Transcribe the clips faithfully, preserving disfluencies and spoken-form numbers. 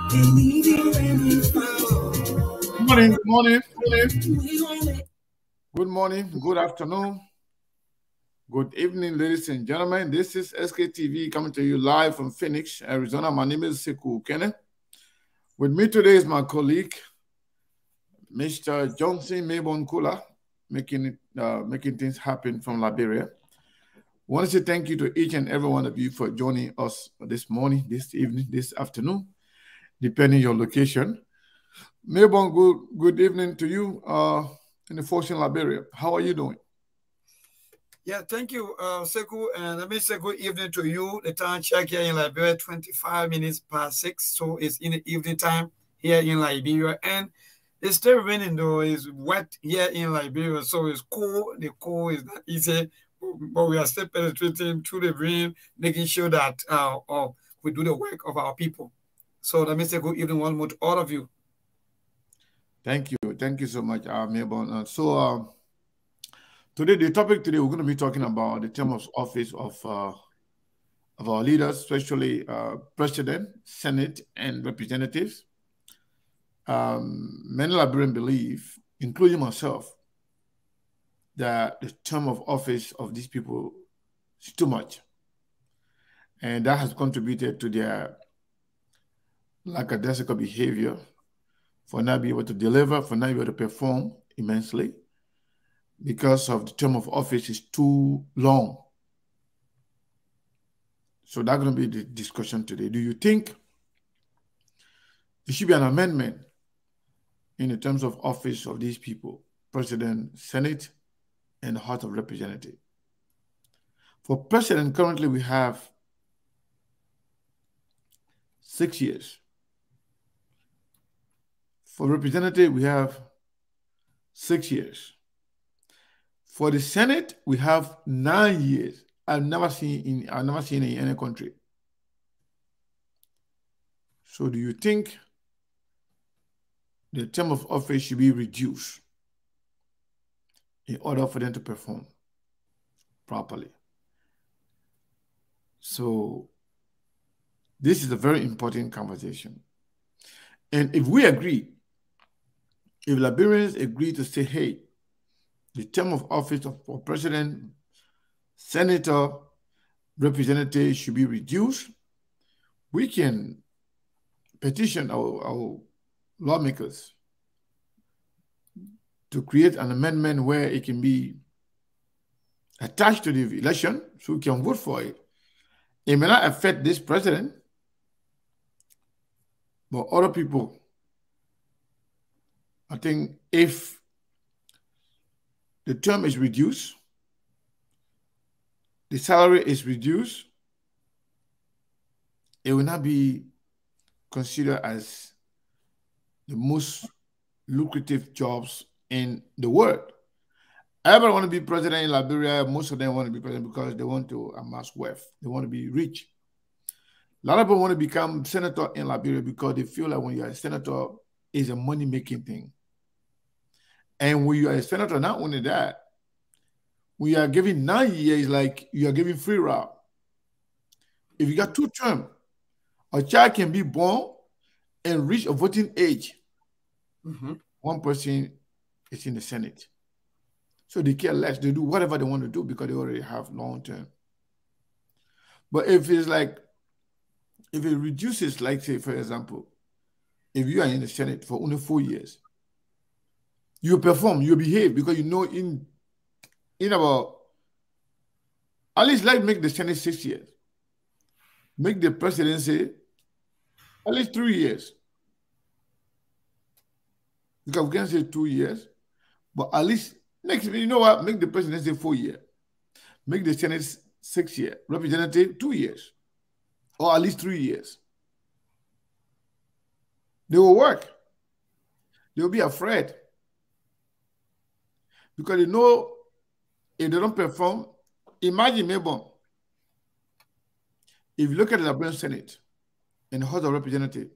Good morning, good morning, good morning, good afternoon, good evening, ladies and gentlemen. This is S K T V coming to you live from Phoenix, Arizona. My name is Sekou Kenneth. With me today is my colleague, Mister Johnson Maybon Kula, making it, uh, making things happen from Liberia. I want to say thank you to each and every one of you for joining us this morning, this evening, this afternoon, depending your location. Maybon, good good evening to you uh, in the Fortune Liberia. How are you doing? Yeah, thank you, uh, Sekou, and let me say good evening to you. The time check here in Liberia, twenty-five minutes past six, so it's in the evening time here in Liberia, and it's still raining though. It's wet here in Liberia, so it's cool. The cold is not easy, but we are still penetrating through the rain, making sure that uh, uh, we do the work of our people. So let me say good evening one more to all of you. Thank you. Thank you so much, uh, Maybon. Uh, so uh, today, the topic today, we're going to be talking about the term of office of, uh, of our leaders, especially uh, President, Senate, and representatives. Um, many Liberians believe, including myself, that the term of office of these people is too much. And that has contributed to their lackadaisical behavior, for not being able to deliver, for not being able to perform immensely, because of the term of office is too long. So that's going to be the discussion today. Do you think there should be an amendment in the terms of office of these people, President, Senate, and the House of Representatives? For President, currently we have six years. For Representative, we have six years. For the Senate, we have nine years. I've never seen in I've never seen it in any country. So do you think the term of office should be reduced in order for them to perform properly? So this is a very important conversation. And if we agree, if Liberians agree to say, hey, the term of office of for president, senator, representative should be reduced, we can petition our, our lawmakers to create an amendment where it can be attached to the election so we can vote for it. It may not affect this president, but other people. I think if the term is reduced, the salary is reduced, it will not be considered as the most lucrative jobs in the world. Everyone want to be president in Liberia. Most of them want to be president because they want to amass wealth. They want to be rich. A lot of people want to become senator in Liberia because they feel like when you're a senator, it's a money-making thing. And when you are a senator, not only that, when you are giving nine years, like you are giving free route. If you got two terms, a child can be born and reach a voting age. Mm-hmm. One person is in the Senate. So they care less. They do whatever they want to do because they already have long term. But if it's like, if it reduces, like say, for example, if you are in the Senate for only four years, you perform, you behave, because you know in, in about, at least like make the Senate six years. Make the presidency at least three years. Because we can say two years, but at least next, you know what? Make the presidency four years. Make the Senate six years. Representative two years. Or at least three years. They will work. They will be afraid. Because they know if they don't perform, imagine Maybon. If you look at the Liberian Senate and the House of Representatives,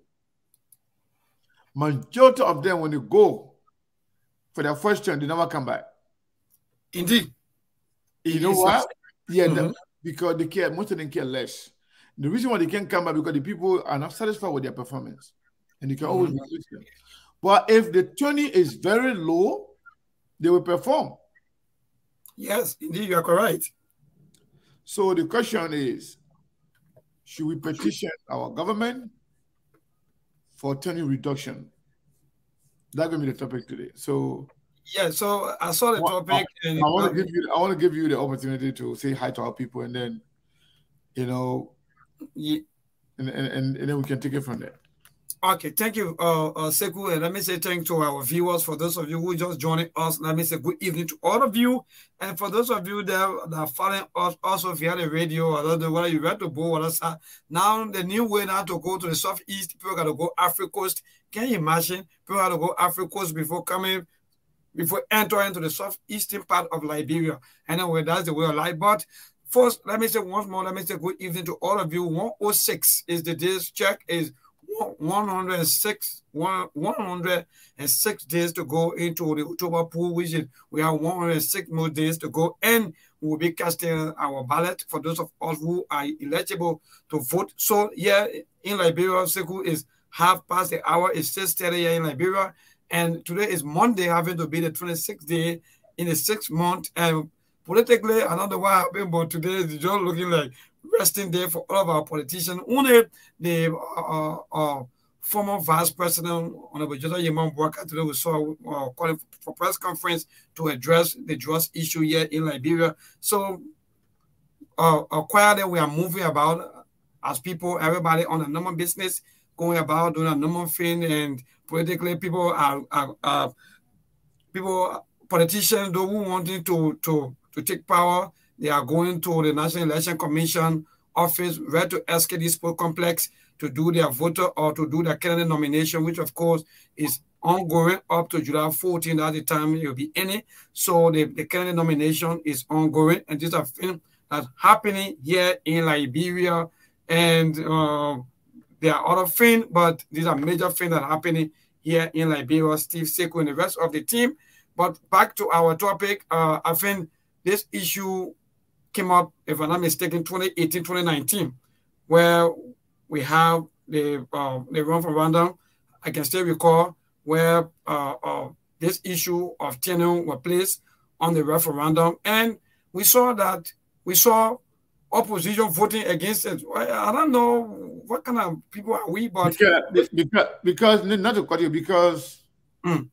majority of them, when they go for their first term, they never come back. Indeed. You know what? Yeah, mm-hmm. the, because they care, most of them care less. The reason why they can't come back because the people are not satisfied with their performance. and you can always mm-hmm. replace them. But if the tuning is very low, they will perform. Yes, indeed, you are correct. So the question is, should we petition our government for tuning reduction? That's going to be the topic today. So yeah, so I saw the topic. I, and I want to give you I want to give you the opportunity to say hi to our people, and then you know yeah. and, and, and then we can take it from there. Okay, thank you, uh, uh, Sekou. And let me say thank you to our viewers. For those of you who just joining us, let me say good evening to all of you. And for those of you that, that are following us also via the radio, I don't know whether you read the book or else. Now, the new way now to go to the southeast, people got to go Africa Coast. Can you imagine? People got to go Africa Coast before coming, before entering into the southeastern part of Liberia. Anyway, that's the way of life. But first, let me say once more, let me say good evening to all of you. one oh six is the day's check, is one hundred six, one hundred six days to go into the October pool, which is we have one hundred six more days to go, and we'll be casting our ballot for those of us who are eligible to vote. So yeah, in Liberia, Sekou is half past the hour. It's six thirty here in Liberia, and today is Monday, having to be the twenty-sixth day in the sixth month. And politically, I don't know what happened, but today is just looking like resting day for all of our politicians. Only the uh, uh, former Vice President, Honorable Joseph Yemon Bouaka, today we saw uh, calling for press conference to address the drugs issue here in Liberia. So, uh, uh, quietly, we are moving about as people, everybody on a normal business, going about doing a normal thing, and politically, people are, are, are people, politicians, those who wanting to to to take power. They are going to the National Election Commission office, ready to escape this sport complex to do their voter or to do their candidate nomination, which of course is ongoing up to July fourteenth. At the time it will be any. So the, the candidate nomination is ongoing, and these are things that's happening here in Liberia. And uh, there are other things, but these are major things that are happening here in Liberia. Steve Sekou and the rest of the team. But back to our topic, uh, I think this issue came up, if I'm not mistaken, twenty eighteen, twenty nineteen, where we have the uh, the run from Rwanda. I can still recall where uh, uh, this issue of tenure was placed on the referendum, and we saw that we saw opposition voting against it. I don't know what kind of people are we, but because because, because not to cut you, because mm.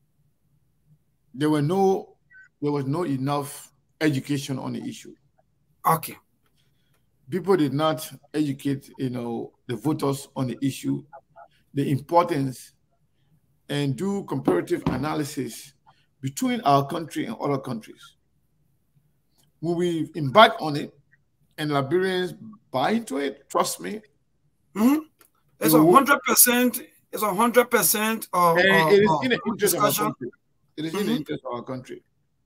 there were no there was no enough education on the issue. Okay. People did not educate, you know, the voters on the issue, the importance, and do comparative analysis between our country and other countries. When we embark on it and Liberians buy into it, trust me. Mm-hmm. It's a hundred percent, it's a hundred percent of it is uh, in the interest of our country. It is mm-hmm. in the interest of our country.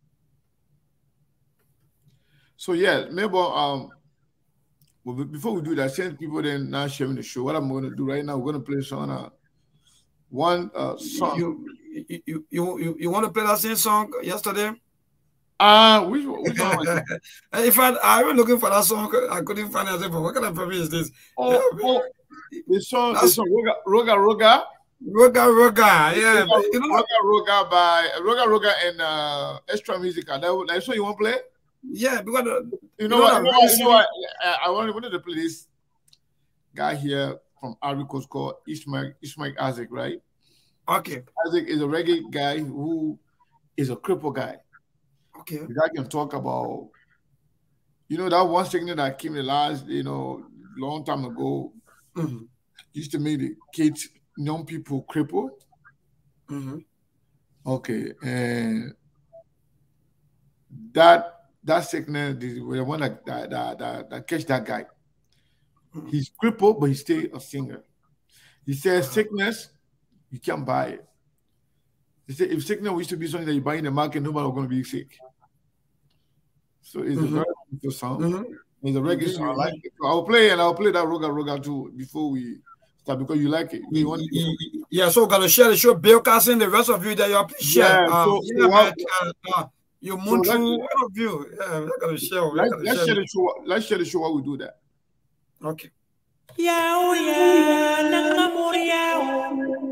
So yeah, maybe um, well, before we do that, since people then now sharing the show, what I'm going to do right now, we're going to play some uh, one uh, song. You you, you you you you want to play that same song yesterday? Uh which, which one? In fact, I was looking for that song. I couldn't find it. But what kind of problem is this? Oh, oh the song, the song Roga Roga Roga. Roga Roga, yeah. Roga, you know, Roga Roga by Roga Roga and uh, Extra Musica. That that's what you want to play? Yeah, because uh, you know, you know what, you know what, you know what I, I wanted, wanted to play this guy here from Ivory Coast called Ishmael Ishmael Isaac, right? Okay. Isaac is a reggae guy who is a cripple guy. Okay. The guy can talk about, you know, that one singer that came the last, you know, long time ago, mm-hmm. used to make the kids, young people cripple. Mm-hmm. Okay, and that that sickness, the one that that, that, that, that catch that guy. Mm-hmm. He's crippled, but he's still a singer. He says, uh-huh. sickness, you can't buy it. He said, if sickness used to be something that you buy in the market, nobody was going to be sick. So it's mm-hmm. a very beautiful song. Mm-hmm. It's a reggae mm-hmm. song. I like it. So I'll play and I'll play that Roga Roga too before we start because you like it. You want to yeah, so we're going to share the show. Bill Carson, the rest of you that you have to share. Yeah, um, so, yeah, so man, uh, uh, you move so through all of you. Yeah, we're going to share. Let's, gonna let's share, share the show. Let's share the show while we do that. Okay. Yao ya nangamuriao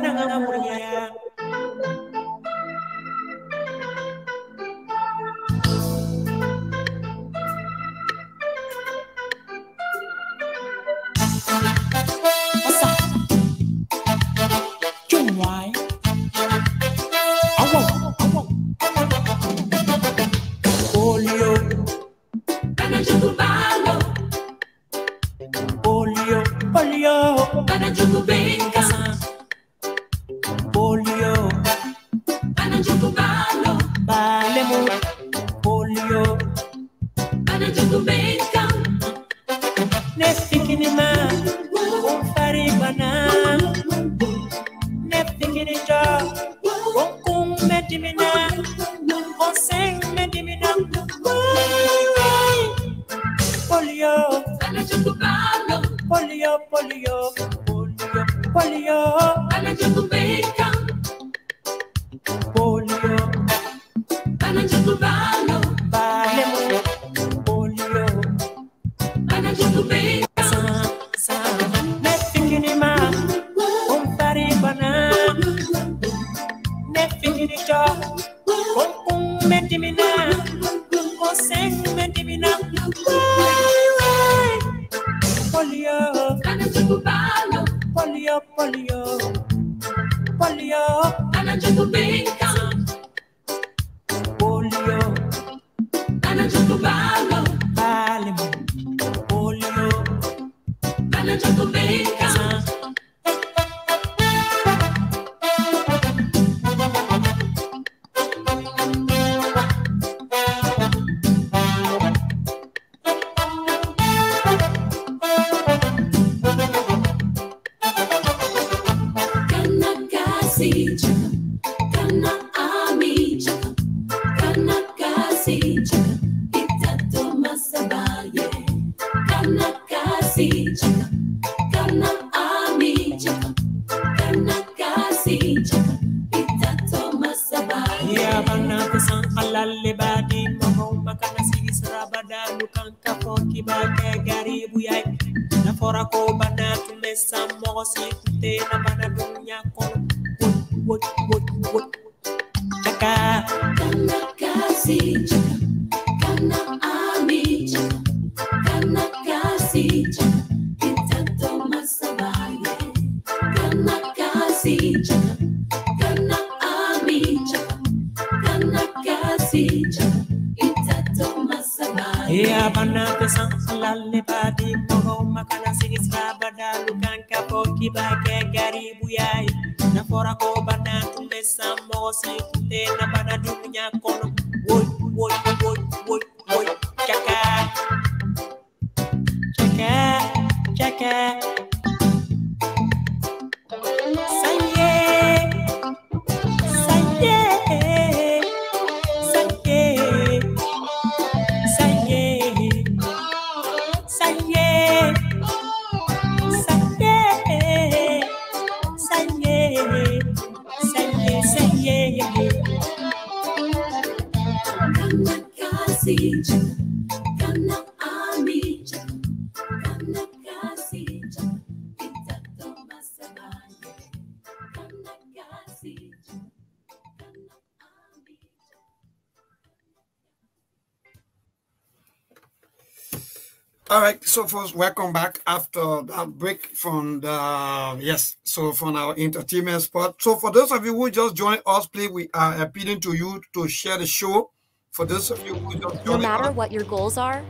All right, so folks, welcome back after that break from the, yes, so from our entertainment spot. So for those of you who just joined us, please, we are appealing to you to share the show. For those of you who just joined No matter us, what your goals are.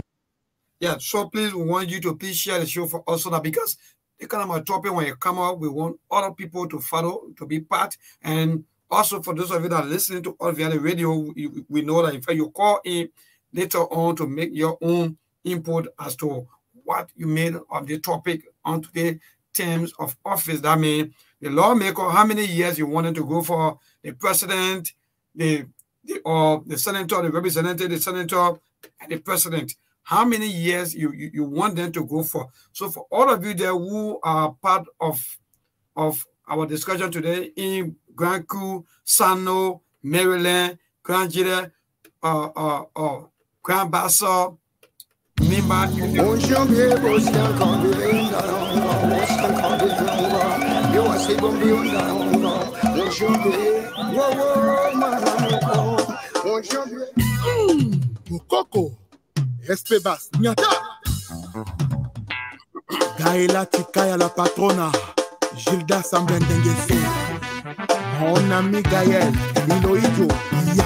Yeah, so please, we want you to please share the show for us so that because the kind of a topic when you come out, we want other people to follow, to be part. And also for those of you that are listening to us via the radio, we, we know that if you call in later on to make your own input as to what you made of the topic on today's terms of office. That means the lawmaker, how many years you wanted to go for, the president, the, the or the senator, the representative, the senator, and the president. How many years you, you, you want them to go for. So for all of you there who are part of, of our discussion today in Grand Coup, Sano, Maryland, Grand Jide, uh, uh, uh, Grand Bassa, Mimba, you are Coco, Espebas, Nyata. Gaëla Tikaya la patrona, Gilda Sambendengeso. Mon ami Gaël, Miloïdio, Ya.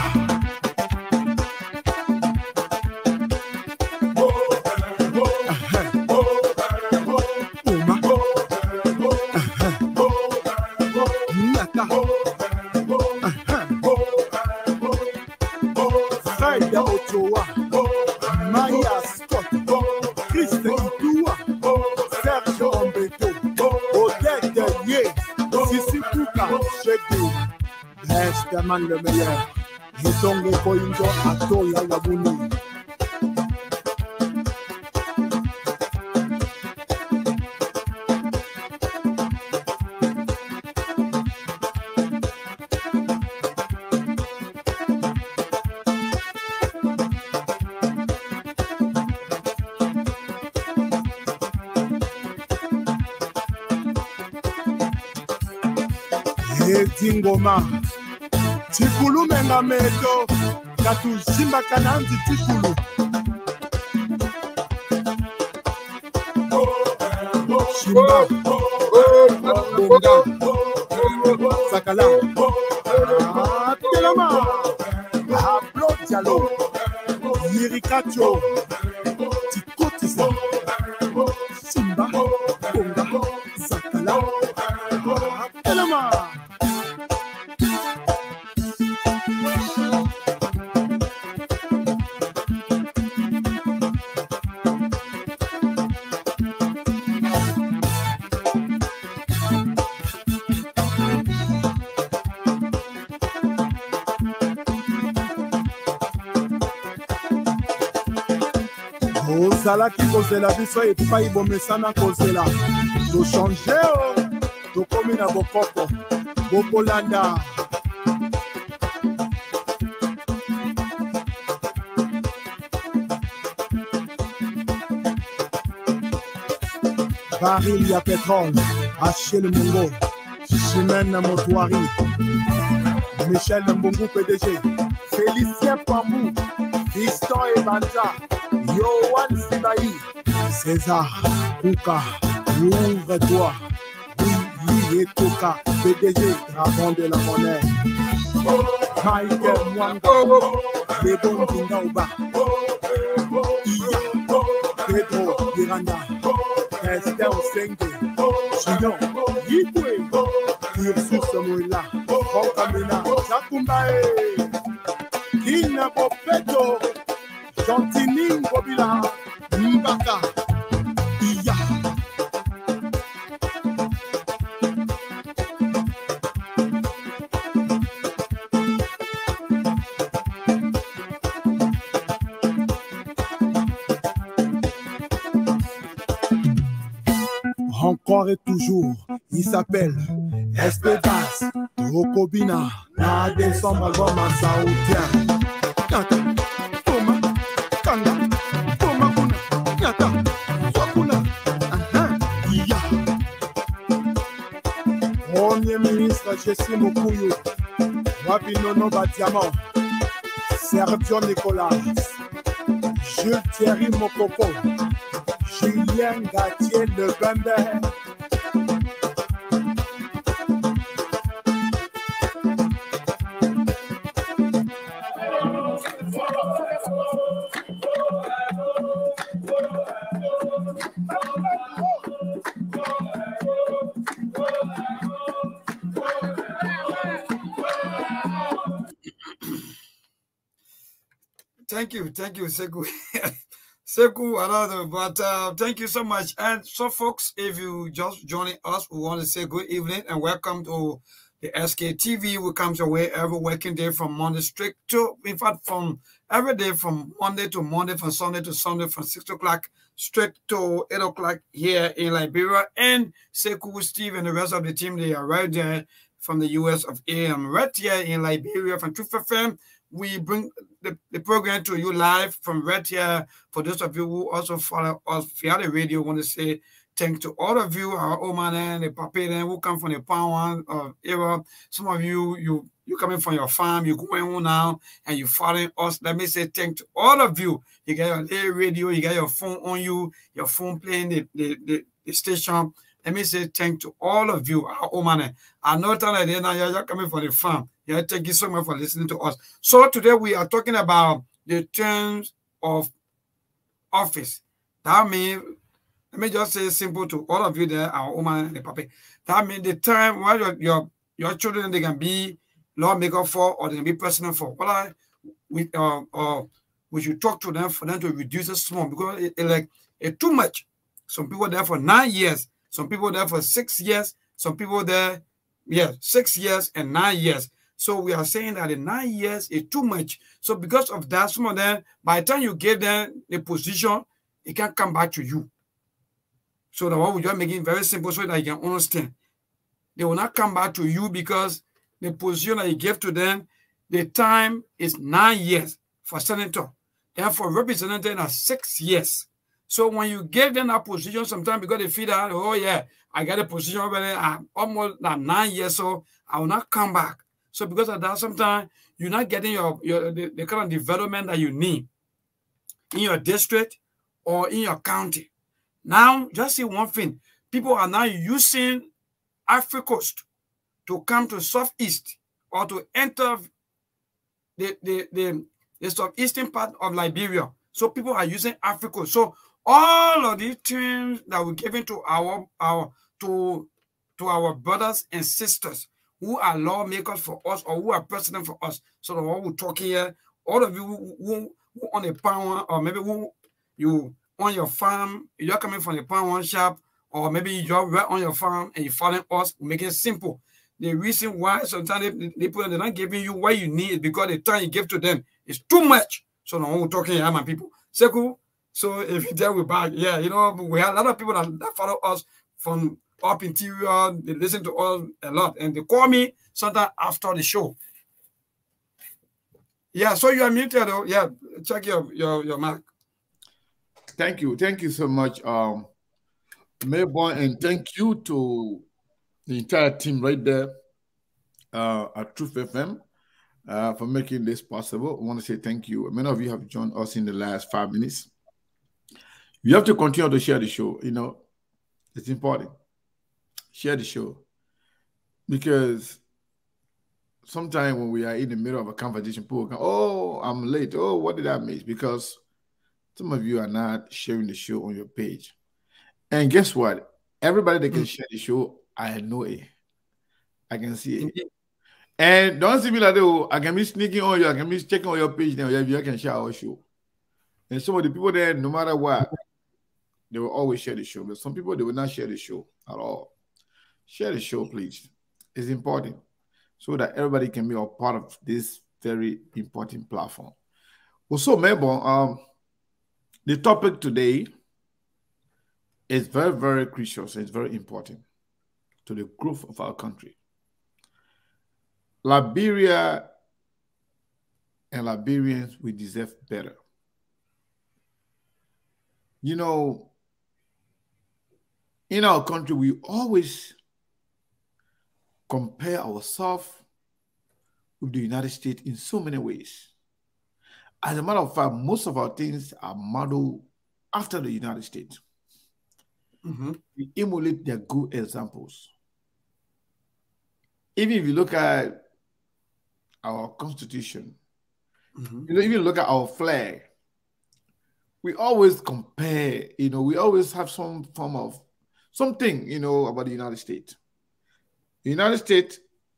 Ochoa, Maya Scott, Christ Itua, Serge Ombeto, Odette Ye, Sissi Kuka, Chegou, Esteman le meilleur, Hitonge Koindo, Atoya Labuni. Ngoma Tikulu menga meto Katu Simba Kananzi Tikulu Simba Bonga Sakala Telema Ablo Diallo Yirikacho Tikotisa Simba Bonga Sakala Telema. Ozalaki kozela biso epai bomesana kozela tochange o tokomi na bokoko bokolanda baril ya pétrole Achille Mungo Chimène Motoari Michel Mbungu P D G Félicien Pambou Fiston Ebanja Yohan Sibaï, César, Kouka, ouvre-toi, oui, et Toka, P D G, dragon de la monnaie, Michael Mwanga, Lebon Kingaouba, Iya, Pedro Miranda, Esther Osenge, Chidon, Yikwe, Ursus Mouila, Frankamina, Jakumbae, Kina Popeto, Gentini Ngobila Mbaka Iya Encore et toujours, il s'appelle Espebas Rokobina, na décembre album en saoudien. Toma, Kanga, Toma Kuna, Yata, Wakuna, Iya. Premier ministre Jessie Mokuyu, Wabinono Badiamant, Sergio Nicolas, Jules Thierry Mokoko, Julien Gatier Le Bembe. Thank you, thank you, Sekou. Sekou, another, but uh, thank you so much. And so, folks, if you just joining us, we want to say good evening and welcome to the S K T V. We come your way every working day from Monday straight to, in fact, from every day from Monday to Monday, from Sunday to Sunday, from six o'clock straight to eight o'clock here in Liberia. And Sekou, Steve, and the rest of the team, they are right there from the U S of A. I'm right here in Liberia from Truth F M. We bring the, the program to you live from right here. For those of you who also follow us via the radio, want to say thanks to all of you, our old man and the papa who come from the pound one of era. Some of you, you you coming from your farm, you going home now, and you following us. Let me say thanks to all of you. You got your radio, you got your phone on you, your phone playing the, the, the, the station. Let me say thanks to all of you, our old man. I know that now you're coming from the farm. Yeah, thank you so much for listening to us. So today we are talking about the terms of office. That means, let me just say simple to all of you there, our woman and the puppy. That means the time where your, your, your children, they can be lawmaker for, or they can be president for. Well, I, we, uh, uh, we should talk to them for them to reduce it small, because it, it like it's too much. Some people there for nine years, some people there for six years, some people there, yeah, six years and nine years. So we are saying that the nine years is too much. So because of that, some of them, by the time you give them the position, it can come back to you. So the one we just making it very simple so that you can understand. They will not come back to you because the position that you gave to them, the time is nine years for senator. And for representative, are six years. So when you give them that position, sometimes because they feel that, oh yeah, I got a position already, I'm almost like nine years, so I will not come back. So because of that, sometimes you're not getting your, your the, the kind of development that you need in your district or in your county. Now, just see one thing. People are now using Africa Coast to come to Southeast or to enter the, the, the, the southeastern part of Liberia. So people are using Africa. So all of these things that we're giving to our, our, to, to our brothers and sisters who are lawmakers for us or who are president for us. So the one we're talking here, all of you who, who, who on the power, or maybe who you on your farm, you're coming from the pound one shop, or maybe you're right on your farm and you're following us, we make it simple. The reason why sometimes they, they put, they're not giving you what you need is because the time you give to them is too much. So the one we're talking here, my people. Seku, so if you tell we back, yeah, you know, we have a lot of people that, that follow us from up interior, they listen to us a lot, and they call me sometime after the show. Yeah, so you are muted though. Yeah, check your your your mic. Thank you, thank you so much, um, Mayborn, and thank you to the entire team right there uh, at Truth F M uh, for making this possible. I want to say thank you. Many of you have joined us in the last five minutes. You have to continue to share the show. You know, it's important. Share the show, because sometimes when we are in the middle of a conversation, people go, oh, I'm late. Oh, what did I miss? Because some of you are not sharing the show on your page. And guess what? Everybody that can mm. share the show, I know it. I can see it. And don't see me like, oh, I can be sneaking on you. I can be checking on your page now. You can share our show. And some of the people there, no matter what, they will always share the show. But some people, they will not share the show at all. Share the show, please. It's important so that everybody can be a part of this very important platform. Also, Mayborn, um, the topic today is very, very crucial. So it's very important to the growth of our country. Liberia and Liberians, we deserve better. You know, in our country, we always compare ourselves with the United States in so many ways. As a matter of fact, most of our things are modeled after the United States. Mm-hmm. We emulate their good examples. Even if you look at our Constitution, mm-hmm. you know, even look at our flag, we always compare, you know, we always have some form of something, you know, about the United States. The United States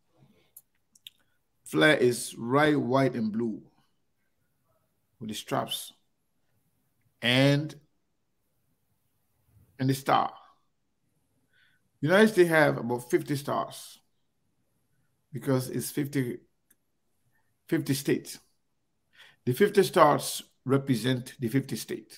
flag is red, white, and blue with the straps and and the star. The United States have about fifty stars because it's fifty, fifty states. The fifty stars represent the fifty states.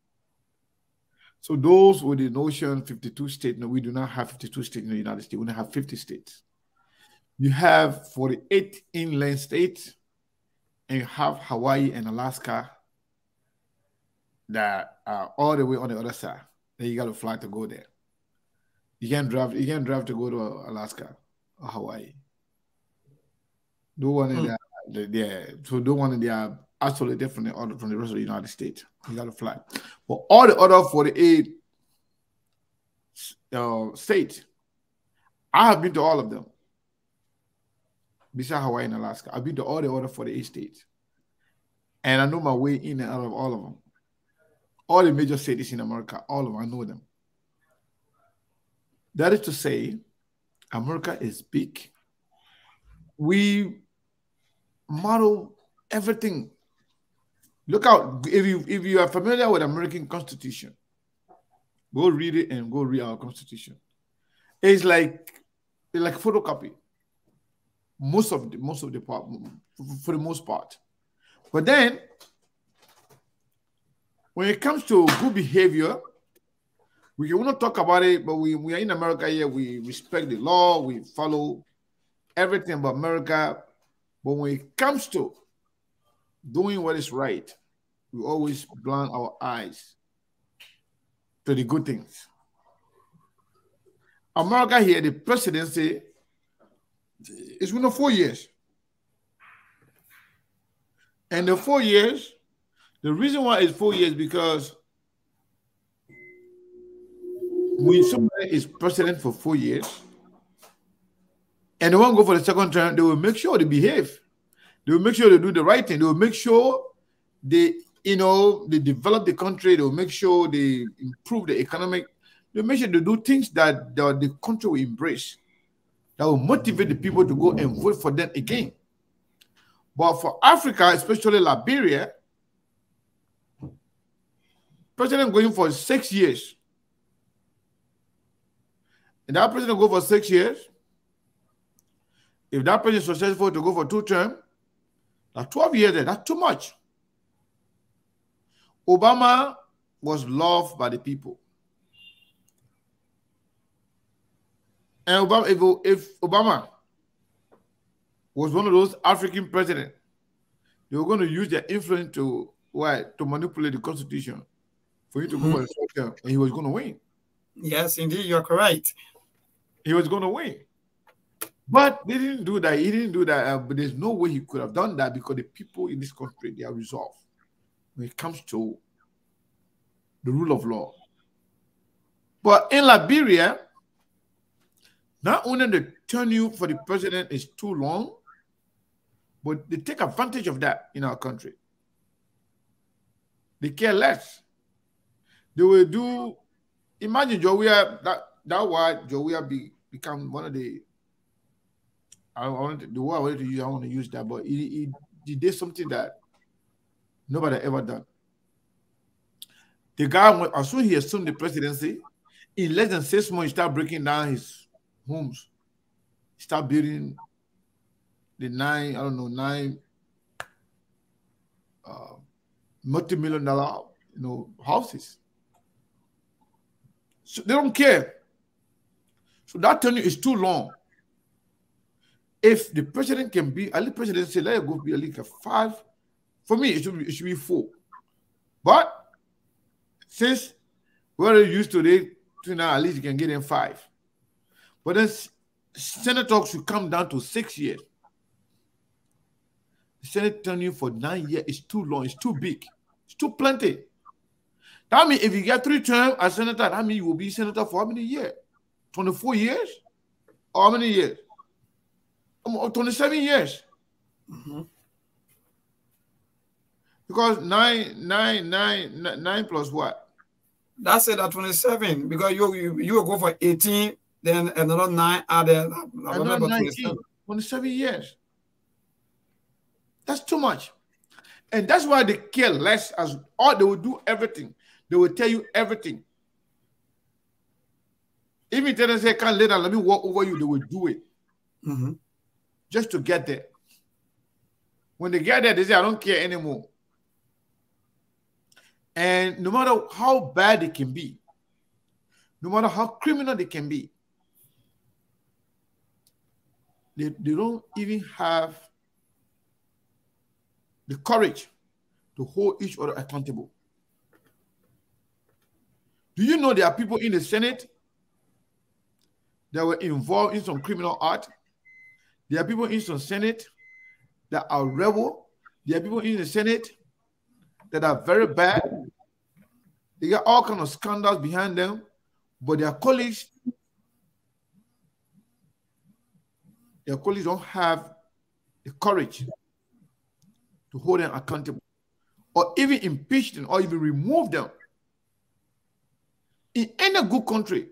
So those with the notion fifty-two states, no, we do not have fifty-two states in the United States. We only have fifty states. You have forty-eight inland states, and you have Hawaii and Alaska that are all the way on the other side. Then you got to fly to go there. You can't drive. You can't drive to go to Alaska or Hawaii. No one in Hmm. there. They, so no one in there isolated from the other from the rest of the United States. You got to fly. But all the other forty-eight uh, states, I have been to all of them. Besides Hawaii and Alaska, I've been to all the other forty-eight states, and I know my way in and out of all of them. All the major cities in America, all of them, I know them. That is to say, America is big. We model everything. Look out, if you if you are familiar with American Constitution, go read it and go read our Constitution. It's like it's like photocopy. Most of the most of the part, for the most part. But then when it comes to good behavior, we can not talk about it, but we, we are in America here, we respect the law, we follow everything about America. But when it comes to doing what is right, we always blind our eyes to the good things. America here, the presidency is within four years. And the four years, the reason why it's four years because when somebody is president for four years and they won't go for the second term, they will make sure they behave. They will make sure they do the right thing. They will make sure they, you know, they develop the country. They will make sure they improve the economic. They will make sure they do things that the, the country will embrace, that will motivate the people to go and vote for them again. But for Africa, especially Liberia, president going for six years. And that president go for six years. If that president is successful to go for two terms, that's twelve years there. That's too much. Obama was loved by the people. And Obama, if, if Obama was one of those African presidents, they were going to use their influence to what, to manipulate the Constitution for you to go for the second term, and he was going to win. Yes, indeed, you're correct. He was going to win. But they didn't do that. He didn't do that. Uh, but there's no way he could have done that because the people in this country, they are resolved when it comes to the rule of law. But in Liberia, not only the tenure for the president is too long, but they take advantage of that in our country. They care less. They will do, imagine Jowia, that, that why Jowia be, become one of the, I wanted, the word I wanted to use, I want to use that, but he, he, he did something that nobody ever done. The guy, as soon as he assumed the presidency, in less than six months, he started breaking down his homes. He started building the nine, I don't know, nine uh, multi-million dollar, you know, houses. So they don't care. So that tenure is too long. If the president can be, at least president say, let it go be at least a five. For me, it should be, it should be four. But since we're used to it, to now at least you can get in five. But then senators should come down to six years. The Senate tenure for nine years is too long. It's too big. It's too plenty. That means if you get three terms as senator, that means you will be senator for how many years? twenty-four years? Or how many years? twenty-seven years. Mm-hmm. Because nine, nine, nine, nine plus what? That's it at twenty-seven. Because you you, you will go for eighteen, then another nine added. Another nineteen, twenty-seven years. That's too much. And that's why they care less, as all they will do everything. They will tell you everything. Even if they say, can't let let me walk over you, they will do it. Mm-hmm. Just to get there. When they get there, they say, I don't care anymore. And no matter how bad it can be, no matter how criminal they can be, they, they don't even have the courage to hold each other accountable. Do you know there are people in the Senate that were involved in some criminal act. There are people in some Senate that are rebel. There are people in the Senate that are very bad. They got all kinds of scandals behind them, but their colleagues, their colleagues don't have the courage to hold them accountable, or even impeach them, or even remove them. In any good country,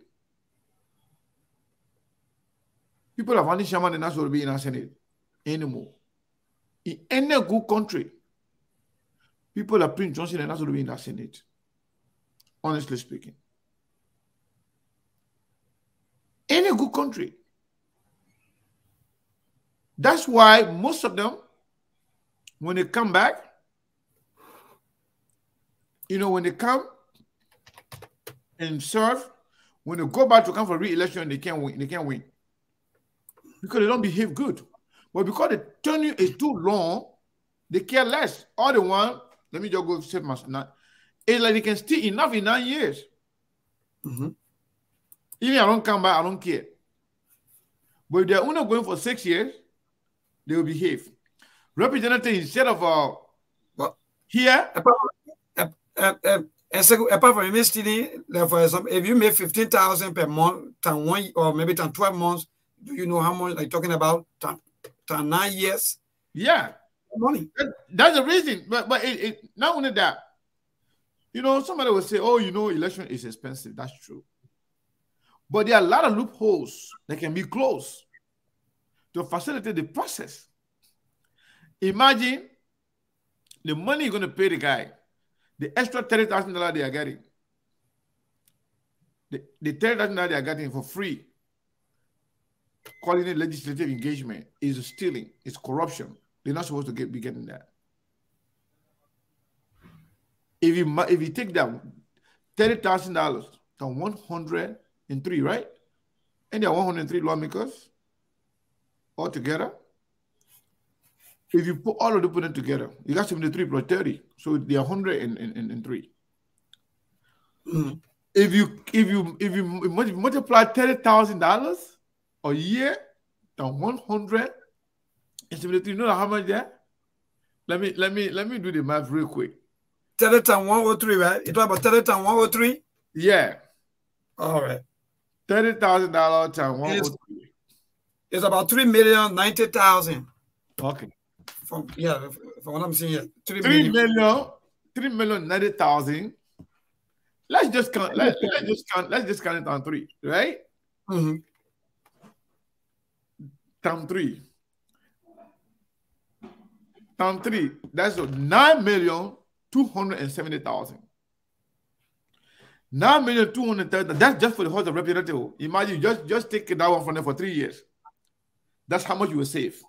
people have only Sharma and not to be in our Senate anymore. In any good country, people are Prince Johnson and not to be in our Senate. Honestly speaking. Any good country. That's why most of them, when they come back, you know, when they come and serve, when they go back to come for re-election, they can't win. They can't win. Because they don't behave good. But because the tenure is too long, they care less. All they want, let me just go save my snap. It's like they can steal enough in nine years. Mm-hmm. Even if I don't come back, I don't care. But if they're only going for six years, they will behave. Representative, instead of uh, well, here. Apart, uh, uh, uh, apart from M S T D, for example, if you make fifteen thousand per month, time one or maybe time twelve months, do you know how much I'm talking about? Time, time nine years? Yeah. Money. That, that's the reason. But, but it, it, not only that, you know, somebody will say, oh, you know, election is expensive. That's true. But there are a lot of loopholes that can be closed to facilitate the process. Imagine the money you're going to pay the guy, the extra thirty thousand dollars they are getting. The, the thirty thousand dollars they are getting for free, calling it legislative engagement, is stealing, it's corruption. They're not supposed to get, be getting that. If you, if you take that thirty thousand dollars to one hundred three, right? And there are one hundred three lawmakers altogether. If you put all of them put them together, you got seventy-three plus thirty. So they are one hundred three. Mm. If you if you if you multiply thirty thousand dollars a year to one hundred seventy-three, you know how much that? Let me let me let me do the math real quick. thirty times one hundred three, right? You talk about thirty times one hundred three? Yeah. All right. thirty thousand dollars times one hundred three. It's, it's about three million ninety thousand. Okay. From yeah, from what I'm seeing here. Three, three million. million, three million ninety thousand. Let's just count, let, let's just count, let's just count it on three, right? Mm-hmm. Times three. Times three. That's nine million two hundred seventy thousand. Nine million two hundred thirty. That's just for the House of Representatives. Imagine just, just take that one from them for three years. That's how much you will save.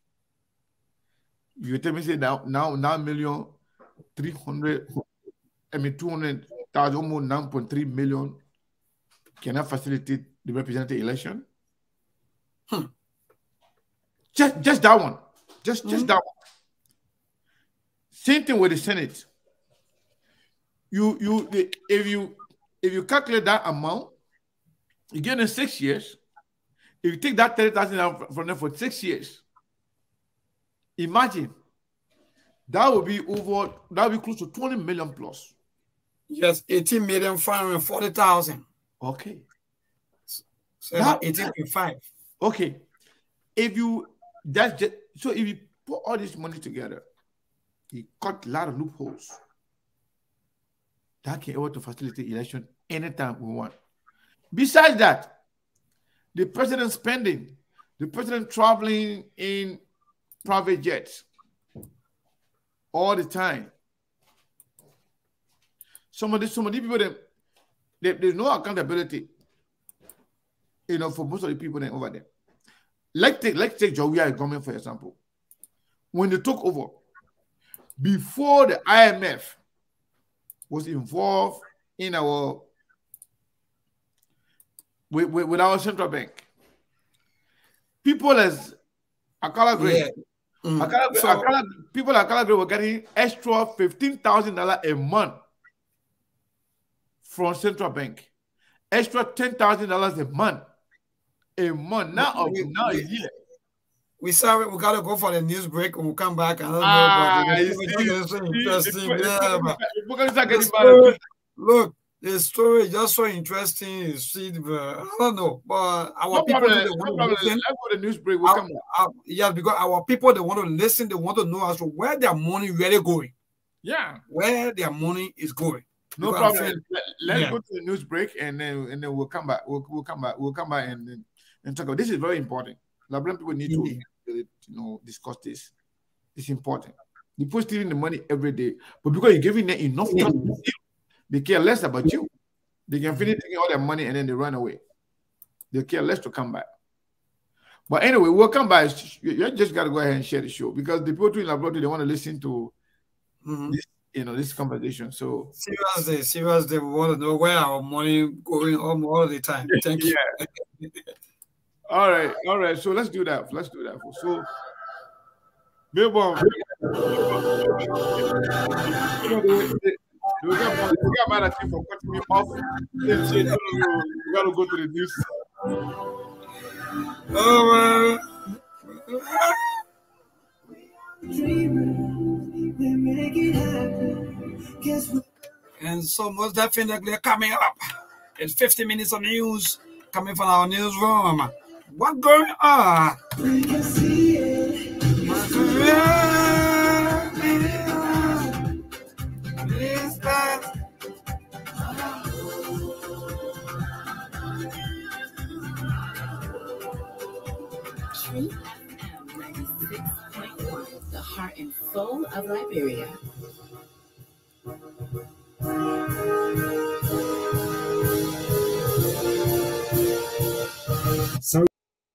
You tell me say now now nine million three hundred, I mean two hundred thousand, almost nine point three million. Can I facilitate the representative election? Hmm. Just just that one. Just mm-hmm. just that one. Same thing with the Senate. You you if you if you calculate that amount, you get in six years. If you take that thirty thousand from them for six years, imagine that would be over, that would be close to twenty million plus. Yes, eighteen million five hundred forty thousand. Okay. So that, eighteen point five. Okay. If you, that's just, so if you put all this money together, you cut a lot of loopholes. That can able to facilitate election anytime we want. Besides that, the president spending, the president traveling in private jets all the time. Some of the some of the people that they, there's no accountability, you know, for most of the people that over there. Let's take let's take Jawia government for example. When they took over, before the I M F was involved in our with, with, with our central bank, people as Akala Gray, yeah. mm. Akala, so, Akala, people at Akala Gray were getting extra fifteen thousand dollars a month from central bank, extra ten thousand dollars a month A month now, we, of now we, a year. We sorry, we gotta go for the news break and we'll come back. I don't know, ah, but it's so interesting. Yeah, but the story, look, the story is just so interesting. You see, I don't know, but our no people problem, they no want problem. to listen. Let's go to the news break. We'll our, come back. Our, yeah, because our people they want to listen. They want to know as to where their money really going. Yeah, where their money is going. No because problem. Feel, Let, let's yeah. go to the news break and then and then we'll come back. We'll, we'll come back. We'll come back and and, and talk about this. Is very important. Liberian people need mm-hmm. to you know discuss this. It's important. You put stealing the money every day, but because you're giving them enough time, mm-hmm. they care less about you. They can finish taking all their money and then they run away. They care less to come back. But anyway, we'll come back. You just got to go ahead and share the show because the people in Labrador, they want to listen to mm-hmm. this, you know, this conversation. So seriously, seriously, we want to know where our money going on all the time. Thank you. Yeah. all right, all right. So let's do that. Let's do that. So, Billboard, you know, they, they, they got mad at you for cutting me off. They said, no, no, no, you got to go to the news. Oh, uh, and so most definitely coming up in fifty minutes of news coming from our newsroom. What's going on? We can see it. True F M ninety-six point one, the heart and soul of Liberia. So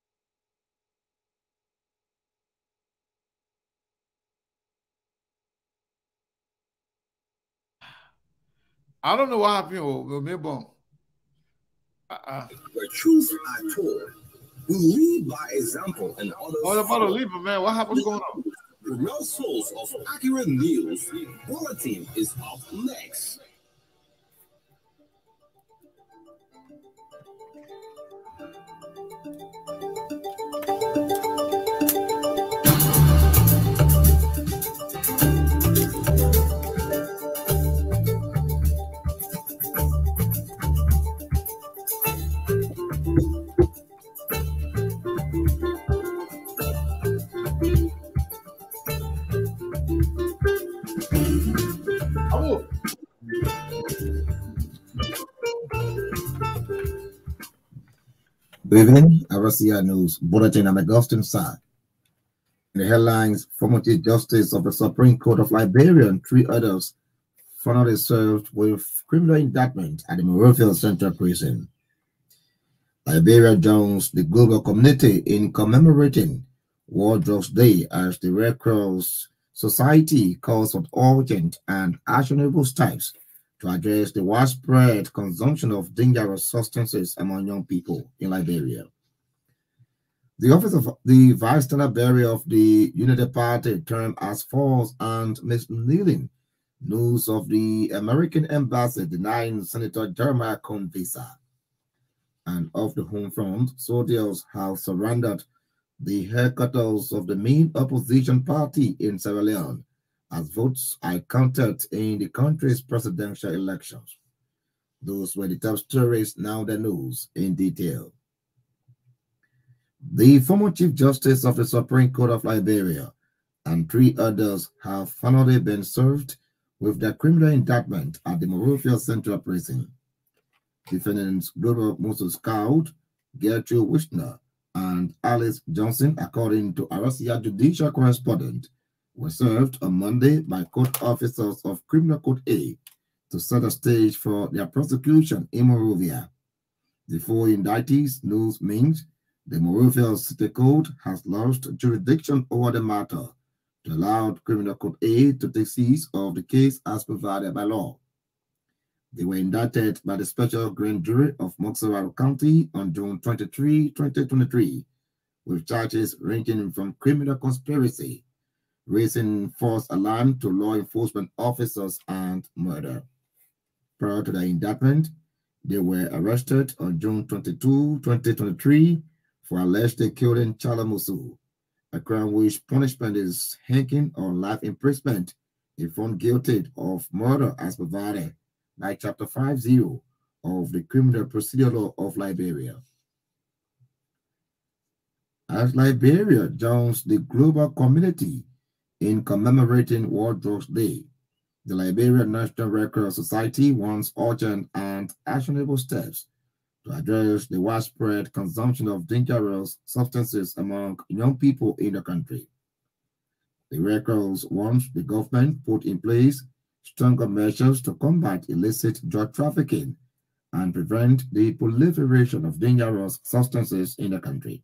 I don't know what happened. Oh, maybe. Uh-uh. The truth I told. We lead by example and others. Oh, about to leave, man. What happened? What's going on? The real source of accurate news bulletin is up next. Good evening, R S C I News Bulletin. I'm Augustine Side. In the headlines, former Chief Justice of the Supreme Court of Liberia and three others finally served with criminal indictment at the Monrovia Central Prison. Liberia joins the global community in commemorating World Drugs Day as the Red Cross Society calls for urgent and actionable steps to address the widespread consumption of dangerous substances among young people in Liberia. The office of the Vice Chancellor Barrier of the United Party termed as false and misleading news of the American embassy denying Senator Jeremiah Cohn visa. And off the home front, soldiers have surrounded the headquarters of the main opposition party in Sierra Leone as votes are counted in the country's presidential elections. Those were the top stories, now the news in detail. The former Chief Justice of the Supreme Court of Liberia and three others have finally been served with their criminal indictment at the Monrovia Central Prison. Defendants Global Moses Scout, Gertrude Wishner, and Alice Johnson, according to R S C I judicial correspondent, were served on Monday by court officers of Criminal Court A to set the stage for their prosecution in Monrovia. The four indictees news means the Monrovia City Court has lost jurisdiction over the matter to allow Criminal Court A to take seize of the case as provided by law. They were indicted by the Special Grand Jury of Moxararo County on June twenty-third, twenty twenty-three, with charges ranging from criminal conspiracy, raising false alarm to law enforcement officers, and murder. Prior to the indictment, they were arrested on June twenty-second, twenty twenty-three for allegedly killing Chala Musu, a crime which punishment is hanging or life imprisonment if found guilty of murder as provided by Chapter fifty of the Criminal Procedure Law of Liberia. As Liberia joins the global community in commemorating World Drugs Day, the Liberian National Red Cross Society wants urgent and actionable steps to address the widespread consumption of dangerous substances among young people in the country. The Red Cross wants the government put in place stronger measures to combat illicit drug trafficking and prevent the proliferation of dangerous substances in the country.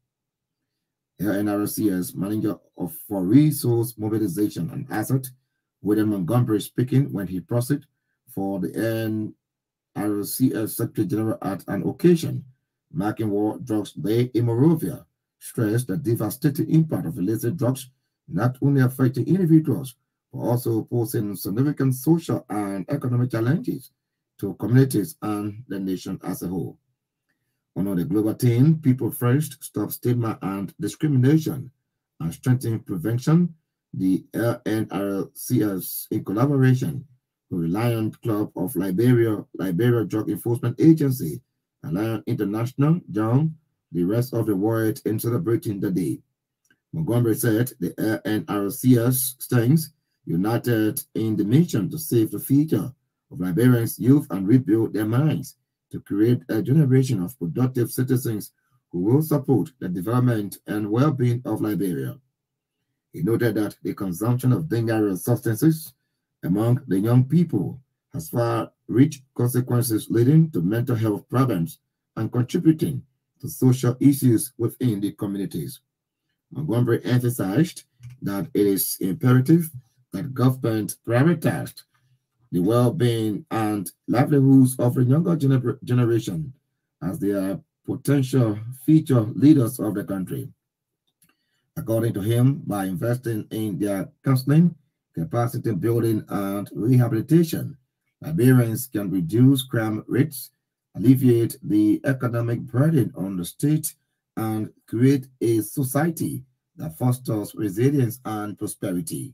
The N R C S Manager of for Resource Mobilization and Asset, William Montgomery, speaking when he proceeded for the N R C S Secretary General at an occasion marking World Drugs Day in Monrovia, stressed the devastating impact of illicit drugs not only affecting individuals, but also posing significant social and economic challenges to communities and the nation as a whole. Under the global theme, People First, Stop Stigma and Discrimination, and Strengthen Prevention, the L N R C S, in collaboration with the Lion Club of Liberia, Liberia Drug Enforcement Agency, and Lion International, joined the rest of the world in celebrating the day. Montgomery said the L N R C S stands united in the mission to save the future of Liberians' youth and rebuild their minds to create a generation of productive citizens who will support the development and well-being of Liberia. He noted that the consumption of dangerous substances among the young people has far-reaching consequences leading to mental health problems and contributing to social issues within the communities. Montgomery emphasized that it is imperative that government prioritize the well-being and livelihoods of the younger gener generation as they are potential future leaders of the country. According to him, by investing in their counseling, capacity building, and rehabilitation, Liberians can reduce crime rates, alleviate the economic burden on the state, and create a society that fosters resilience and prosperity.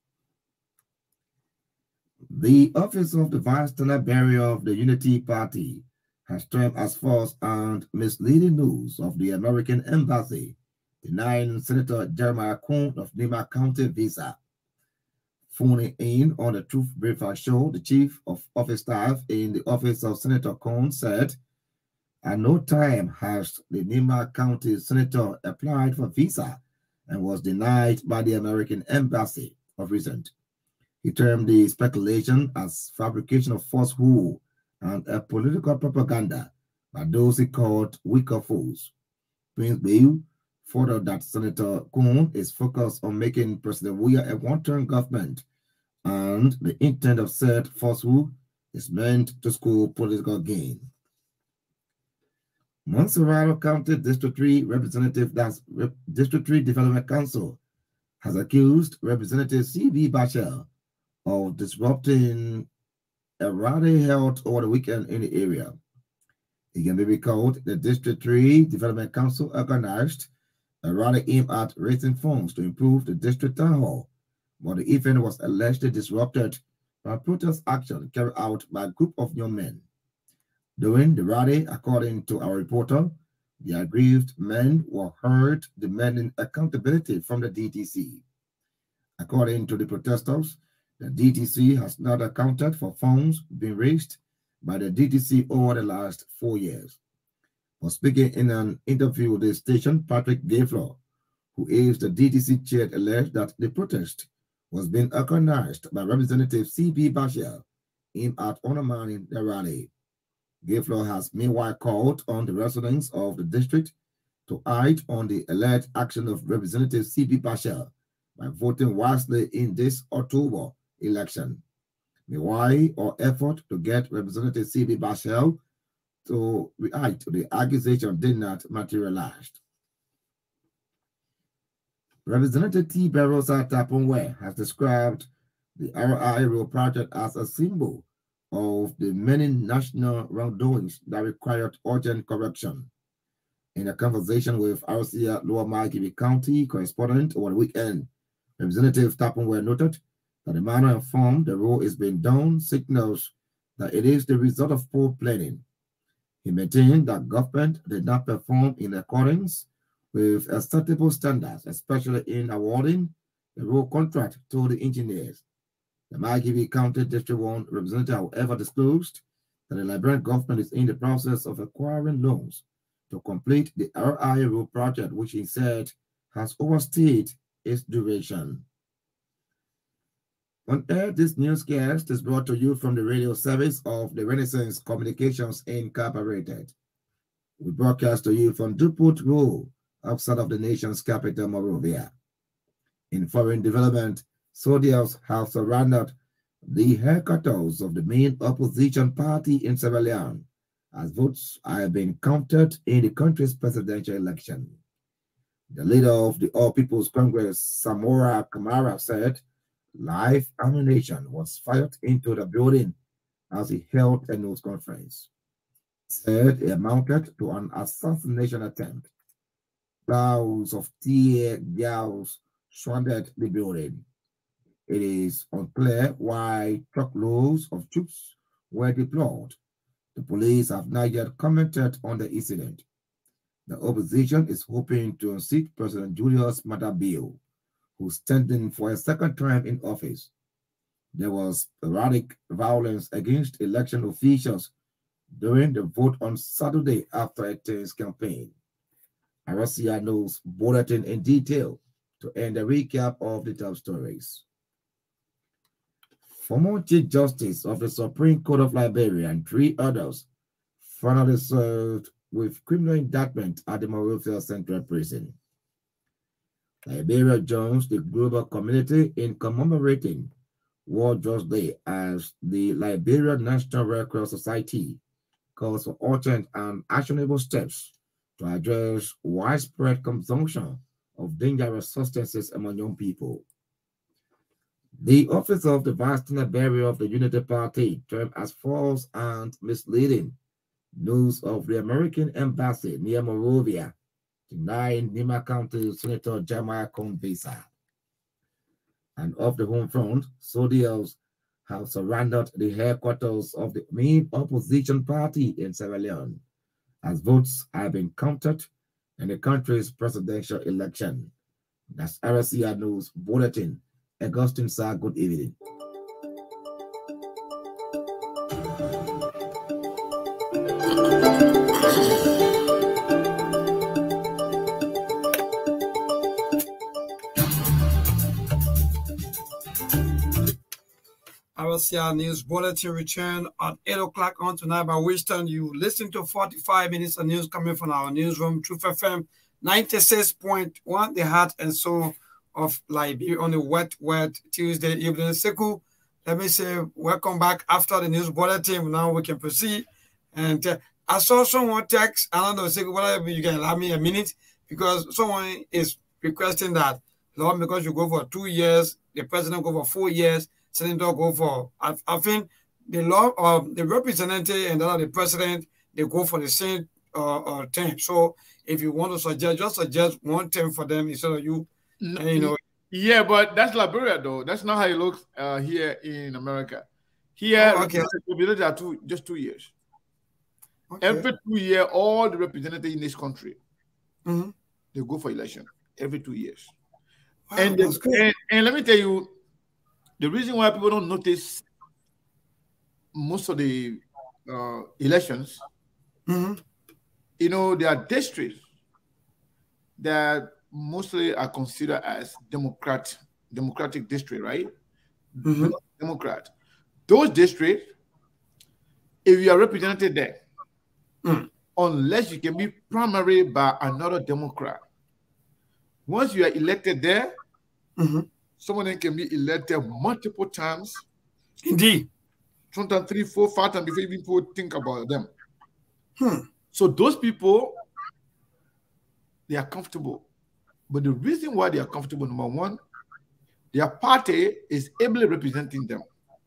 The office of the Vice Chancellor Barrier of the Unity Party has termed as false and misleading news of the American Embassy denying Senator Jeremiah Coon of Nema County visa. Phoning in on the Truth Breakfast Show, the Chief of Office Staff in the office of Senator Coon said, at no time has the Nema County Senator applied for visa and was denied by the American Embassy of recent. He termed the speculation as fabrication of falsehood and a political propaganda by those he called weaker foes. Prince Bayu further that Senator Coon is focused on making President Weah a one-term government, and the intent of said falsehood is meant to score political gain. Montserrat County District three Representative, that's District three Development Council, has accused Representative C B Bachel of disrupting a rally held over the weekend in the area. It can be recalled the District three Development Council organized a rally aimed at raising funds to improve the district town hall, but the event was allegedly disrupted by protest action carried out by a group of young men. During the rally, according to our reporter, the aggrieved men were heard demanding accountability from the D T C. According to the protesters, the D T C has not accounted for funds being raised by the D T C over the last four years. For speaking in an interview with the station, Patrick Gayflow, who is the D T C chair, alleged that the protest was being organized by Representative C B Bachel aimed at undermining the rally. Gayflow has meanwhile called on the residents of the district to act on the alleged action of Representative C B Bachel by voting wisely in this October election. Meanwhile, our effort to get Representative C B Bachel to react to the accusation did not materialize. Representative T. Berosa Taponwe has described the R I Road project as a symbol of the many national wrongdoings that required urgent correction. In a conversation with Arsia Lower Margibi County correspondent over the weekend, Representative Tapunwe noted that the manner and form the role is being done signals that it is the result of poor planning. He maintained that government did not perform in accordance with acceptable standards, especially in awarding the road contract to the engineers. The Margibi County District one representative, however, disclosed that the Liberian government is in the process of acquiring loans to complete the R I road project, which he said has overstayed its duration. On air, this newscast is brought to you from the radio service of the Renaissance Communications Incorporated. We broadcast to you from Duput Road, outside of the nation's capital, Monrovia. In foreign development, soldiers have surrounded the headquarters of the main opposition party in Sierra Leone as votes have been counted in the country's presidential election. The leader of the All People's Congress, Samora Kamara, said live ammunition was fired into the building as he held a news conference. He said it amounted to an assassination attempt. Clouds of tear gas surrounded the building. It is unclear why truckloads of troops were deployed. The police have not yet commented on the incident. The opposition is hoping to unseat President Julius Maada Bio, who's standing for a second term in office. There was erratic violence against election officials during the vote on Saturday after a tense campaign. Arasia knows bulletin in detail to end a recap of the top stories. Former Chief Justice of the Supreme Court of Liberia and three others finally served with criminal indictment at the Monrovia Central Prison. Liberia joins the global community in commemorating World Justice Day as the Liberia National Red Cross Society calls for urgent and actionable steps to address widespread consumption of dangerous substances among young people. The office of the Vice Bearer of the Unity Party termed as false and misleading news of the American embassy near Monrovia, denying Nima County Senator Jeremiah Cone visa. And off the home front, soldiers have surrounded the headquarters of the main opposition party in Sierra Leone as votes have been counted in the country's presidential election. That's R S C R News Bulletin. Augustine Sir, good evening. R S C R News Bulletin return at eight o'clock on tonight, by which time you listen to forty-five minutes of news coming from our newsroom, Truth F M ninety-six point one, the heart and soul of Liberia on the wet, wet Tuesday evening. Sekou, let me say welcome back after the news bulletin. Now we can proceed. And uh, I saw someone text, I don't know, Sekou, whatever, you can allow me a minute, because someone is requesting that, Lord, because you go for two years, the president go for four years, senator go for, I, I think the law of the representative and the president, they go for the same uh, uh, term. So if you want to suggest, just suggest one term for them instead of you. No, you know, yeah, but that's Liberia, though. That's not how it looks uh, here in America. Here, oh, okay. representatives are two, just two years. Okay. Every two years, all the representatives in this country, mm-hmm. they go for election every two years. Wow, and, the, and and let me tell you, the reason why people don't notice most of the uh, elections, mm-hmm. you know, there are districts that mostly are considered as Democrat, Democratic district, right? Mm-hmm. Democrat. Those districts, if you are represented there, mm. unless you can be primary by another Democrat, once you are elected there, mm-hmm. someone can be elected multiple times. Indeed. Sometimes three, four, five times before even people think about them. Hmm. So those people, they are comfortable. But the reason why they are comfortable, number one, their party is ably representing them.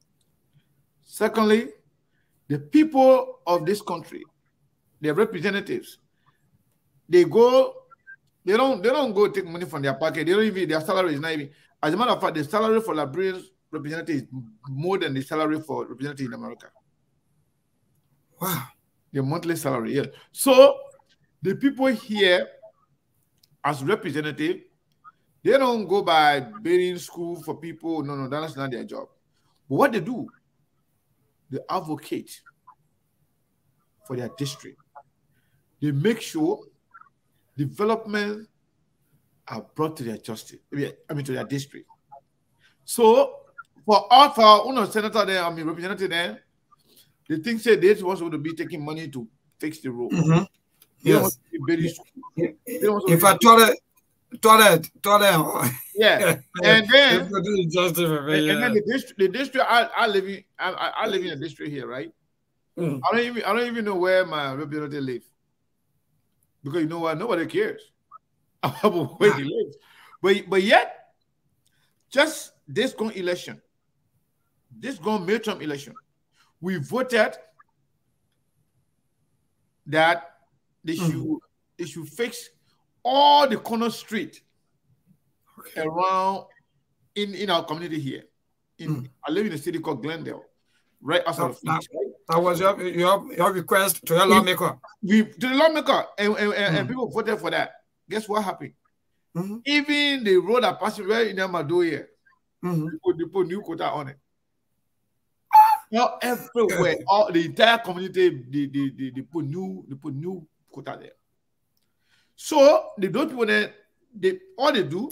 Secondly, the people of this country, their representatives, they go, they don't they don't go take money from their pocket. They don't even, their salary is not even, as a matter of fact, the salary for Liberian representative is more than the salary for representative in America. Wow. The monthly salary, yeah. So the people here as representative, they don't go by building school for people. No, no, that's not their job. But what they do, they advocate for their district. They make sure development are brought to their justice. I mean, to their district. So for all for you know, senator there, I mean representative there, they think say they want to be taking money to fix the road. Mm-hmm. Yes. If I told it, told it, told it. Yeah, and then and, and then the district, the district I, I live in, I, I live in a district here, right? Mm. I don't even I don't even know where my representative live, because you know what? Nobody cares about where he lives. But but yet, just this going election, this going midterm election, we voted that they should mm. they should fix all the corner street okay. around in, in our community here. In mm. I live in a city called Glendale, right outside of Phoenix. Right? That was your, your, your request to your lawmaker. We to the lawmaker, and, and, mm. and people voted for that. Guess what happened? Mm-hmm. Even the road that passing right in Amado here, mm-hmm. they, put, they put new quota on it. Now everywhere, all the entire community, they, they, they, they put new, they put new quota there. So the those people that they all they do,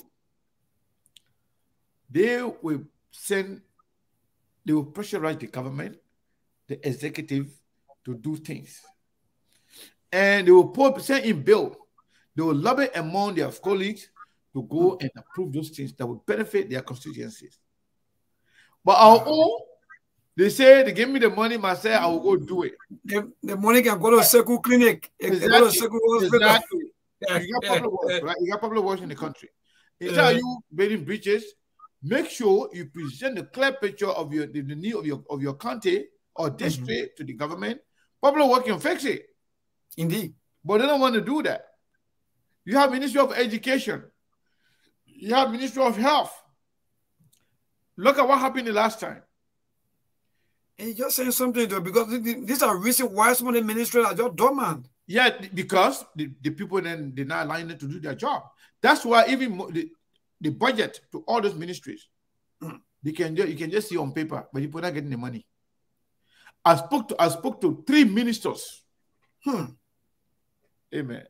they will send, they will pressurize the government, the executive, to do things, and they will put send in bill. They will lobby among their colleagues to go and approve those things that will benefit their constituencies. But our own, they say they give me the money, myself, I will go do it. The, the money can go to a circle clinic. Exactly. Go to a circle hospital. Exactly. Yeah, you got public works, right? You got public works in the country. Instead of you building bridges, make sure you present a clear picture of your the, the need of your of your county or district mm-hmm. to the government. Public work can fix it. Indeed. But they don't want to do that. You have Ministry of Education. You have Ministry of Health. Look at what happened the last time. And you're just saying something though, because these are recent why some of the ministries are just dormant. Yeah, because the, the people then they're not aligned to do their job. That's why even the, the budget to all those ministries, mm. they can just, you can just see on paper, but people are not getting the money. I spoke to I spoke to three ministers. Hmm. Amen.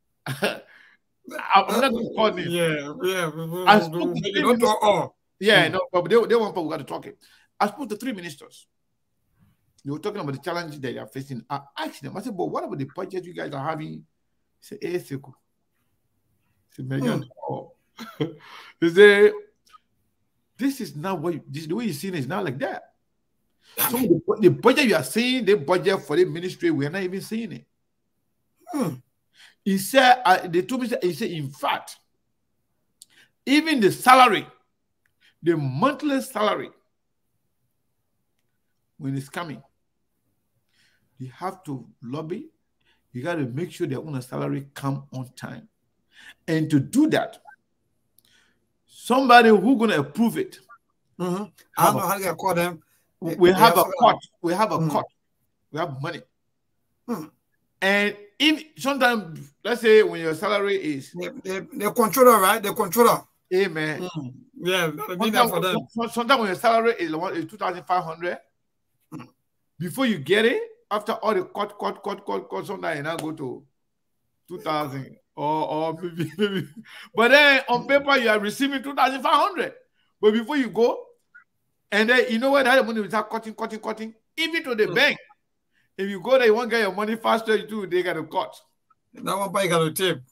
I'm not going to call them. Yeah, yeah. I spoke to three ministers. Oh. Yeah, no, but they, they want people got to talk it. I spoke to three ministers. They were talking about the challenges that they are facing. I asked them, I said, but what about the budget you guys are having? He said, hey, Sekou. He said, hmm. oh. He said, this is not what you, this, the way you're seeing it is not like that. So the, the budget you are seeing, the budget for the ministry, we are not even seeing it. Hmm. He said, uh, they told me, he said, in fact, even the salary, the monthly salary, when it's coming, you have to lobby. You got to make sure their own salary come on time. And to do that, somebody who's going to approve it. Mm-hmm. I don't know how to call them. We, we have a cut. We have a mm-hmm. cut. We have money. Mm-hmm. And if sometimes, let's say when your salary is the, the, the controller, right? The controller. Amen. Mm-hmm. Yeah, sometimes, for them. Sometimes when your salary is, is two thousand five hundred, mm-hmm. before you get it, after all the cut, cut, cut, cut, cut, sometimes you now go to two thousand or, or maybe, maybe. But then on paper, you are receiving two thousand five hundred. But before you go, and then you know what? That money will start cutting, cutting, cutting, even to the mm-hmm. bank. If you go there, you won't get your money faster, you do, they got to cut. That one buy got a tip.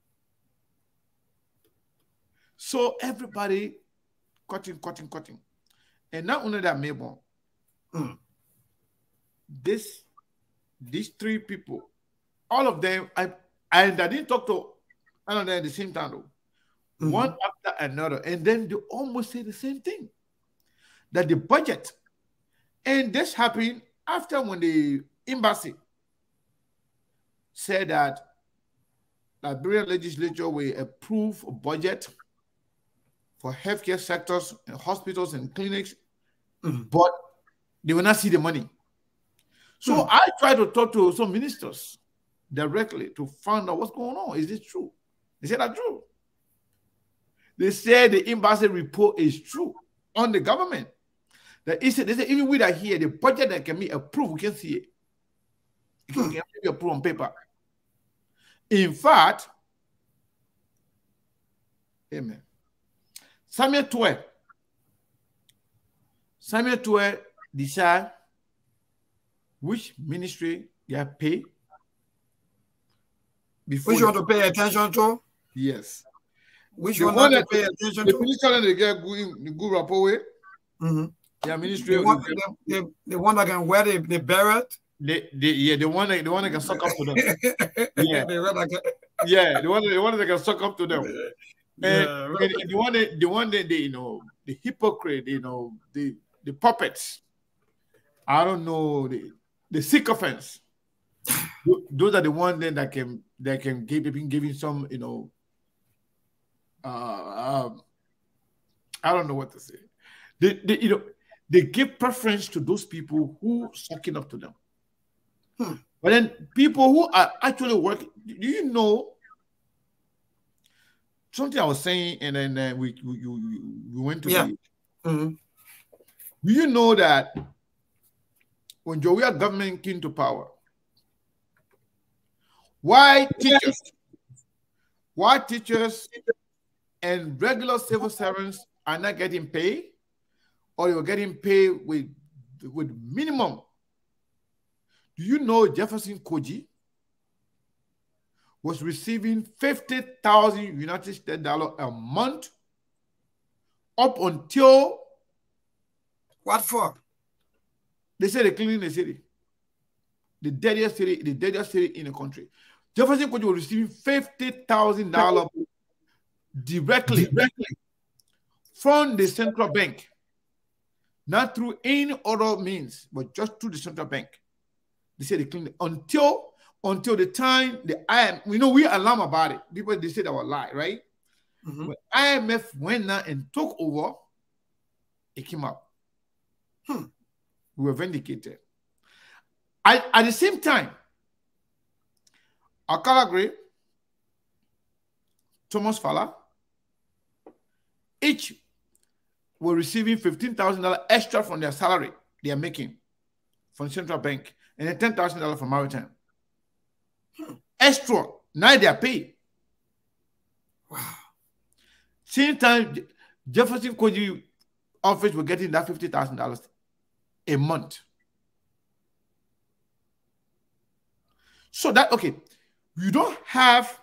So everybody cutting, cutting, cutting. And not only that, Mabel, mm. this, these three people, all of them, I, I, I didn't talk to all of them at the same time, though. Mm-hmm. One after another. And then they almost say the same thing. That the budget, and this happened after when the embassy said that Liberian legislature will approve a budget for healthcare sectors, and hospitals and clinics, mm-hmm. but they will not see the money. So mm-hmm. I tried to talk to some ministers directly to find out what's going on. Is it true? They said that's true. They said the embassy report is true on the government. That is, they said even with that here, the budget that can be approved, we can see it. It can be approved on paper. In fact, amen. Samuel twelve. Samuel twelve decide which ministry they have paid. Which you want to pay attention to? Yes. Which the one, one that to pay attention the to? The ministry that they get good, good rapport with. Mm-hmm. Yeah, ministry. The one, the, the, the one that can wear the, the beret. The, the, yeah, the one that the one that can suck up to them. Yeah, yeah, the one the one that can suck up to them. And, yeah, right. and the one that the one that they, you know, the hypocrite, you know, the the puppets. I don't know, the the sycophants. Those are the ones then that can that can give been giving some, you know, uh, um, I don't know what to say. They, they you know they give preference to those people who sucking up to them. Hmm. But then people who are actually working, do you know something I was saying, and then uh, we, we we went to yeah. the, mm-hmm. Do you know that when Jowea government came to power, why teachers, why teachers and regular civil servants are not getting paid, or they were getting paid with with minimum? Do you know Jefferson Koji was receiving fifty thousand United States dollars a month up until what for? They said they cleaning the city, the deadliest city, the deadliest city in the country. Jefferson Koji was receiving fifty thousand dollars directly, directly from the central bank, not through any other means, but just through the central bank. They said they cleaned it until until the time the I M F, you know, we alarm about it. People, they said that was a lie, right? Mm-hmm. When I M F went now and took over, it came out. Hmm. We were vindicated. I, at the same time, Akala Gray, Thomas Fala, each were receiving fifteen thousand dollars extra from their salary they are making from the central bank, and then ten thousand dollars from Maritime. Hmm. Extra. Now they are paid. Wow. Same time, Jefferson Koji office were getting that fifty thousand dollars a month. So that, okay, you don't have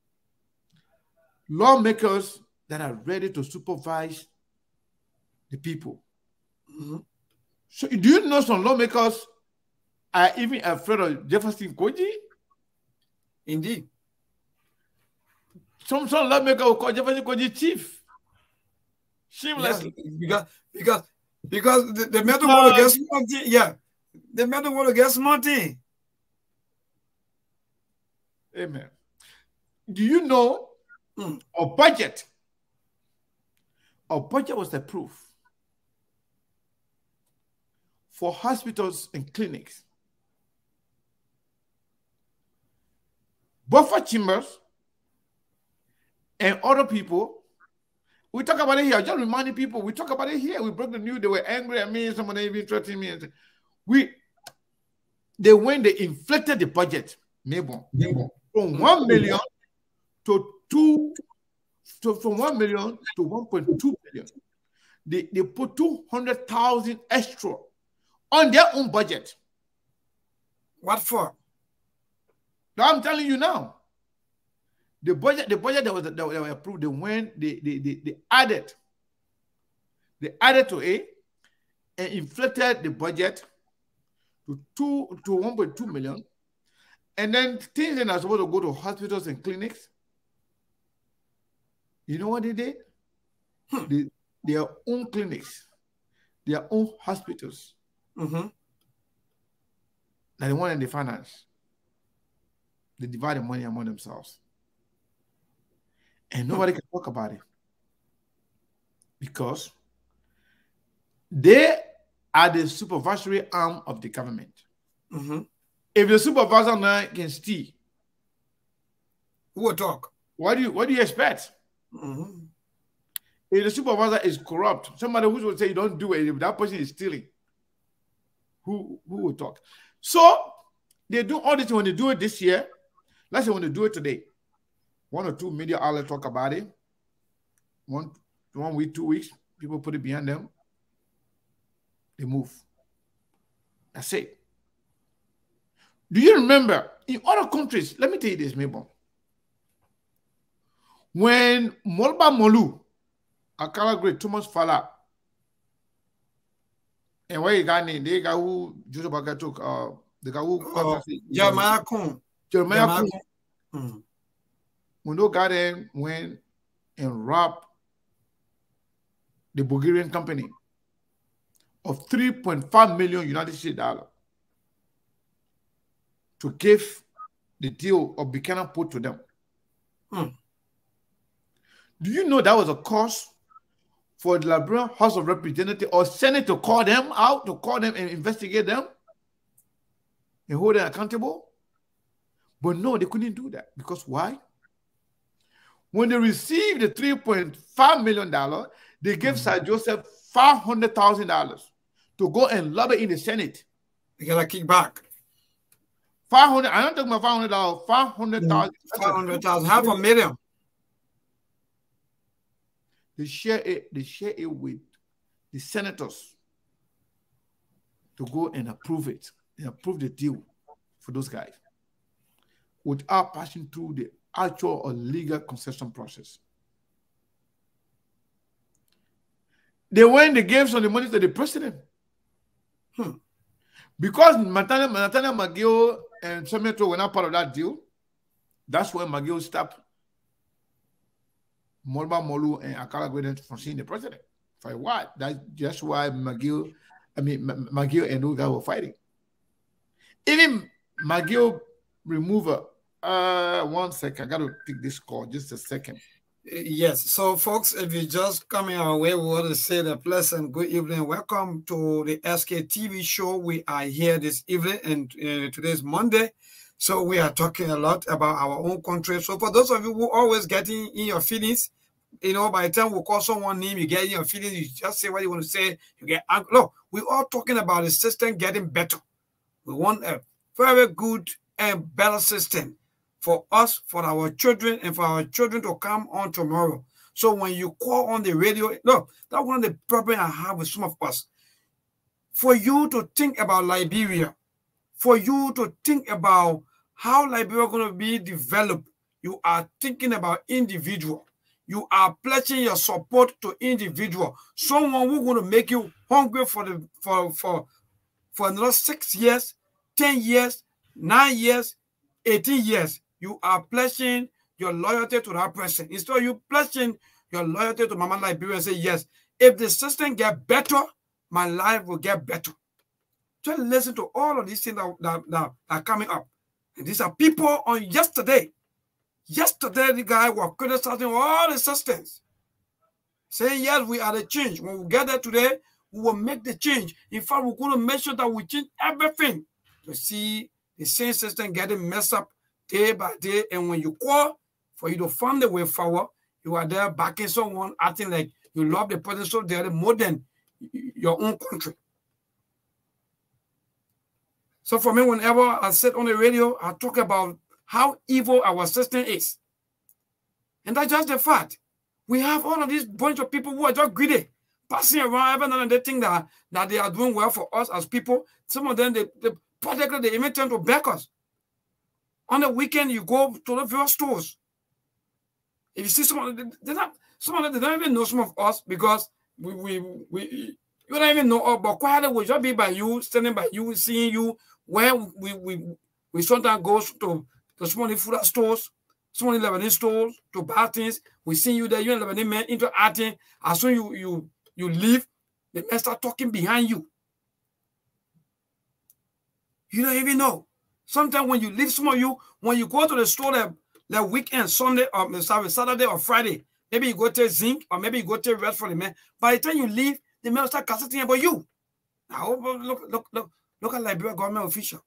lawmakers that are ready to supervise the people. Mm-hmm. So do you know some lawmakers are even afraid of Jefferson Koji? Indeed. Some some lawmakers will call Jefferson Koji chief. Shamelessly. Yes, because because because the, the men don't want to get smarty. Yeah. The men don't want to get smarty. Amen. Do you know mm. a budget? A budget was approved for hospitals and clinics. Buffer Chambers and other people, we talk about it here. Just reminding people, we talk about it here. We broke the news. They were angry at me. Someone even threatened me. And we, they when they inflated the budget, maybe from one million to two, to from one million to one point two billion. They they put two hundred thousand extra on their own budget. What for? Now I'm telling you now. The budget, the budget that was that was approved, they went, they, they, they, they added, they added to it and inflated the budget to two to one point two million. And then things that are supposed to go to hospitals and clinics. You know what they did? Hmm. They, their own clinics, their own hospitals. Mm-hmm. That they wanted the finance. They divide the money among themselves. And nobody can talk about it. Because they are the supervisory arm of the government. Mm-hmm. If the supervisor now can steal, who will talk? What do you what do you expect? Mm-hmm. If the supervisor is corrupt, somebody who will say you don't do it, if that person is stealing, who who will talk? So they do all this when they do it this year. Let's say when they do it today, one or two media outlets talk about it. One one week, two weeks, people put it behind them. They move. That's it. Do you remember in other countries? Let me tell you this, Mabel. When Molba Molu, Akala Great, Thomas Fala, and where you got name, they got who Joseph Baga took, uh, the guy who uh, Jeremiah Kun. Jeremiah Kun. Mm. When they got in, went and robbed the Bulgarian company of three point five million United States dollars to give the deal of Buchanan Port to them. Hmm. Do you know that was a cost for the Liberian House of Representatives or Senate to call them out, to call them and investigate them and hold them accountable? But no, they couldn't do that. Because why? When they received the three point five million dollars, they gave mm-hmm. Sir Joseph five hundred thousand dollars to go and lobby in the Senate. They got a kickback. five hundred, I'm not talking about five hundred dollars, five hundred thousand. five hundred thousand, half a million. They share it, they share it with the senators to go and approve it, and approve the deal for those guys without passing through the actual or legal concession process. They went, they gave some of the money to the president. Hmm. Because Nathaniel McGill and Semeto were not part of that deal, that's when McGill stopped Molba Molu and Akala Great from seeing the president. For what? That's just why McGill, I mean, McGill and those guys were fighting. Even McGill remover, uh, one second, I got to take this call, just a second. Yes, so folks, if you're just coming our way, we want to say a pleasant good evening. Welcome to the S K T V show. We are here this evening, and uh, today's Monday. So we are talking a lot about our own country. So for those of you who always getting in your feelings, you know, by the time we call someone name, you get in your feelings, you just say what you want to say, you get angry. No, we're all talking about the system getting better. We want a very good and better system for us, for our children, and for our children to come on tomorrow. So when you call on the radio, look, that's one of the problems I have with some of us. For you to think about Liberia, for you to think about how Liberia is going to be developed, you are thinking about individual. You are pledging your support to individual. Someone who's going to make you hungry for the for for for another six years, ten years, nine years, eighteen years. You are pledging your loyalty to that person. Instead of you pledging your loyalty to Mama Liberia and say, yes, if the system get better, my life will get better. Just listen to all of these things that, that, that are coming up. And these are people on yesterday. Yesterday, the guy was criticizing all the systems, saying, yes, we are the change. When we get there today, we will make the change. In fact, we're going to make sure that we change everything to see the same system getting messed up day by day. And when you call for you to find the way forward, you are there backing someone, acting like you love the person, so they're more than your own country. So for me, whenever I sit on the radio, I talk about how evil our system is. And that's just the fact. We have all of this bunch of people who are just greedy, passing around every now and they think that, that they are doing well for us as people. Some of them, they, they particularly, they even tend to back us. On the weekend, you go to the various stores. If you see someone, they're not, some of them, they don't even know some of us because we, we, we you don't even know us, but quietly we'll just be by you, standing by you, seeing you, where we, we, we sometimes go to to small food stores, small Lebanese stores, to buy things. We see you there, you and Lebanese men interacting. As soon you you you leave, the men start talking behind you. You don't even know. Sometimes when you leave, some of you, when you go to the store, that like weekend, Sunday, or sorry, Saturday or Friday. Maybe you go to zinc, or maybe you go to rest for the man. By the time you leave, the man will start gossiping about you. Now look, look, look, look at Liberia government official.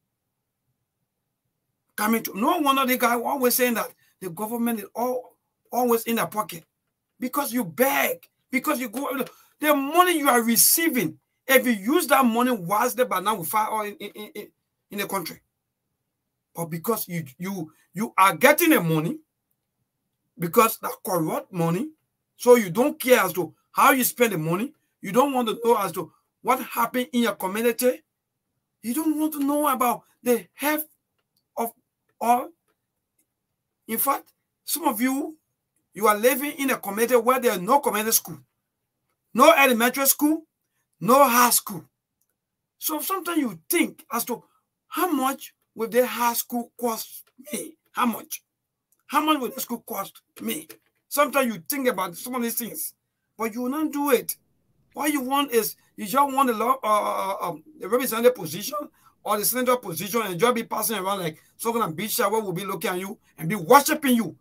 Coming to no wonder the guy always saying that the government is all always in their pocket. Because you beg, because you go the money you are receiving, if you use that money wisely, but now we find in, in, in, in the country. But because you you you are getting the money, because that corrupt money, so you don't care as to how you spend the money, you don't want to know as to what happened in your community, you don't want to know about the health of all. In fact, some of you, you are living in a community where there is no community school, no elementary school, no high school. So sometimes you think as to how much will the high school cost me? How much? How much will the school cost me? Sometimes you think about some of these things, but you will not do it. What you want is you just want the law, uh, um, the representative position or the senator position, and just be passing around like some kind of beach shower will be looking at you and be worshiping you.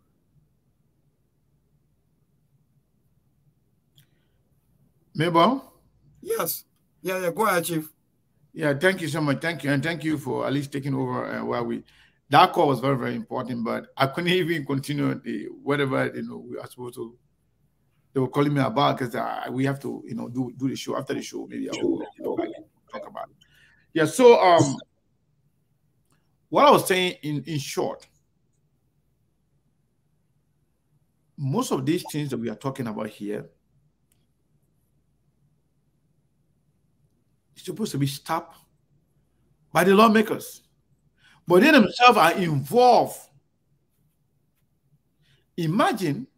Mabel? Yes. Yeah, yeah. Go ahead, Chief. Yeah, thank you so much. Thank you. And thank you for at least taking over uh, while we, that call was very, very important, but I couldn't even continue the whatever, you know, we are supposed to, they were calling me about because uh, we have to, you know, do, do the show. After the show, maybe I'll you know, talk about it. Yeah, so um, what I was saying in, in short, most of these things that we are talking about here, supposed to be stopped by the lawmakers, but they themselves are involved. Imagine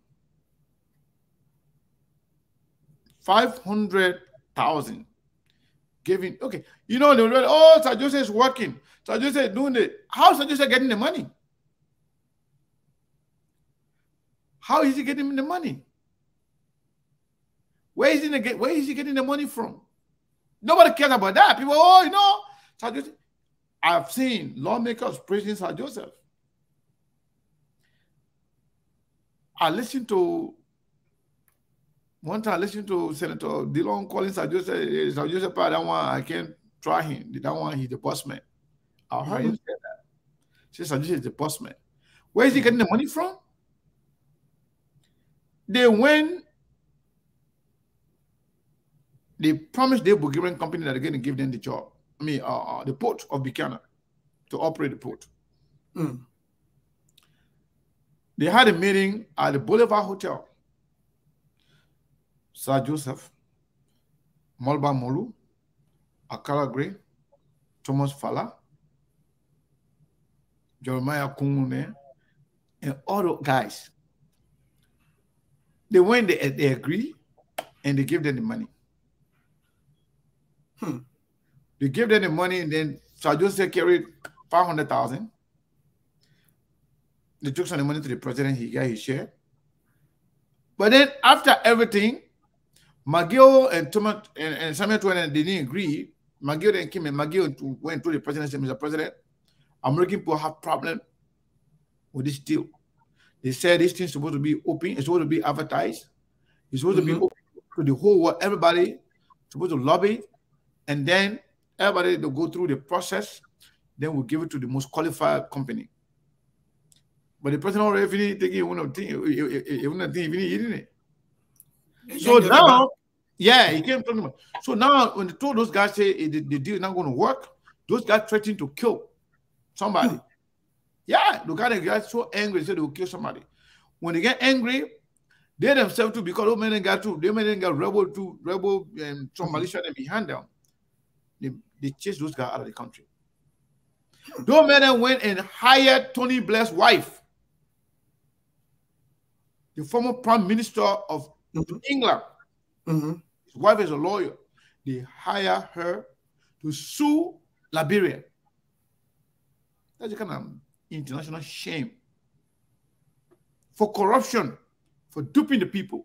five hundred thousand giving. Okay, you know, they were, oh, Sir Joseph is working. Sir Joseph is doing it. How is Sir Joseph getting the money? How is he getting the money? Where is he, where is he getting the money from? Nobody cares about that. People, oh, you know, Sir Joseph. I've seen lawmakers praising Sir Joseph. I listened to, one time I listened to Senator Dillon calling Sir Joseph, Sir Joseph, that one, I can't try him. That one, he's the boss man. I heard him say that. Say Sir Joseph is the boss man. Where is he getting the money from? They went, they promised the Bulgarian company that they're going to give them the job. I mean, uh, uh, the port of Buchanan to operate the port. Mm. They had a meeting at the Boulevard Hotel. Sir Joseph, Molba Molu, Akala Gray, Thomas Fala, Jeremiah Kumune, and all the guys. They went, they, they agree, and they give them the money. Hmm. They gave them the money, and then Sir Joseph carried five hundred thousand. They took some of the money to the president, he got his share. But then after everything, McGill and Thomas and, and Samuel Twain, they didn't agree. McGill then came and McGill went to the president and said, Mister President, American people have problem with this deal. They said this thing's supposed to be open, it's supposed to be advertised, it's supposed mm-hmm. to be open to the whole world, everybody supposed to lobby, and then everybody will go through the process, then we'll give it to the most qualified company. But the president already taking one of the things, even the thing, even it. So now, yeah, he came talking about. So now, when they told those guys say the, the deal is not going to work, those guys threatened to kill somebody. Hmm. Yeah, the guy got so angry, they said they will kill somebody. When they get angry, they themselves too, because those men got too, they men got rebel to rebel and some militia and behind them. They, they chased those guys out of the country. Those men went and hired Tony Blair's wife, the former prime minister of mm-hmm. England. Mm-hmm. His wife is a lawyer. They hire her to sue Liberia. That's a kind of international shame for corruption, for duping the people.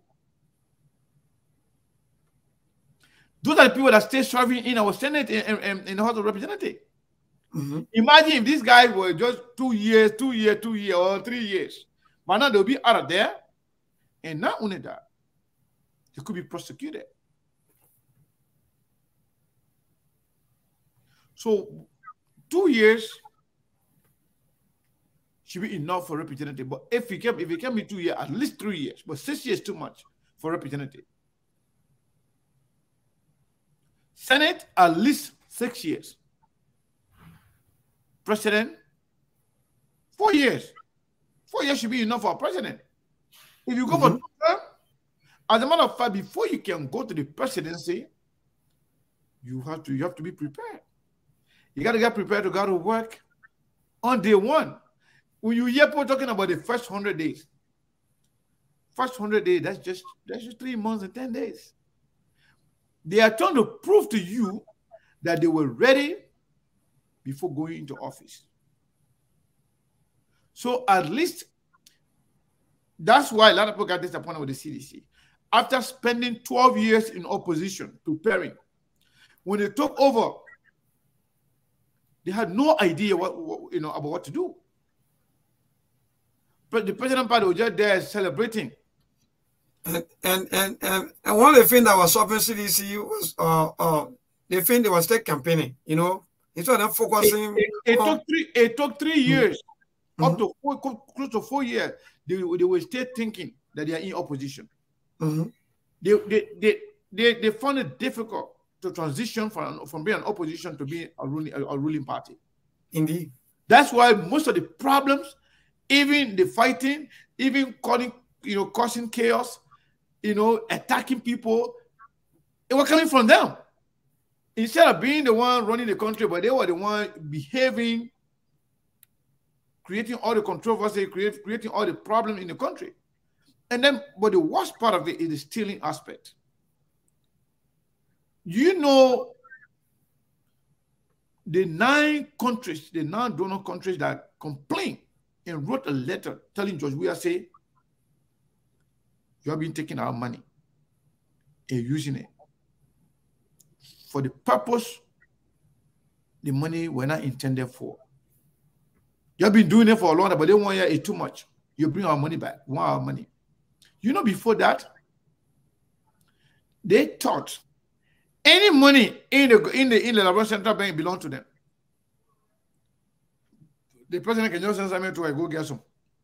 Those are the people that stay serving in our Senate and in the House of Representatives. Mm-hmm. Imagine if these guys were just two years, two years, two years, or three years. But now they'll be out of there. And not only that, they could be prosecuted. So two years should be enough for representative. But if it can, if it can be two years, at least three years. But six years too much for representative. Senate, at least six years. President, four years. Four years should be enough for a president. If you go mm-hmm. for two terms, as a matter of fact, before you can go to the presidency, you have to you have to be prepared. You got to get prepared to go to work on day one. When you hear people talking about the first hundred days, first hundred days, that's just that's just three months and ten days. They are trying to prove to you that they were ready before going into office. So at least that's why a lot of people got disappointed with the C D C. After spending twelve years in opposition, preparing, when they took over, they had no idea what, what you know about what to do. But the president party was just there celebrating. And and and and, and one of the things that was stopping C D C was uh uh the thing they were still campaigning, you know. Instead of focusing, it, it, it on... took three. It took three years, mm-hmm. up to four, close to four years. They, they were still thinking that they are in opposition. Mm-hmm. They, they they they they found it difficult to transition from from being an opposition to being a ruling a, a ruling party. Indeed, that's why most of the problems, even the fighting, even causing you know causing chaos, you know attacking people, it was coming from them. Instead of being the one running the country, but they were the one behaving, creating all the controversy, create, creating all the problems in the country. And then, but the worst part of it is the stealing aspect. You know, the nine countries, the nine donor countries that complained and wrote a letter telling George Weah, say, you have been taking our money and using it for the purpose the money were not intended for. You have been doing it for a long time, but they want you it's too much. You bring our money back. We want our money. You know, before that, they thought any money in the in the in the Liberia Central Bank belonged to them. The president can just send something to her, go get some.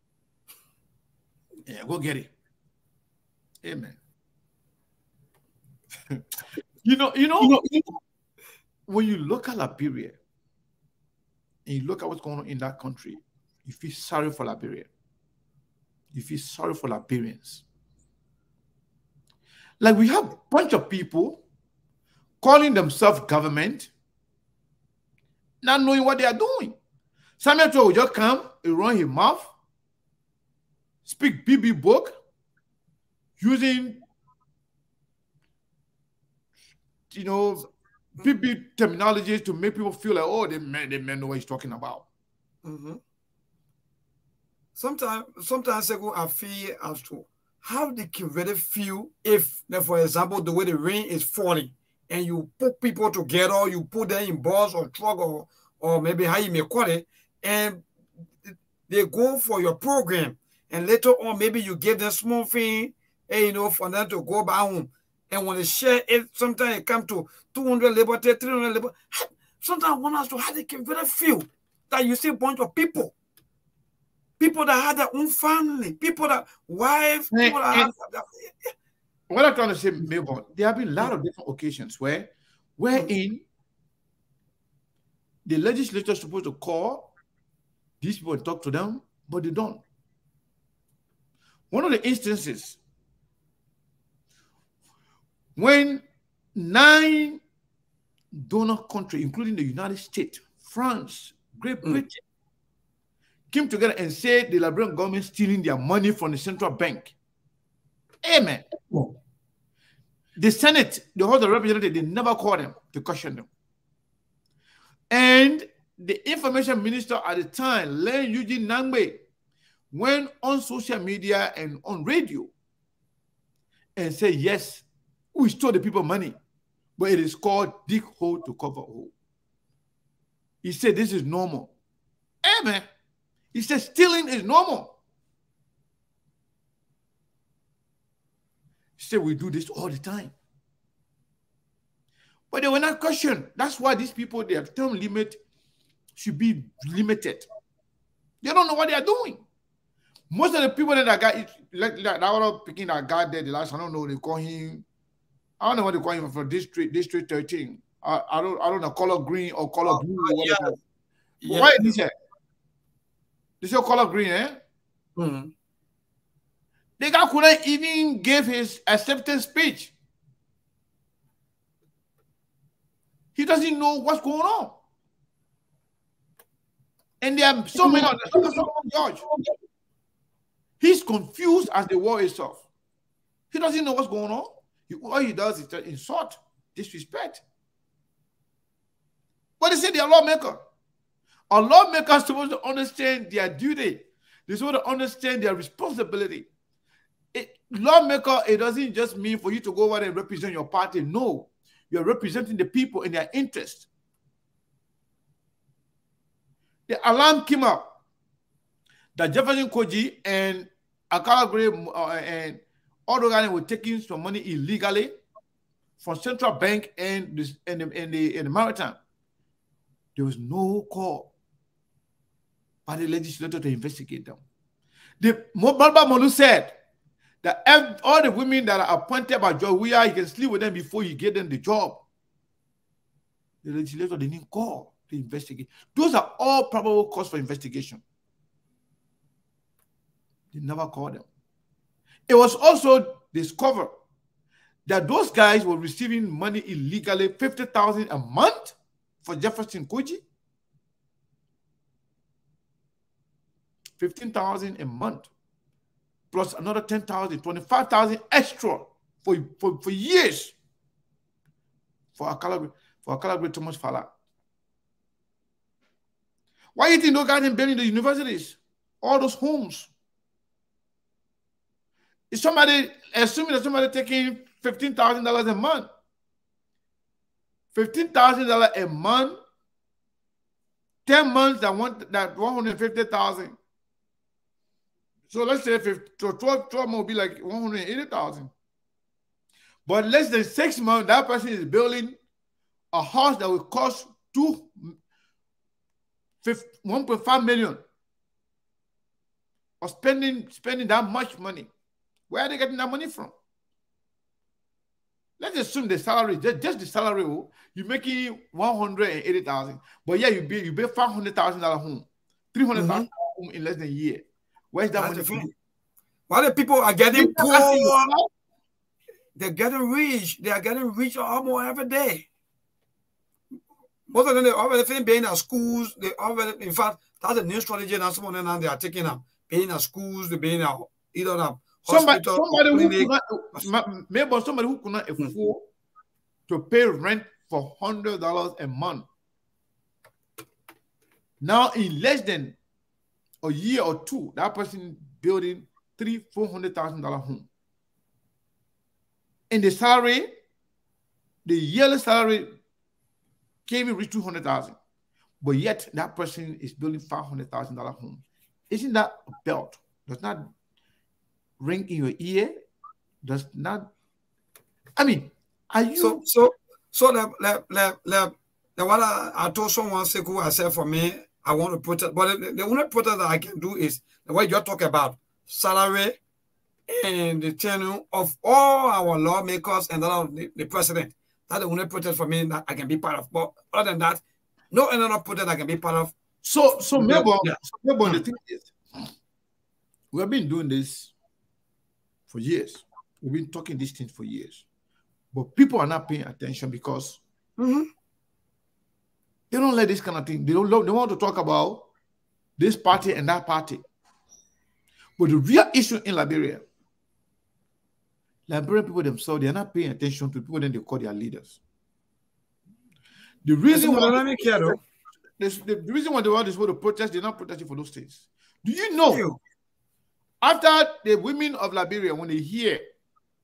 Yeah, go get it. Amen. You know, you know, you know, you know, when you look at Liberia and you look at what's going on in that country, you feel sorry for Liberia. You feel sorry for Liberians. Like we have a bunch of people calling themselves government, not knowing what they are doing. Samuel Tuah will just come, he run his mouth, speak B B book, using you know, B B terminologies to make people feel like, oh, they may, they may know what he's talking about. Mm-hmm. Sometimes, sometimes I feel as to how they can really feel if, for example, the way the rain is falling and you put people together, you put them in bus or truck or, or maybe how you may call it, and they go for your program, and later on, maybe you give them small thing, and, you know, for them to go back home. And when they share it, sometimes it comes to two hundred liberty, three hundred liberty. Sometimes I want us to how they can really feel that you see a bunch of people. People that have their own family, people that wives, people that have their, yeah. What I'm trying to say, Melbourne, there have been a lot of different occasions where wherein the legislature is supposed to call these people and talk to them, but they don't. One of the instances when nine donor countries, including the United States, France, Great Britain, mm. came together and said the Liberian government stealing their money from the central bank. Amen. Oh. The Senate, the House of Representatives, they never called them to question them. And the information minister at the time, Len Eugene Nangbe, went on social media and on radio and said, yes, we stole the people money, but it is called dig hole to cover hole. He said this is normal. Hey, man. He said stealing is normal. He said we do this all the time. But they were not questioned. That's why these people, their term limit should be limited. They don't know what they are doing. Most of the people that I got, like, like that one picking that guy there, the last, I don't know, they call him, I don't know what they call him for District District thirteen. I, I don't I don't know, color green or color blue. Or whatever. Yeah. Yeah. Why is this? They say color green, eh? Mm-hmm. The guy couldn't even give his acceptance speech. He doesn't know what's going on. And there are so many others. So many judge. He's confused as the war itself. He doesn't know what's going on. He, all he does is insult, disrespect. But they say they are lawmakers. A lawmaker is supposed to understand their duty. They're supposed to understand their responsibility. It, lawmaker, it doesn't just mean for you to go over there and represent your party. No. You're representing the people in their interest. The alarm came up that Jefferson Koji and Akala Gray uh, and all the guys were taking some money illegally from Central Bank and the, and, the, and, the, and the Maritime. There was no call by the legislature to investigate them. The Malba Molu said that all the women that are appointed by Joe Weah, you can sleep with them before you get them the job. The legislature didn't call to investigate. Those are all probable cause for investigation. They never called them. It was also discovered that those guys were receiving money illegally, fifty thousand dollars a month for Jefferson Koji. fifteen thousand dollars a month. Plus another ten thousand dollars, twenty-five thousand dollars extra for, for, for years for Akala, for Akala Thomas Fala. Why do you think those guys in building the universities? All those homes. Is somebody, assuming that somebody taking fifteen thousand dollars a month, fifteen thousand dollars a month, ten months that want that one hundred fifty thousand dollars. So let's say if so twelve, twelve months will be like one hundred eighty thousand dollars. But less than six months, that person is building a house that will cost two, one point five million dollars. Or spending, spending that much money. Where are they getting that money from? Let's assume the salary, just, just the salary, you're making one hundred eighty thousand dollars. But yeah, you pay, you pay five hundred thousand dollars home, three hundred thousand dollars mm-hmm. home in less than a year. Where's that That's money from? Why the people are getting poor? They're getting rich. They are getting rich almost every day. Most of them, they already paying at schools. They already, in fact, that's a new strategy. And some of them now they are taking them, paying at schools, they're paying at either them. Somebody, somebody, who could not, maybe somebody who could not afford mm. to pay rent for one hundred dollars a month. Now, in less than a year or two, that person building three, four hundred thousand dollar home. And the salary, the yearly salary can't even reach two hundred thousand. But yet that person is building five hundred thousand dollar home. Isn't that a belt? Does not ring in your ear? Does not. I mean, are you so so so like like like, like what I, I told someone Sekou, I said for me, I want to protest, but the, the only protest that I can do is the way you're talking about salary and the tenure of all our lawmakers and the, the president. That's the only protest for me that I can be part of. But other than that, no another protest I can be part of. So, so maybe, yeah. so maybe mm. the thing is, we have been doing this for years. We've been talking these things for years. But people are not paying attention because mm-hmm. they don't like this kind of thing. They don't love, they want to talk about this party and that party. But the real issue in Liberia, Liberian people themselves, they're not paying attention to people that they call their leaders. The reason why they, the, the reason why they want this to protest, they're not protesting for those things. Do you know? You. After the women of Liberia, when they hear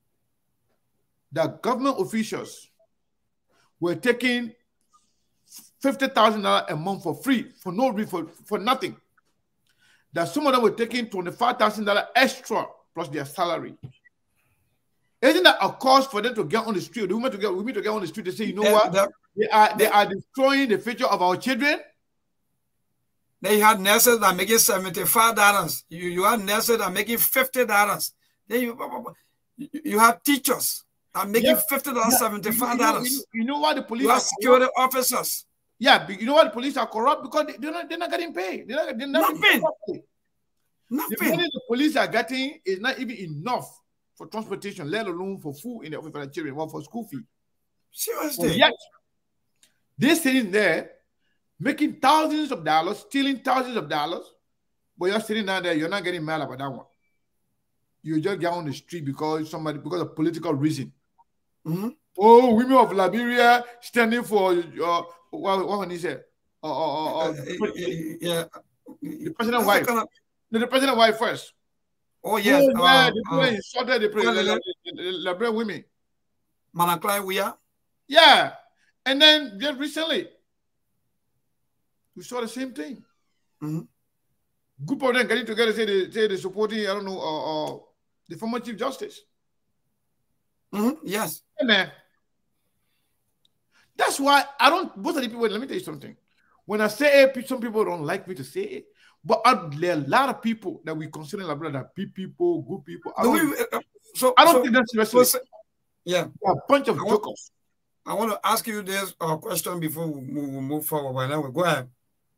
that government officials were taking fifty thousand dollars a month for free, for no for, for nothing. That some of them were taking twenty-five thousand dollars extra plus their salary. Isn't that a cause for them to get on the street? The women to get women to get on the street to say, you know Yeah, what? that- They are they are destroying the future of our children. They had nurses that making seventy-five dollars. You you have nurses that making fifty dollars. Then you you have teachers that making Yeah. fifty dollars, Yeah. seventy-five You know, dollars. you know, you know why the police You are have security officers. Yeah, but you know why the police are corrupt? Because they, they're not they're not getting paid. They're not, they're not Nothing. The Nothing. money the police are getting is not even enough for transportation, let alone for food in the for the children, or for school fee. Seriously. Yet they're sitting there making thousands of dollars, stealing thousands of dollars, but you're sitting down there, you're not getting mad about that one. You just get on the street because somebody because of political reason. Mm-hmm. Oh, women of Liberia standing for uh, what what he said? Uh, uh, uh, uh, yeah. the president wife. Kind of, No, the president wife first. oh yes. Oh, yeah, uh, the uh, president insulted the, well, the, let- the, the, the Liberian women. Manaclay, we are. Yeah, and then just recently, we saw the same thing. Mm-hmm. Group of them getting together, say they say they supporting, I don't know, uh, uh, the former Chief Justice. Mm-hmm. Yes. And then that's why I don't. Most of the people. Let me tell you something. When I say it, some people don't like me to say it, but there are a lot of people that we consider like that big people, good people. I Do don't, we, uh, so, I don't so, think that's seriously. so, yeah. They're a bunch of I want- jokers. I want to ask you this uh, question before we move, we move forward. But now we go ahead.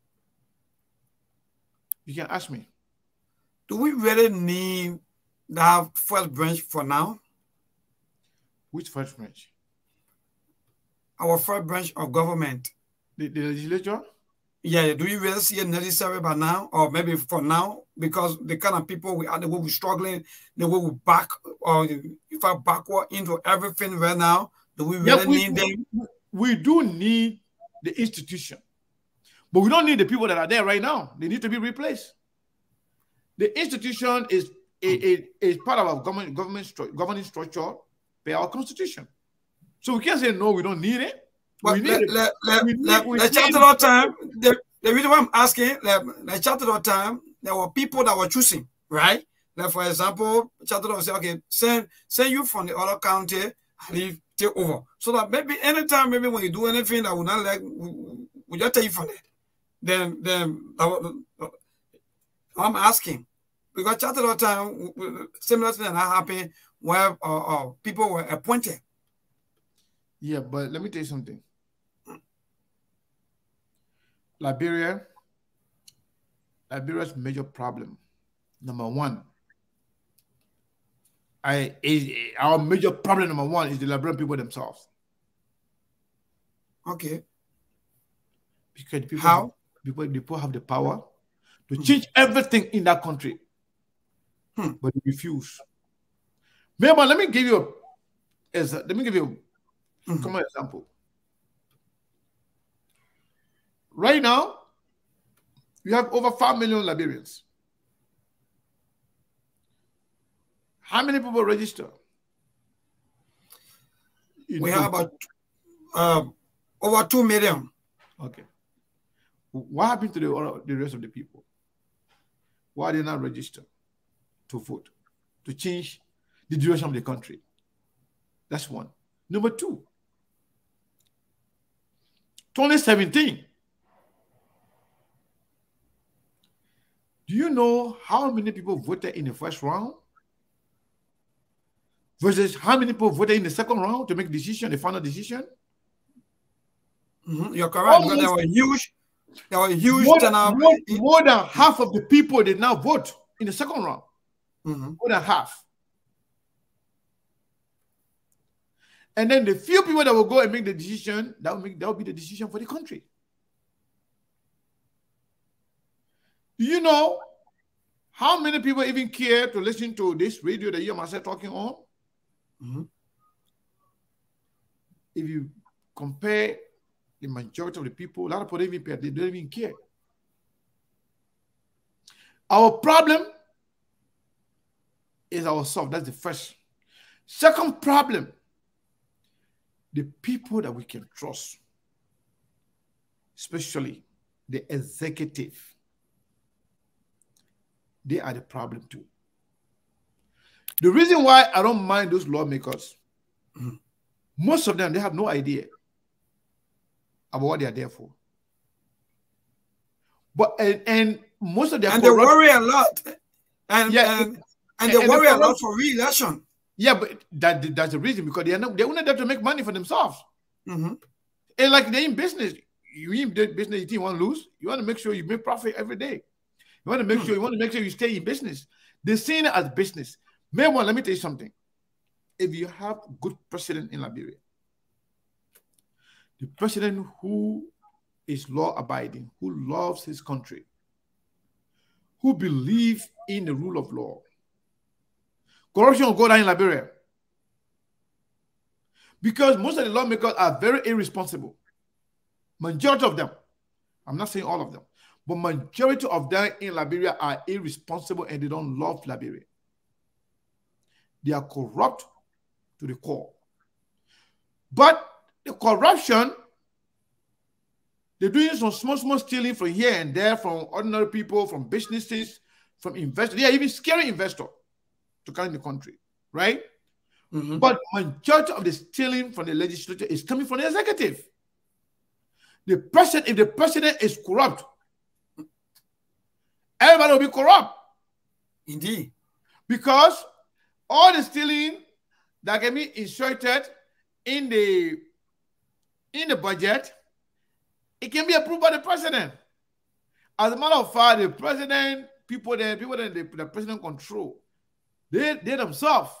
You can ask me. Do we really need to have first branch for now? Which first branch? Our first branch of government. The, the legislature? Yeah, do you really see it necessary by now, or maybe for now, because the kind of people we are, the way we're struggling, the way we back, or if I backward into everything right now, do we really Yeah, we, need them? we, we do need the institution, but we don't need the people that are there right now. They need to be replaced. The institution is a, a, is part of our government government stru governing structure by our constitution. So we can't say no, we don't need it. But We need let, it. let, let, We need- let, we let's need chat it. all time. The, the reason why I'm asking, like, let's chat all time, there were people that were choosing, right? Like, for example, chat all say, okay, send, send you from the other county and leave, take over. So that maybe anytime, maybe when you do anything that would not like, we, we just take you from there. Then, then, uh, I'm asking. Because chat all time, similar thing that happened where uh, uh, people were appointed. Yeah, but let me tell you something. Liberia, Liberia's major problem, number one, I is our major problem number one is the Liberian people themselves. Okay. Because people How? have, people, people have the power to change everything in that country, Hmm. but they refuse. Remember, let me give you a, as a- let me give you a Mhm. common example. Right now, we have over five million Liberians. How many people register? In- We have about uh, over two million. Okay. What happened to the, other- the rest of the people? Why did they not register to vote, to change the direction of the country? That's one. Number two, twenty seventeen. Do you know how many people voted in the first round versus how many people voted in the second round to make a decision, the final decision? Mhm, you're correct. Because there Almost- were huge, there were huge More, turnout. more, more than half of the people did not vote in the second round. Mhm. More than half. And then the few people that will go and make the decision, that will make that will be the decision for the country. Do you know how many people even care to listen to this radio that you and myself talking on? Mhm. If you compare the majority of the people, a lot of people don't even care, they don't even care. Our problem is ourselves. That's the first. Second problem, the people that we can trust. especially the executive, they are the problem too. The reason why I don't mind those lawmakers, mm-hmm. most of them, they have no idea about what they are there for. But and, and most of them and they worry a lot, and yeah, and, and they and worry a lot for re-election. Yeah, but that that's the reason, because they are not, they're not there to make money for themselves. Mm-hmm. And like they're in business, you in business, you want to lose, you want to make sure you make profit every day. You want to make mm-hmm. sure you want to make sure you stay in business. They're seeing it as business. Meanwhile, let me tell you something. If you have a good president in Liberia, the president who is law-abiding, who loves his country, who believes in the rule of law, corruption will go down in Liberia. Because most of the lawmakers are very irresponsible. Majority of them. I'm not saying all of them. But majority of them in Liberia are irresponsible and they don't love Liberia. They are corrupt to the core. But the corruption, they're doing some small, small stealing from here and there, from ordinary people, from businesses, from investors. They are even scaring investors to come in the country, right? Mm-hmm. But majority of the stealing from the legislature is coming from the executive. The president, if the president is corrupt, everybody will be corrupt. Indeed. Because all the stealing that can be inserted in the in the budget, it can be approved by the president. As a matter of fact, the president, people that people that the, the president control, they, they themselves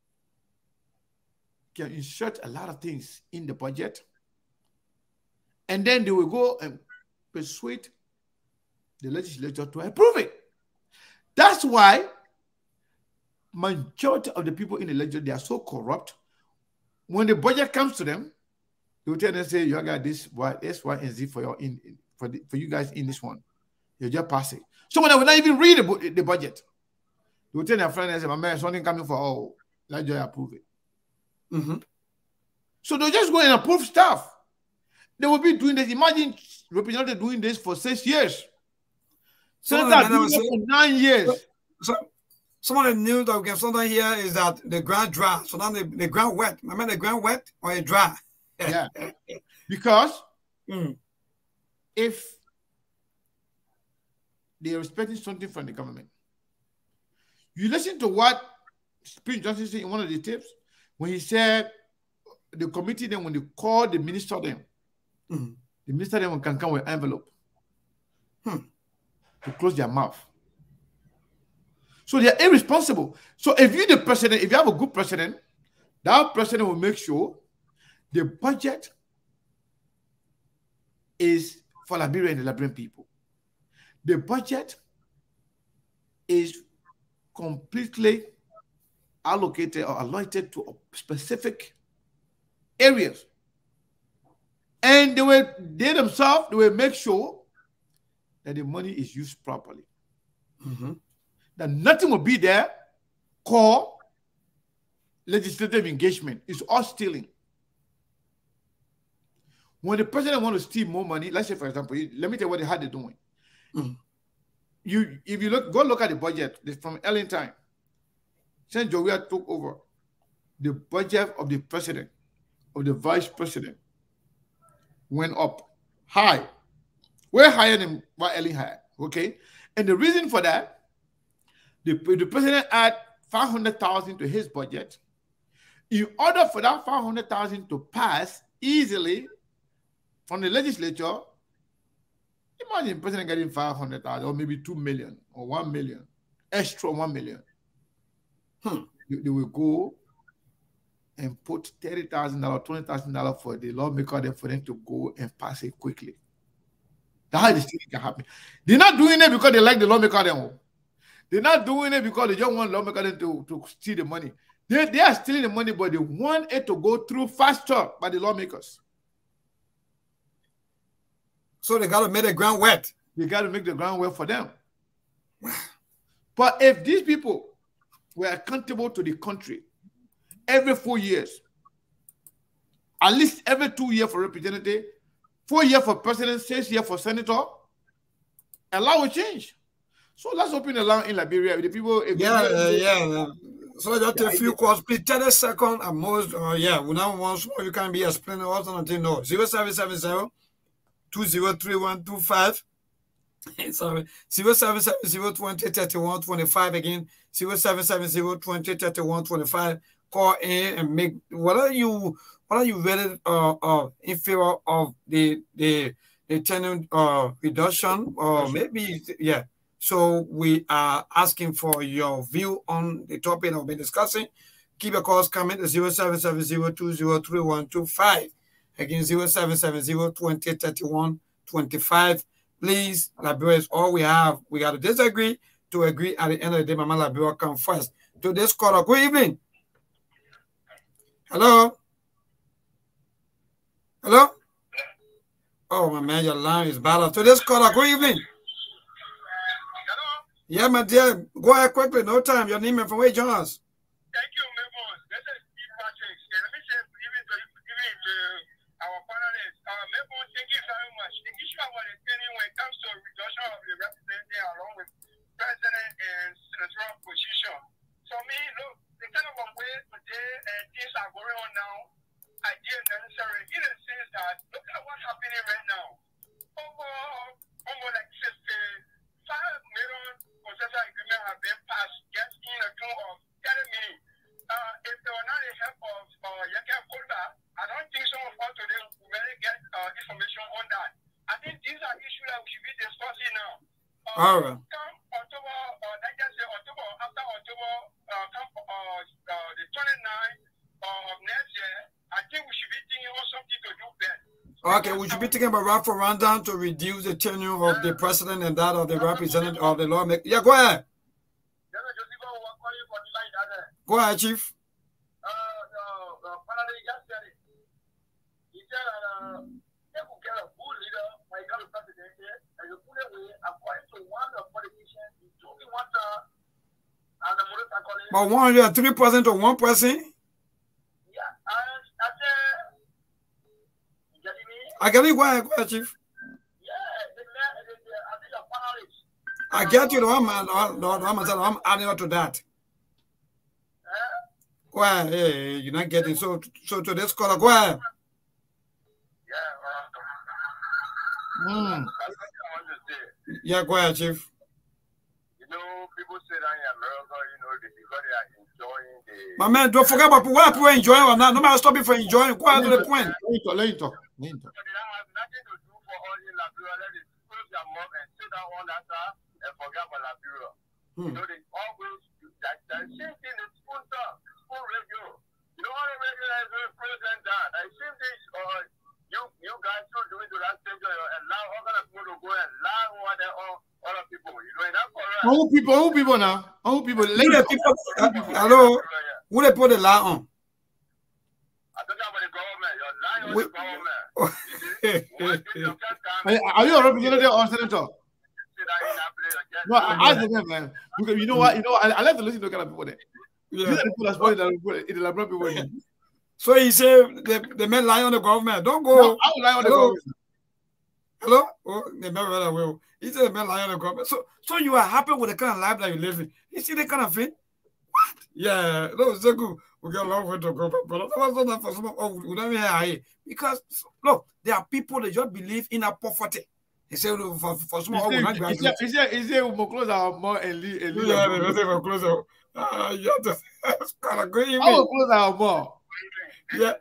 can insert a lot of things in the budget, and then they will go and persuade the legislature to approve it. That's why majority of the people in the legislature, they are so corrupt. When the budget comes to them, they will tell them, say, you got this, Y, S, Y, and Z for your in, for the, for you guys in this one. You just pass it. Someone that will not even read the, the budget. They will tell their friend and say, my man, something coming for all. Let's just approve it. Mm-hmm. So they'll just go and approve stuff. They will be doing this. Imagine representatives doing this for six years. Senators doing it for nine years. So, so, some of the news that we can sometimes hear is that the ground dry. So now the, the ground wet. I mean the ground wet or it dry. Yeah. Because mm. if they are expecting something from the government, you listen to what Prince Johnson said in one of the tapes when he said the committee then when they call the minister then, mm. the minister then can come with envelope hmm. to close their mouth. So they are irresponsible. So if you're the president, if you have a good president, that president will make sure the budget is for Liberia and the Liberian people. The budget is completely allocated or allotted to specific areas. And they will, they themselves, they will make sure that the money is used properly. Mm-hmm. That nothing will be there called legislative engagement. It's all stealing. When the president wants to steal more money, let's say, for example, let me tell you what they had doing. Mm. You, if you look, go look at the budget from Ellen time. Since Jowiah took over, the budget of the president, of the vice president, went up high. Way higher than what Ellen had. Okay? And the reason for that, the, the president had five hundred thousand to his budget. In order for that five hundred thousand to pass easily from the legislature, imagine the president getting five hundred thousand or maybe two million or one million, extra one million. Hmm. They, they will go and put thirty thousand dollars, twenty thousand dollars for the lawmaker there for them to go and pass it quickly. That's how this thing can happen. They're not doing it because they like the lawmaker them. They're not doing it because they just want lawmaker them to, to steal the money. They, they are stealing the money, but they want it to go through faster by the lawmakers. So they got to make the ground wet. They got to make the ground wet for them. But if these people were accountable to the country every four years, at least every two years for representative, Four years for president, six years for senator. A lot will change. So let's open the line in Liberia. The people, yeah, uh, yeah. So just yeah, a few calls, please. thirty seconds at most. Uh, yeah, we now want more. You can be explaining also nothing. No, zero seven seven zero two zero three one two five. Sorry, zero seven seven zero twenty thirty one twenty five again. Zero seven seven zero twenty thirty one twenty five. Call in and make what are you what are you really uh uh in favor of the the the tenant uh reduction or maybe yeah. So we are asking for your view on the topic that we've been discussing. Keep your calls coming to zero seven seven zero two zero three one two five. Again, zero seven seven zero twenty thirty one twenty five. Please, Liberia is all we have. We got to disagree to agree. At the end of the day, Mama Liberia come first. To this caller, good evening. Hello? Hello? Oh, my man, your line is bad. To this caller, good evening. Yeah, my dear, go ahead quickly. No time. Your name and from where you join us. Thank you, Memo. This is Steve Patrick. Let me say, even to, even to our panelists, uh, Memo, thank you very much. The issue I was explaining when it comes to reduction of the representative along with president and senatorial position. So, me, look, the kind of way today and things are going on now, I didn't necessarily, in the sense that, look at what's happening right now. Over, over like five million consensus agreement have been passed just in a tune of telling me uh, if they were not the help of uh, Yeke Kolba, I don't think some of us today will really get uh, information on that. I think these are issues that we should be discussing now. Uh, All right. Come October, uh, like I say, October, after October, uh, come uh, uh, the twenty-ninth of next year, I think we should be thinking of something to do better. Okay, we should be thinking about referendum to reduce the tenure of the president and that of the representative of the lawmaker. Yeah, go ahead. Go ahead, Chief. But one hundred three percent or one percent? I get it. Go ahead, go ahead, Chief. I get you. No, I'm, no, no, no, I'm, I'm adding on to that. Go ahead. Hey, you're not getting so. So to this caller, go ahead. Mm. Yeah, go ahead, Chief. You know, people say that in America, you know, because they are enjoying the. My man, don't forget about what people are enjoying or not. No matter stop it for enjoying. Go ahead to the point. Let you talk. Let you talk. Nothing to do for all in Liberia. Let it close their mouth and sit down on that and forget about Liberia. Hmm. You know, they always do that. That same thing is spoon talk, spoon radio. You know how the radio is president that. I same thing, uh, you you guys still doing to that stage, uh, allow all kind of people to go and lie over there, all other people. You know, that's correct. Who people? Who people now? Who people? Who the people? Hello. Who they put the lie on? I'm talking about the government. You're lying on the government. Are you a representative or senator? No, I asked them, man. Because you know what? You know, I, I like to listen to kind of people there. Yeah. These are the people that's probably the in the Liberia people. So he said the the men lie on the government. Don't go. No, I will lie on Hello? the government. Hello? Oh, the men rather will. He said the men lie on the government. So so you are happy with the kind of life that you live in. You see the kind of thing? What? Yeah, that was so good. We got a long way to go, but that was not for some of oh, we don't hear because look, there are people that just believe in a poverty. He said for, for some of us, he said, he said, he said, we will close our mouth and leave. And leave yeah, they will close our uh, yeah, that's kind of good. I will close our mouth. Yeah.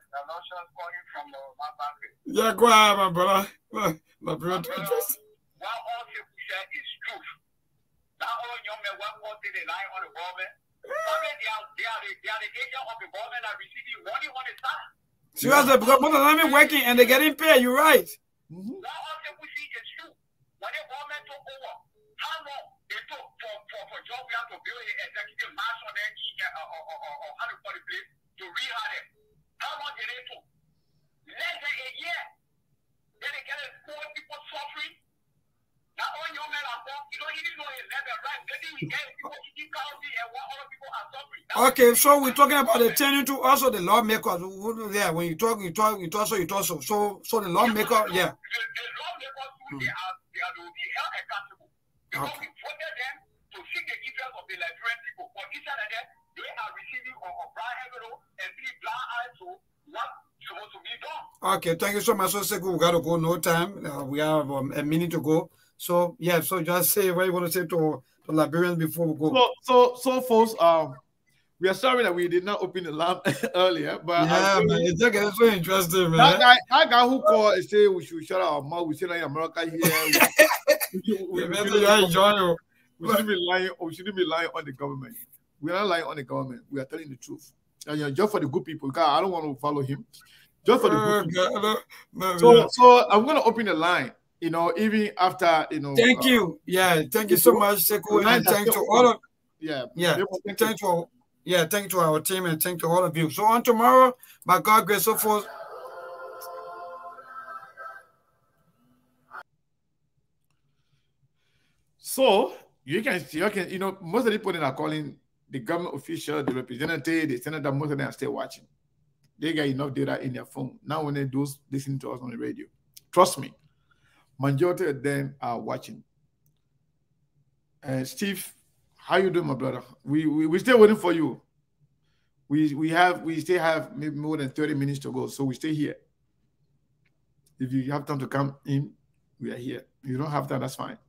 Yeah, go ahead, my brother. My, my brother. What all people say is truth. That all young men want to rely on the government. They are, they are, the, they are the agent of the government that receiving money on the side. Seriously, because most of them are working and they're getting paid. You're right. Mm-hmm. What all people see is true. When the government took over, how long they took for, for, for job we have to build an executive mass on their uh, or, or, or, or how to call it place to rehire them? How long did they took? Less than a year. Then they get poor people suffering. Now all young men are poor. You don't even know a level Okay, so we're talking about the turning to also the lawmakers. Yeah, when you talk, you talk, you talk, so you talk, so so, so the lawmaker, yeah. The lawmakers too, they are they are to be held accountable. Because we voted them to seek the interest of the Liberian people. For each other, they are receiving a brown heavy and three black eyes to what supposed to be done. Okay, thank you so much. So Sekou, we gotta go. No time. Uh, we have um, a minute to go. So yeah, so just say what you want to say to the Liberians before we go. So so so folks, um. We are sorry that we did not open the lamp earlier, but yeah, man, it's okay. It's so interesting, man. That guy, that guy who called and said we should shut our mouth. We should like America here. We, we, we, we, shouldn't, we shouldn't be lying. We shouldn't be lying on the government. We are not lying on the government. We are telling the truth. And you know, just for the good people. Because I don't want to follow him. Just for the good people. No, no, so, no. so I'm going to open the line. You know, even after you know. Thank uh, you. Yeah, thank you so much, Sekou, and thank you to all of. Yeah, yeah. Thank you. Yeah, thank you to our team and thank you to all of you. So on tomorrow, by God grace, so forth. So you can see, you can, you know, most of the people that are calling the government official, the representative, the senator, most of them are still watching. They get enough data in their phone. Now when they do listen to us on the radio, trust me, majority of them are watching. And uh, Steve, how you doing, my brother? We we we still waiting for you. We we have we still have maybe more than thirty minutes to go, so we stay here. If you have time to come in, we are here. If you don't have time, that's fine.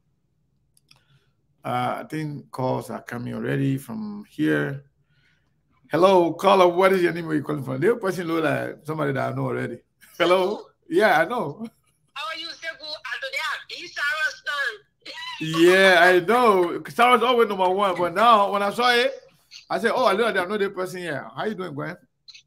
Uh, I think calls are coming already from here. Hello, caller. What is your name? Where you calling from? The person look like somebody that I know already. Hello. Yeah, I know. How are you, Sekou? He's Sarah's son. Yeah, I know. Sarah's always number one, but now when I saw it, I said, "Oh, I know that I know the person here." How you doing, Gwen? Not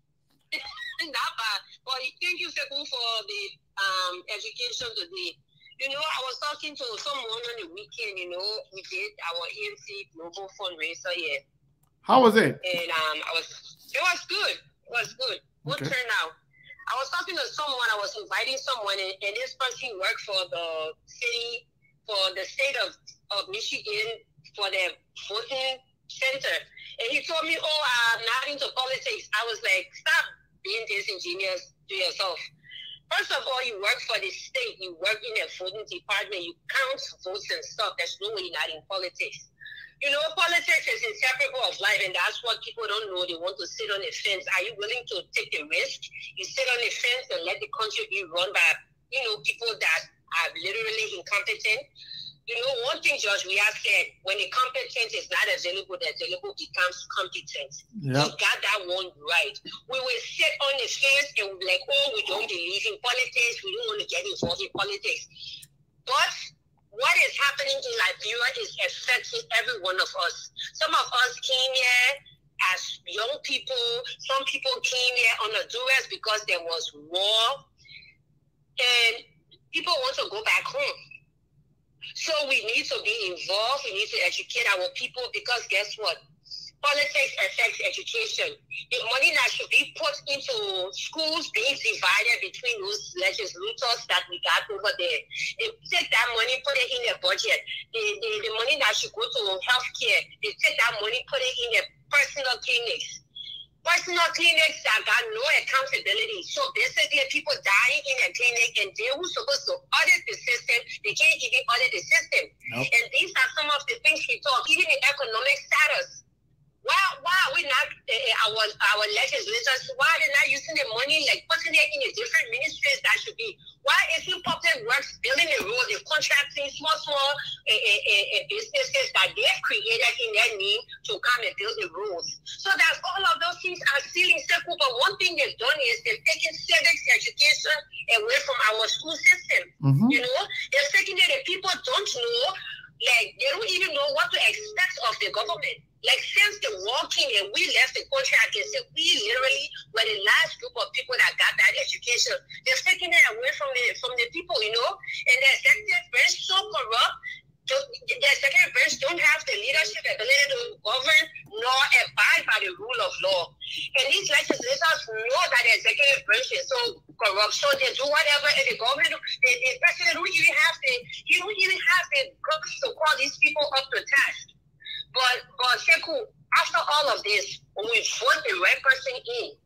bad. But thank you, Sekou, for the um education today. You know, I was talking to someone on the weekend. You know, we did our E M C Global Fundraiser here. How was it? And um, I was. It was good. It was good. Good okay. turnout. I was talking to someone. I was inviting someone, and, and this person worked for the city. For the state of, of Michigan, for their voting center. And he told me, oh, I'm not into politics. I was like, stop being disingenuous to yourself. First of all, you work for the state. You work in a voting department. You count votes and stuff. There's no way you're not in politics. You know, politics is inseparable of life, and that's what people don't know. They want to sit on the fence. Are you willing to take the risk? You sit on the fence and let the country be run by, you know, people that are literally incompetent. You know, one thing, Josh, we have said, when the competent is not available, the available becomes competent. Yep. You got that one right. We will sit on the fence and we'll be like, oh, we don't believe in politics. We don't want to get involved in politics. But what is happening in Liberia is affecting every one of us. Some of us came here as young people. Some people came here on a duress because there was war. And people want to go back home. So we need to be involved. We need to educate our people because guess what? Politics affects education. The money that should be put into schools being divided between those legislators that we got over there. They take that money, put it in their budget. The, the, the money that should go to healthcare, they take that money, put it in their personal clinics. Personal clinics that got no accountability. So basically, people dying in a clinic and they were supposed to audit the system, they can't even audit the system. Nope. And these are some of the things we talk, even the economic status. Why, why are we not, uh, our, our legislators, why are they not using the money, like putting it in the different ministries that should be? Why isn't public works building the road, the contracting small, small uh, uh, uh, businesses that they've created in their name to come and build the roads? So that all of those things are still in circle, but one thing they've done is they've taken civics education away from our school system. Mm-hmm. You know, they're taking it, the people don't know, like, they don't even know what to expect of the government. Like, since the war came and we left the country, I can say we literally were the last group of people that got that education. They're taking it away from the from the people, you know? And the executive branch so corrupt, the, the executive branch don't have the leadership ability to govern nor abide by the rule of law. And these legislators know that the executive branch is so corrupt corruption, they do whatever, and the government, the, the president don't even have to, he don't even have the guts to call these people up to task. But, but Sekou, after all of this, when we vote the right person in,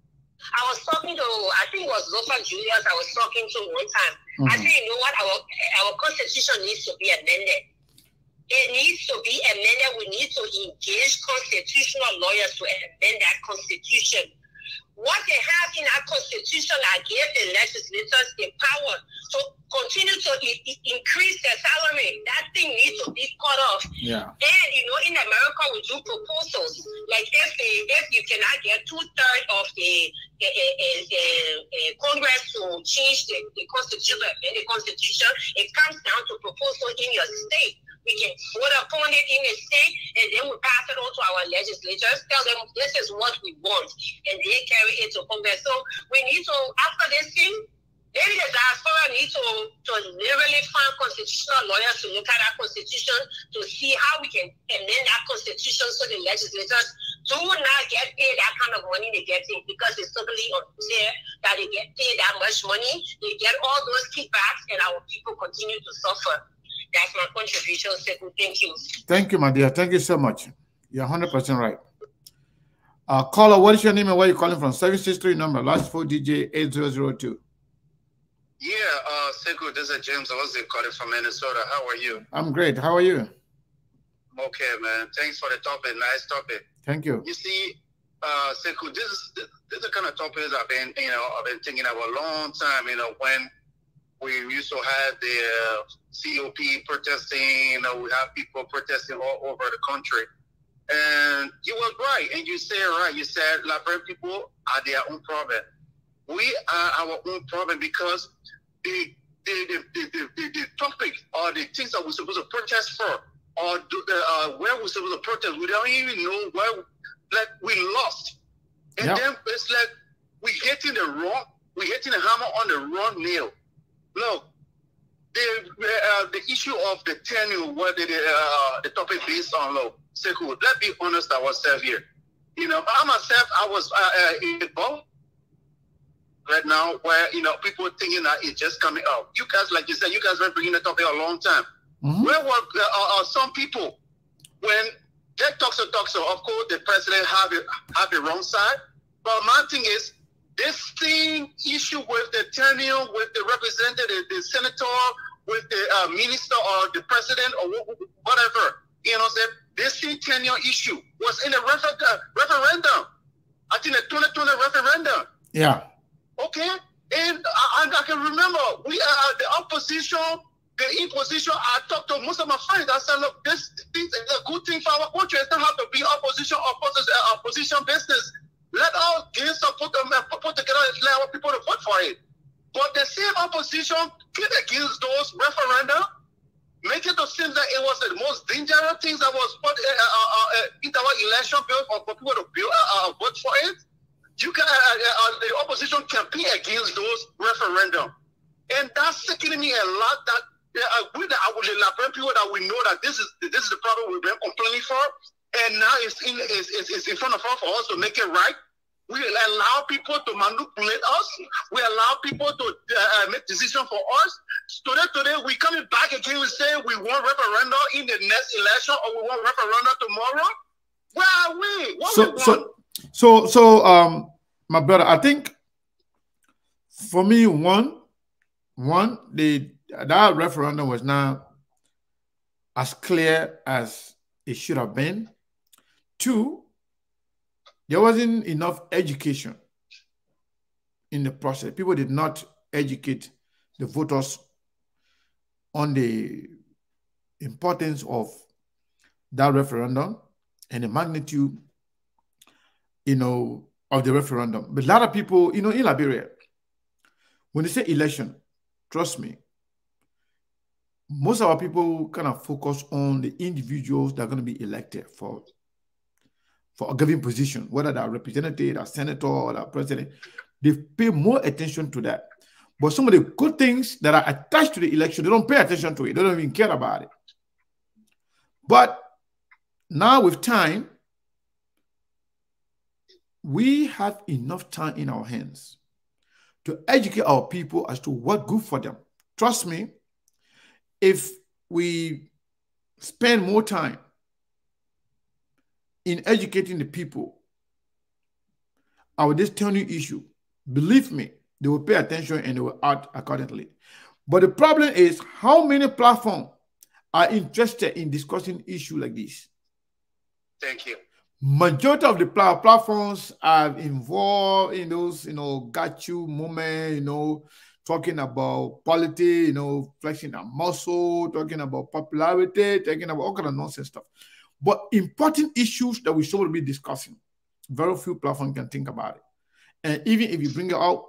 I was talking to, I think it was Zofa Julius I was talking to one time. Mm-hmm. I said, you know what, our, our constitution needs to be amended. It needs to be amended. We need to engage constitutional lawyers to amend that constitution. What they have in our constitution, I gave the legislators the power to continue to I- I increase their salary. That thing needs to be cut off. Yeah. And, you know, in America, we do proposals. Like if the, if you cannot get two-thirds of the, the, the, the, the Congress to change the, the constitution, the constitution, it comes down to proposal in your state. We can vote upon it in the state, and then we pass it on to our legislators, tell them this is what we want, and they carry it to Congress. So we need to, after this thing, maybe the diaspora need to, to literally find constitutional lawyers to look at our constitution to see how we can amend that constitution so the legislators do not get paid that kind of money they get in, because it's totally unfair that they get paid that much money. They get all those kickbacks, and our people continue to suffer. That's my contribution, Sekou. Thank you. Thank you, my dear. Thank you so much. You're one hundred percent right. Uh, caller, what is your name and where are you calling from? seven six three number, last four D J eight zero zero two. Yeah, uh, Sekou, this is James. I was calling from Minnesota. How are you? I'm great. How are you? Okay, man. Thanks for the topic. Nice topic. Thank you. You see, uh, Sekou, this is, this, this is the kind of topics I've been, you know, I've been thinking about a long time, you know, when we used to have the uh, C O P protesting, you know, we have people protesting all over the country. And you were right, and you said right. You said Liberian people are their own problem. We are our own problem because the the the, the, the, the, the topic or the things that we're supposed to protest for, or do the, uh, where we're supposed to protest, we don't even know where, like, we lost. And yep. Then it's like we're hitting the wrong, we're hitting the hammer on the wrong nail. Look, the uh, the issue of the tenure, what the uh, the topic based on, look, Sekou, let's be honest ourselves here. You know, I myself, I was uh, uh, in the boat right now where, you know, people thinking that it's just coming out. You guys, like you said, you guys been bringing the topic a long time. Mm-hmm. Where were uh, uh, some people when they talk so talk so? Of course, the president have it have the wrong side, but my thing is, this thing issue with the tenure, with the representative, the, the senator, with the uh, minister or the president or whatever, you know what I'm saying? This thing tenure issue was in the refer uh, referendum. I think the twenty twenty referendum. Yeah. Okay. And I, I can remember we are uh, the opposition, the imposition. I talked to most of my friends. I said, look, this, this is a good thing for our country. It doesn't have to be opposition or opposition, uh, opposition business. Let all gain support them and put together and let our people to vote for it. But the same opposition get against those referenda, make it to seem that it was the most dangerous things that was put uh, uh, uh, in our election bill for people to build, uh, uh, vote for it. You can, uh, uh, the opposition can be against those referendum. And that's sickening me a lot that uh, with the, with the Liberian people that we know that this is this is the problem we've been complaining for. And now it's in, it's, it's in front of us for us to make it right. We allow people to manipulate us. We allow people to uh, make decisions for us. Today, today, we coming back again. We say we want referendum in the next election, or we want referendum tomorrow. Where are we? What so, we want? so, so, so, um, my brother, I think for me, one, one, the that referendum was not as clear as it should have been. Two, there wasn't enough education in the process. People did not educate the voters on the importance of that referendum and the magnitude, you know, of the referendum. But a lot of people, you know, in Liberia, when they say election, trust me, most of our people kind of focus on the individuals that are going to be elected for for a given position, whether they're representative, a senator, or a president. They pay more attention to that. But some of the good things that are attached to the election, they don't pay attention to it. They don't even care about it. But now with time, we have enough time in our hands to educate our people as to what's good for them. Trust me, if we spend more time in educating the people about this turning issue, believe me, they will pay attention and they will act accordingly. But the problem is how many platforms are interested in discussing issues like this. Thank you. Majority of the pl platforms are involved in those, you know, got you moment, you know, talking about politics, you know, flexing a muscle, talking about popularity, talking about all kind of nonsense stuff. But important issues that we should be discussing, very few platforms can think about it. And even if you bring it out,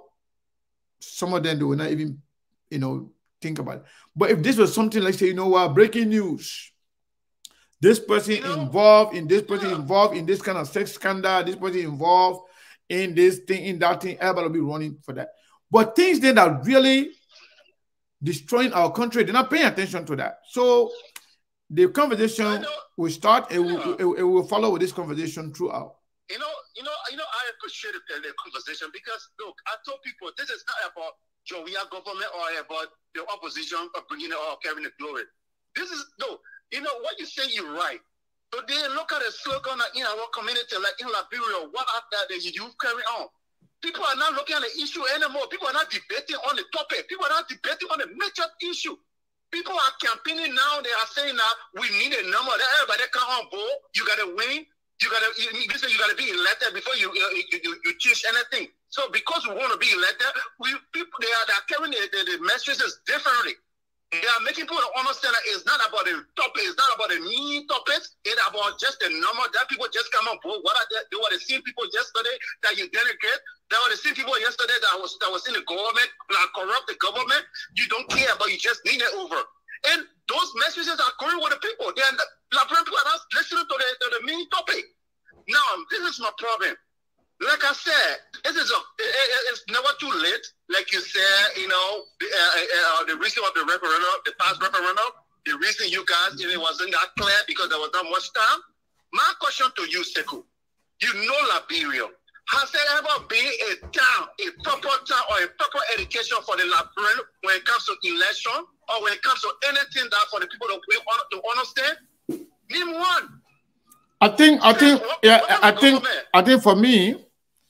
some of them they will not even, you know, think about it. But if this was something like, say, you know what, breaking news, this person you know, involved in this person yeah. involved in this kind of sex scandal, this person involved in this thing, in that thing, everybody will be running for that. But things then that really destroying our country, they're not paying attention to that. So the conversation will start and yeah. it, will, it will follow with this conversation throughout. You know, you know, you know, I appreciate the, the conversation because look, I told people this is not about Jowea government or about the opposition or bringing it or carrying the glory. This is no. You know, what you say, you're right. So they look at the slogan in our community, like in Liberia, what are that that you carry on? People are not looking at the issue anymore. People are not debating on the topic. People are not debating on the major issue. People are campaigning now. They are saying now, we need a number. Everybody come on board. You got to win. You got to you, you got to be elected before you you, you, you choose anything. So because we want to be elected, we people, they are, they are carrying the, the, the messages differently. They are making people understand that it's not about the topic, it's not about the mean topics, it's about just the number that people just come on board. What are they, they were the same people yesterday that you denigrate? They were the same people yesterday that was that was in the government, like corrupt the government. You don't care, but you just need it over. And those messages are going with the people. They are like people are not listening to the to the main topic. Now, this is my problem. Like I said, this is a, it's never too late. Like you said, you know, the, uh, uh, the reason of the referendum, the past referendum, the reason you guys, it wasn't that clear because there was not much time. My question to you, Sekou, you know Liberia. Has there ever been a town, a proper town or a proper education for the Liberian when it comes to election or when it comes to anything that for the people to, to understand? Name one. I think, I think, yeah, I think, I think for me,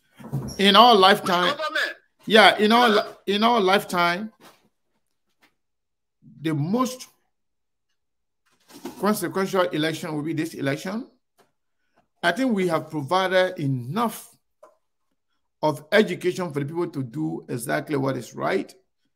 in our lifetime, yeah, in our in our lifetime, the most consequential election will be this election. I think we have provided enough of education for the people to do exactly what is right.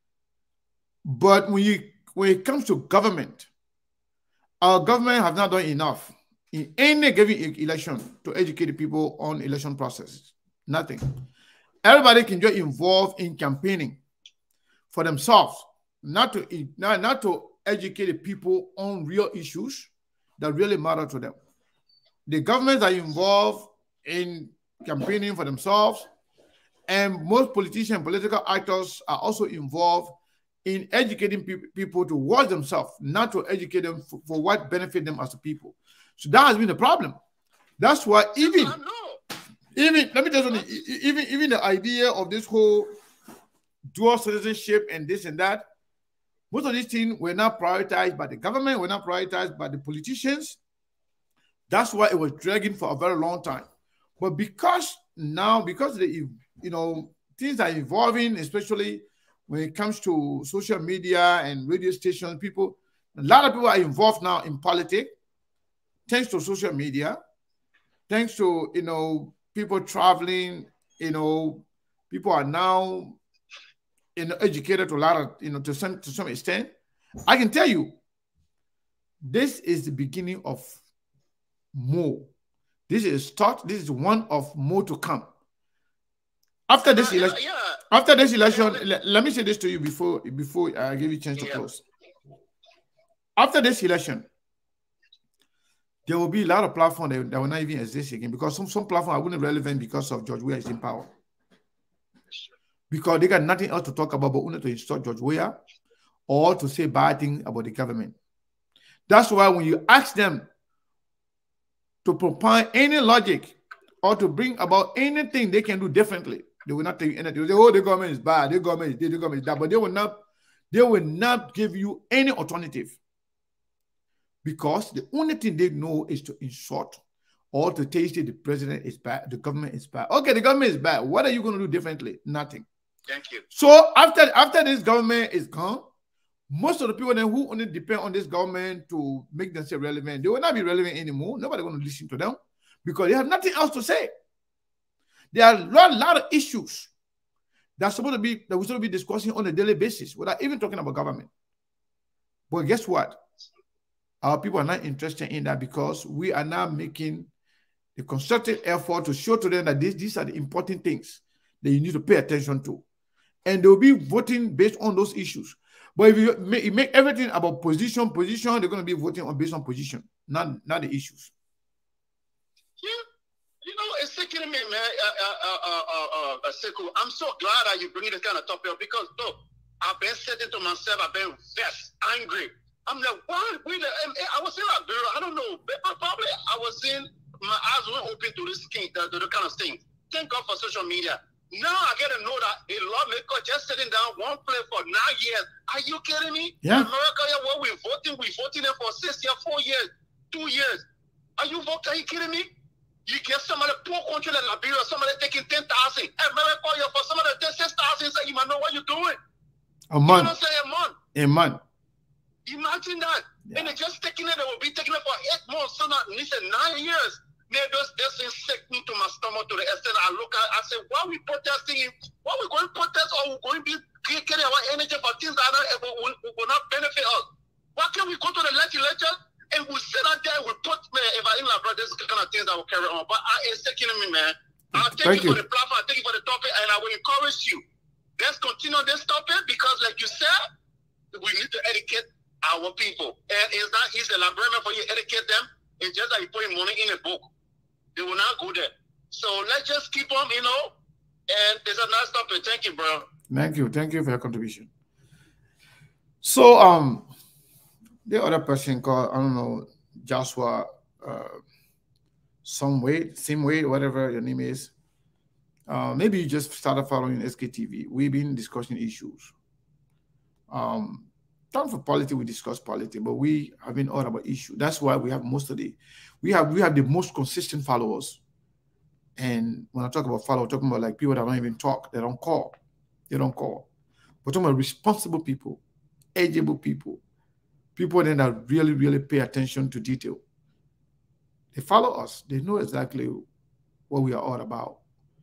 But when you when it comes to government, our government have not done enough in any given election to educate the people on election processes. Nothing. Everybody can get involved in campaigning for themselves, not to not, not to educate the people on real issues that really matter to them. The governments are involved in campaigning for themselves, and most politicians and political actors are also involved in educating pe people to watch themselves, not to educate them for, for what benefit them as a people. So that has been the problem. That's why even Even let me tell you something. Even even the idea of this whole dual citizenship and this and that, most of these things were not prioritized by the government, were not prioritized by the politicians. That's why it was dragging for a very long time. But because now, because the you know things are evolving, especially when it comes to social media and radio stations, people, a lot of people are involved now in politics, thanks to social media, thanks to you know. people traveling, you know, people are now you know, educated to a lot of, you know, to some, to some extent. I can tell you, this is the beginning of more. This is start. This is one of more to come. After this election, yeah, yeah. after this election, yeah. let, let me say this to you before, before I give you a chance to yeah. close. After this election, there will be a lot of platforms that, that will not even exist again because some, some platforms are wouldn't relevant because of George Weah is in power. Because they got nothing else to talk about but only to install George Weah or to say bad things about the government. That's why when you ask them to propose any logic or to bring about anything they can do differently, They will not tell you anything. They will say, oh, the government is bad, the government is this, the government is that, but they will not, they will not give you any alternative. Because the only thing they know is to insult or to tell you the president is bad, the government is bad. Okay, the government is bad. What are you going to do differently? Nothing. Thank you. So after, after this government is gone, most of the people then who only depend on this government to make themselves relevant, they will not be relevant anymore. Nobody going to listen to them because they have nothing else to say. There are a lot, lot of issues that's supposed to be that we're supposed to be discussing on a daily basis without even talking about government. But guess what? Our people are not interested in that because we are now making the constructive effort to show to them that these, these are the important things that you need to pay attention to. And they'll be voting based on those issues. But if you make, you make everything about position, position, they're going to be voting on based on position, not, not the issues. Yeah. You know, it's sick to me, man. Uh, uh, uh, uh, uh, Sekou, I'm so glad that you bring this kind of topic up because, look, I've been saying to myself, I've been vexed, angry. I'm like, why? We, I was in Liberia, I don't know, probably I was in, my eyes weren't open to this thing, the, the kind of thing. Thank God for social media. Now I get to know that a lawmaker just sitting down one place for nine years. Are you kidding me? Yeah. America, yeah, what we're voting, we're voting there for six years, four years, two years. Are you voting? Are you kidding me? You get some of the poor country like Liberia, somebody taking ten thousand. America, yeah, for some of the six thousand, so you might know what you're doing. A month. You know what I'm saying? A month. A month. Imagine that. Yeah. And they're just taking it, they will be taking it for eight months, so not, they said nine years. Man, those this things sick me to my stomach to the extent I look at, I say, why are we protesting? Why are we going to protest or we're going to be getting our energy for things that are, will, will, will not benefit us? Why can't we go to the legislature and we sit out there and we put, man, if I in my brother, this kind of things that will carry on. But I, it's taking me, man. I'll thank, thank you, you for the platform, I'll thank you for the topic, and I will encourage you. Let's continue this topic because, like you said, we need to educate our people. And it's not easy. Librarian for you educate them. It's just like putting money in a book. They will not go there. So let's just keep on, you know, and it's a nice topic. Thank you, bro. Thank you. Thank you for your contribution. So, um, the other person called, I don't know, Joshua, uh, some way, same way, whatever your name is. Uh, maybe you just started following S K T V. We've been discussing issues. Um, time for politics, we discuss politics, but we have been all about issues. That's why we have most of the, we have we have the most consistent followers. And when I talk about followers, I'm talking about like people that don't even talk, they don't call, they don't call. We're talking about responsible people, eligible people, people then that really, really pay attention to detail. They follow us. They know exactly what we are all about.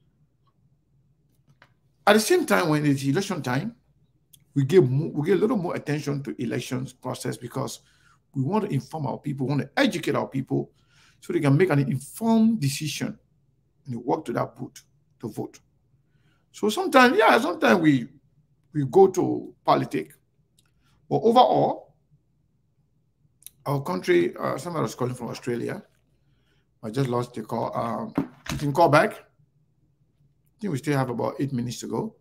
At the same time, when it's election time, we give we give a little more attention to elections process because we want to inform our people, we want to educate our people so they can make an informed decision and they walk to that booth to vote. So sometimes, yeah, sometimes we we go to politics. But overall, our country, uh, somebody was calling from Australia. I just lost the call. Um, you can call back. I think we still have about eight minutes to go.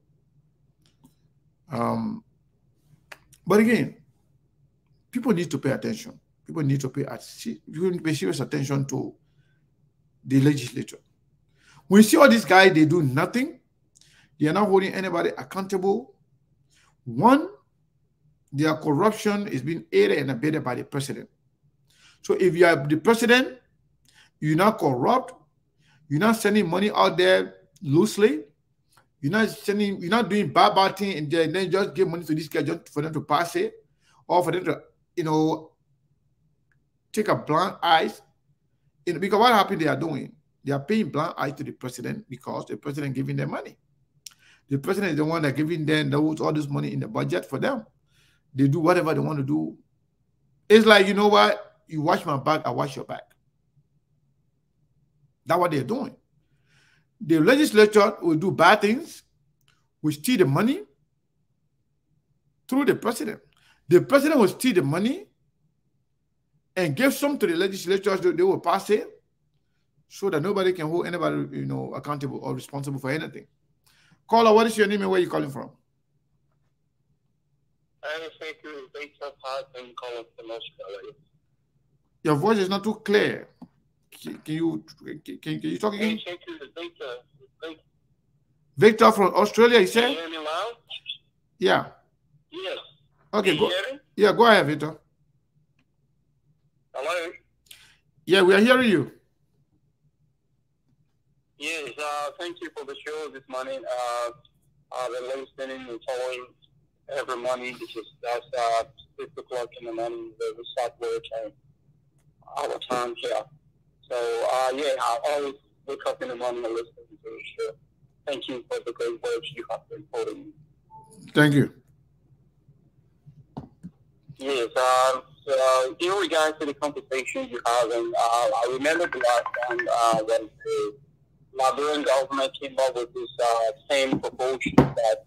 Um, but again, people need to pay attention. People need to pay, pay serious attention to the legislature. When you see all these guys, they do nothing. They are not holding anybody accountable. One, their corruption is being aided and abetted by the president. So if you are the president, you're not corrupt, you're not sending money out there loosely, you're not sending, you're not doing bad bad thing and then just give money to this guy just for them to pass it, or for them to, you know, take a blind eyes. You know, because what happened they are doing, they are paying blind eyes to the president because the president giving them money. The president is the one that giving them those, all this money in the budget for them. They do whatever they want to do. It's like, you know what? You watch my back, I watch your back. That's what they're doing. The legislature will do bad things, will steal the money through the president. The president will steal the money and give some to the legislature, so they will pass it so that nobody can hold anybody, you know, accountable or responsible for anything. Caller, what is your name and where are you calling from? I am thank you. Thanks for calling from Australia. Your voice is not too clear. Can you can, can you talk again? Victor from Australia, you said? Can you hear me loud? Yeah. Yes. Okay, Can go. you hear me? Yeah, go ahead, Victor. Hello? Yeah, we are hearing you. Yes, uh, thank you for the show this morning. Uh, I've been listening and following every morning. This is that's uh, six o'clock in the morning. We start work and our time here. So uh, yeah, I always wake up in the morning and listen to the show. Thank you for the great words you have been putting. Thank you. Yes, uh, so in regards to the conversation you have, and uh, I remember the last time uh, when the Liberian government came up with this uh, same proposal that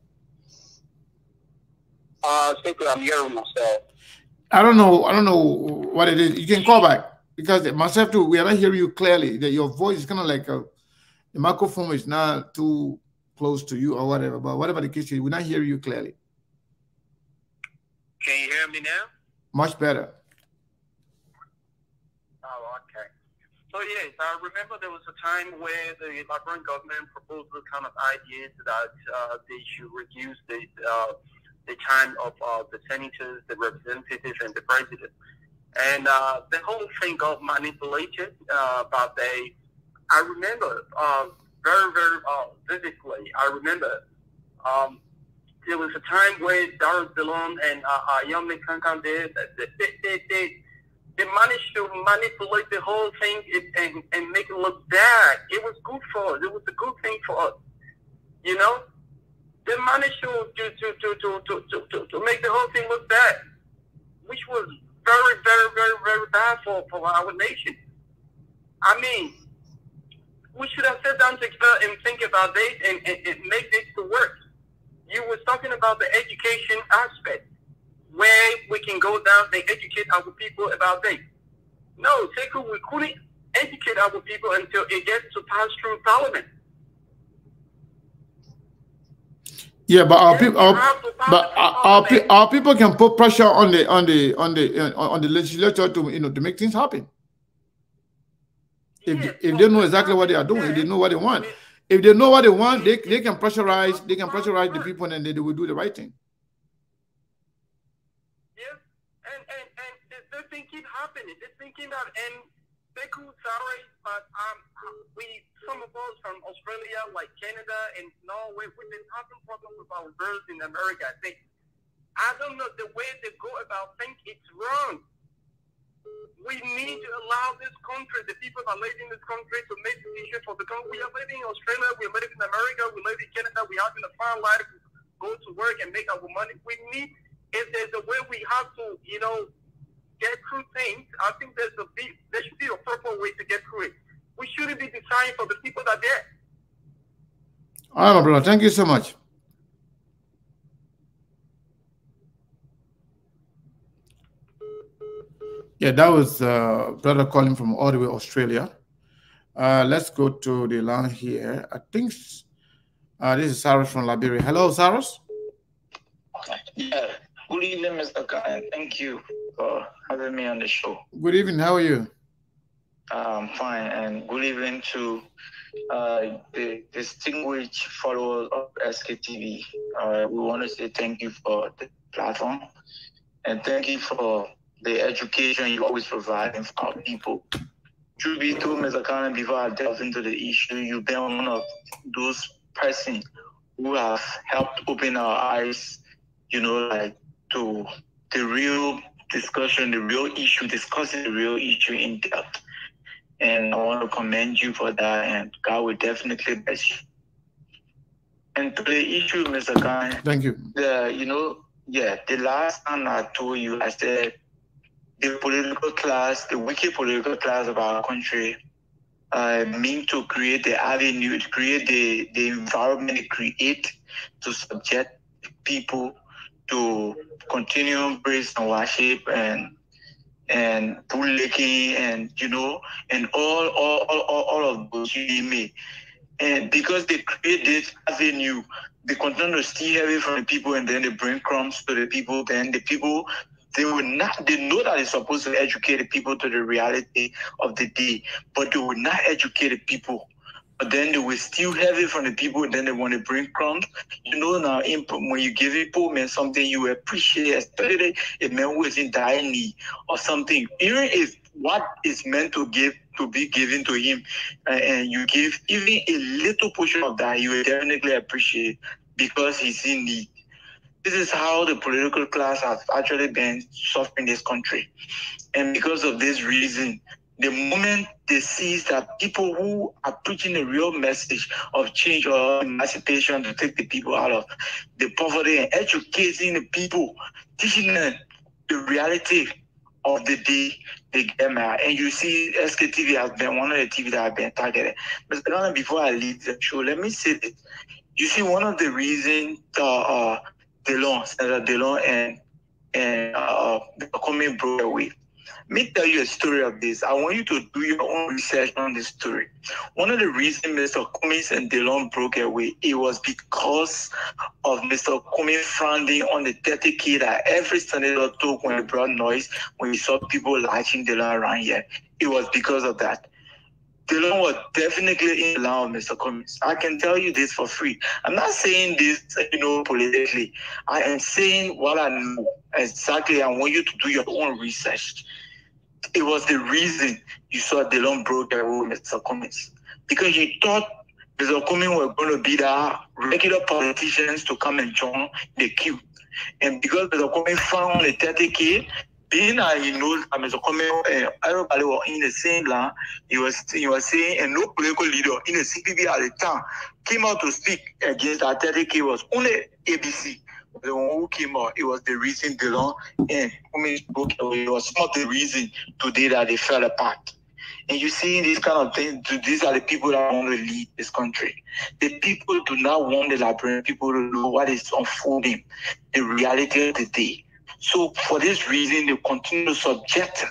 uh, uh, simply I'm hearing myself. I don't know. I don't know what it is. You can call back because myself too. We are not hearing you clearly. That your voice is kind of like a, the microphone is not too close to you or whatever. But whatever the case is, we're not hearing you clearly. Can you hear me now? Much better. Oh, okay. So yes, I remember there was a time where the Liberian government proposed the kind of ideas that uh, they should reduce the uh, the time of uh, the senators, the representatives, and the president. And uh, the whole thing got manipulated. Uh, but they, I remember uh, very, very uh, vividly. I remember um, there was a time where Dar es Salaam and uh, uh, Yomni Kankan did. They, they, they, they, they managed to manipulate the whole thing and, and make it look bad. It was good for us. It was a good thing for us. You know? They managed to to, to, to, to, to, to, to make the whole thing look bad, which was very, very, very, very bad for, for our nation. I mean, we should have sat down together and think about this and, and, and make this to work. You were talking about the education aspect, where we can go down and educate our people about this. No, Sekou, we couldn't educate our people until it gets to pass through Parliament. Yeah, but our people, our, but our, our, our people can put pressure on the on the on the on the legislature to you know to make things happen. If yes, if they know exactly what they are doing, if they know what they want, if they know what they want, they they can pressurize they can pressurize the people and they, they will do the right thing. Yes, and and and this thing keep happening. This thing keep happening, and Sekou, sorry, but um, we some of us from Australia, like Canada and Norway, we've been having problems with our birds in America. I think I don't know the way they go about things. It's wrong. We need to allow this country, the people that live in this country, to make decisions for the country. We are living in Australia, we are living in America, we live in Canada, we have in a fine life, go to work and make our money. We need, if there's a way we have to, you know, get through things, I think there's a big, there should be a proper way to get through it. We shouldn't be deciding for the people that are there. All right, my brother. Thank you so much. Yeah, that was uh, brother calling from all the way Australia. Uh, let's go to the line here. I think uh, this is Cyrus from Liberia. Hello, Cyrus. Yeah. Good evening, Mister Khan. Thank you for having me on the show. Good evening. How are you? I'm fine. And good evening to uh, the distinguished followers of S K T V. Uh, we want to say thank you for the platform and thank you for the education you always provide for our people. Truth be told, Mister Khan, before I delve into the issue, you've been one of those persons who have helped open our eyes, you know, like to the real discussion, the real issue, discussing the real issue in depth. And I want to commend you for that, and God will definitely bless you. And to the issue, Mister Khan. Thank you. The, you know, yeah, the last time I told you, I said the political class, the wicked political class of our country, uh, mean to create the avenue, to create the, the environment they create to subject people to continue praise and worship and and bootlicking and you know and all all all, all of those you name it. And because they create this avenue, they continue to steal away from the people and then they bring crumbs to the people. Then the people, they will not, they know that they're supposed to educate the people to the reality of the day, but they will not educate the people but then they will steal heavy from the people, and then they want to bring crumbs. You know, now in, when you give a poor man something you appreciate, especially a man who is in dire need or something, even if what is meant to give to be given to him, uh, and you give even a little portion of that, he will definitely appreciate because he's in need. This is how the political class has actually been suffering this country. And because of this reason, the moment they see that people who are preaching a real message of change or emancipation to take the people out of the poverty and educating the people, teaching them the reality of the day, they get mad. And you see S K T V has been one of the T V that have been targeted. But before I leave the show, let me say this. You see, one of the reasons uh, uh, DeLon, Senator DeLon and, and uh, Comey broke away. Let me tell you a story of this. I want you to do your own research on this story. One of the reasons Mister Comey and DeLon broke away, it was because of Mister Comey frowning on the thirty K that every senator took when he brought noise, when he saw people latching DeLon around here. It was because of that. DeLon was definitely in line with Mister Comey. I can tell you this for free. I'm not saying this, you know, politically. I am saying what I know exactly. I want you to do your own research. It was the reason you saw DeLon broke away with Mister Comey, because he thought Mister Comey were going to be the regular politicians to come and join the queue. And because Mister Comey found the thirty K, being that he knows that Mister Comey and everybody were in the same line, he was he was saying, and no political leader in the C P B at the time came out to speak against that thirty K was only A B C. The one who came out, it was the reason DeLon and Comey broke away. It was not the reason today that they fell apart. And you see these kind of things, these are the people that want to lead this country. The people do not want the Liberian people to know what is unfolding, the reality of the day. So for this reason, they continue to subject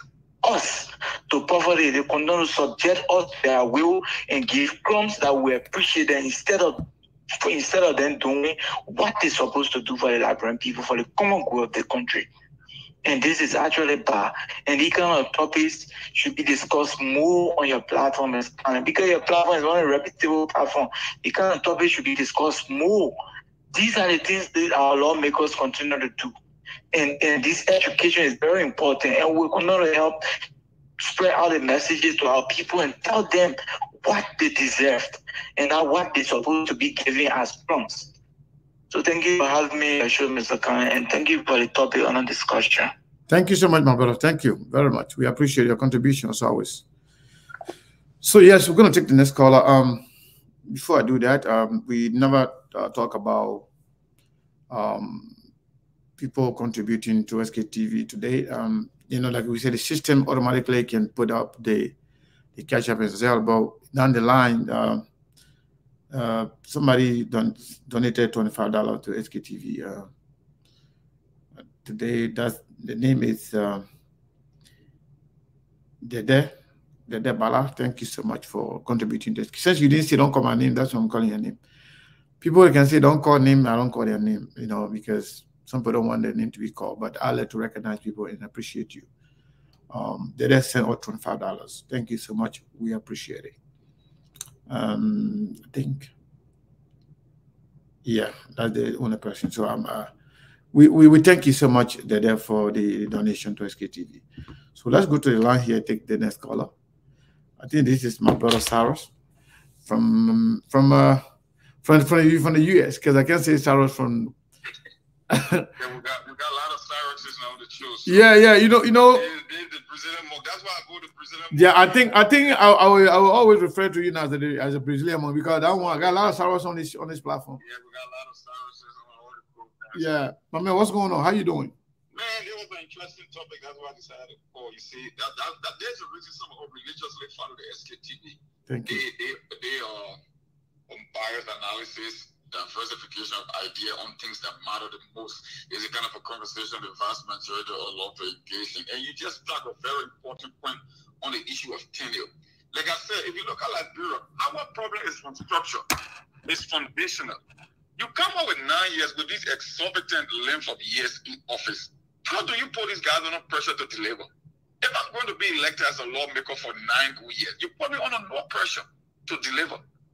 us to poverty. They continue to subject us to their will and give crumbs that we appreciate them instead of instead of them doing what they're supposed to do for the Liberian people, for the common good of the country. And this is actually bad. And these kind of topics should be discussed more on your platform, because your platform is one of the reputable platform. The kind of topics should be discussed more. These are the things that our lawmakers continue to do. And, and this education is very important. And we're going to help spread out the messages to our people and tell them what they deserved and not what they're supposed to be giving as crumbs. So thank you for having me on the show, Mister Khan, and thank you for the topic on the discussion. Thank you so much, my brother. Thank you very much. We appreciate your contribution as always. So yes, we're going to take the next caller. Um, before I do that, um, we never uh, talk about um, people contributing to S K T V today. Um, you know, like we said, the system automatically can put up the the cash up as well, but down the line, uh, uh, somebody don donated twenty-five dollars to S K T V. Uh, today, that's the name is uh, Dede Dede Bala. Thank you so much for contributing to this. Since you didn't say don't call my name, that's why I'm calling your name. People can say don't call name, I don't call their name, you know, because some people don't want their name to be called, but I like to recognize people and appreciate you. Um, they just sent out twenty-five dollars. Thank you so much. We appreciate it. Um, I think, yeah, that's the only person. So um, uh, we, we, we thank you so much, Dede, for the donation to S K T V. So let's go to the line here, take the next caller. I think this is my brother Saros from from uh from from, from the U S, because I can't say Saros from yeah, we got we got a lot of Cyruses now on the show. So yeah, yeah, you know, you know. They, they, the Brazilian monk. That's why I go to Brazilian monk. Yeah, I think I think I, I will I will always refer to you now as a as a Brazilian monk, because that one I got a lot of Cyrus on this on this platform. Yeah, we got a lot of Cyruses on all the programs. Yeah, my man, what's going on? How you doing? Man, it was an interesting topic. That's why I decided to call. You see, that, that, that there's a reason some of religiously follow the S K T V. Thank you. They they they are unbiased analysis, diversification of idea on things that matter the most. Is a kind of a conversation the vast majority are love to engage in. And you just struck a very important point on the issue of tenure. Like I said, if you look at Liberia, our problem is from structure. It's foundational. You come up with nine years with this exorbitant length of years in office. How do you put these guys under pressure to deliver? If I'm going to be elected as a lawmaker for nine good years, you put me under no pressure to deliver.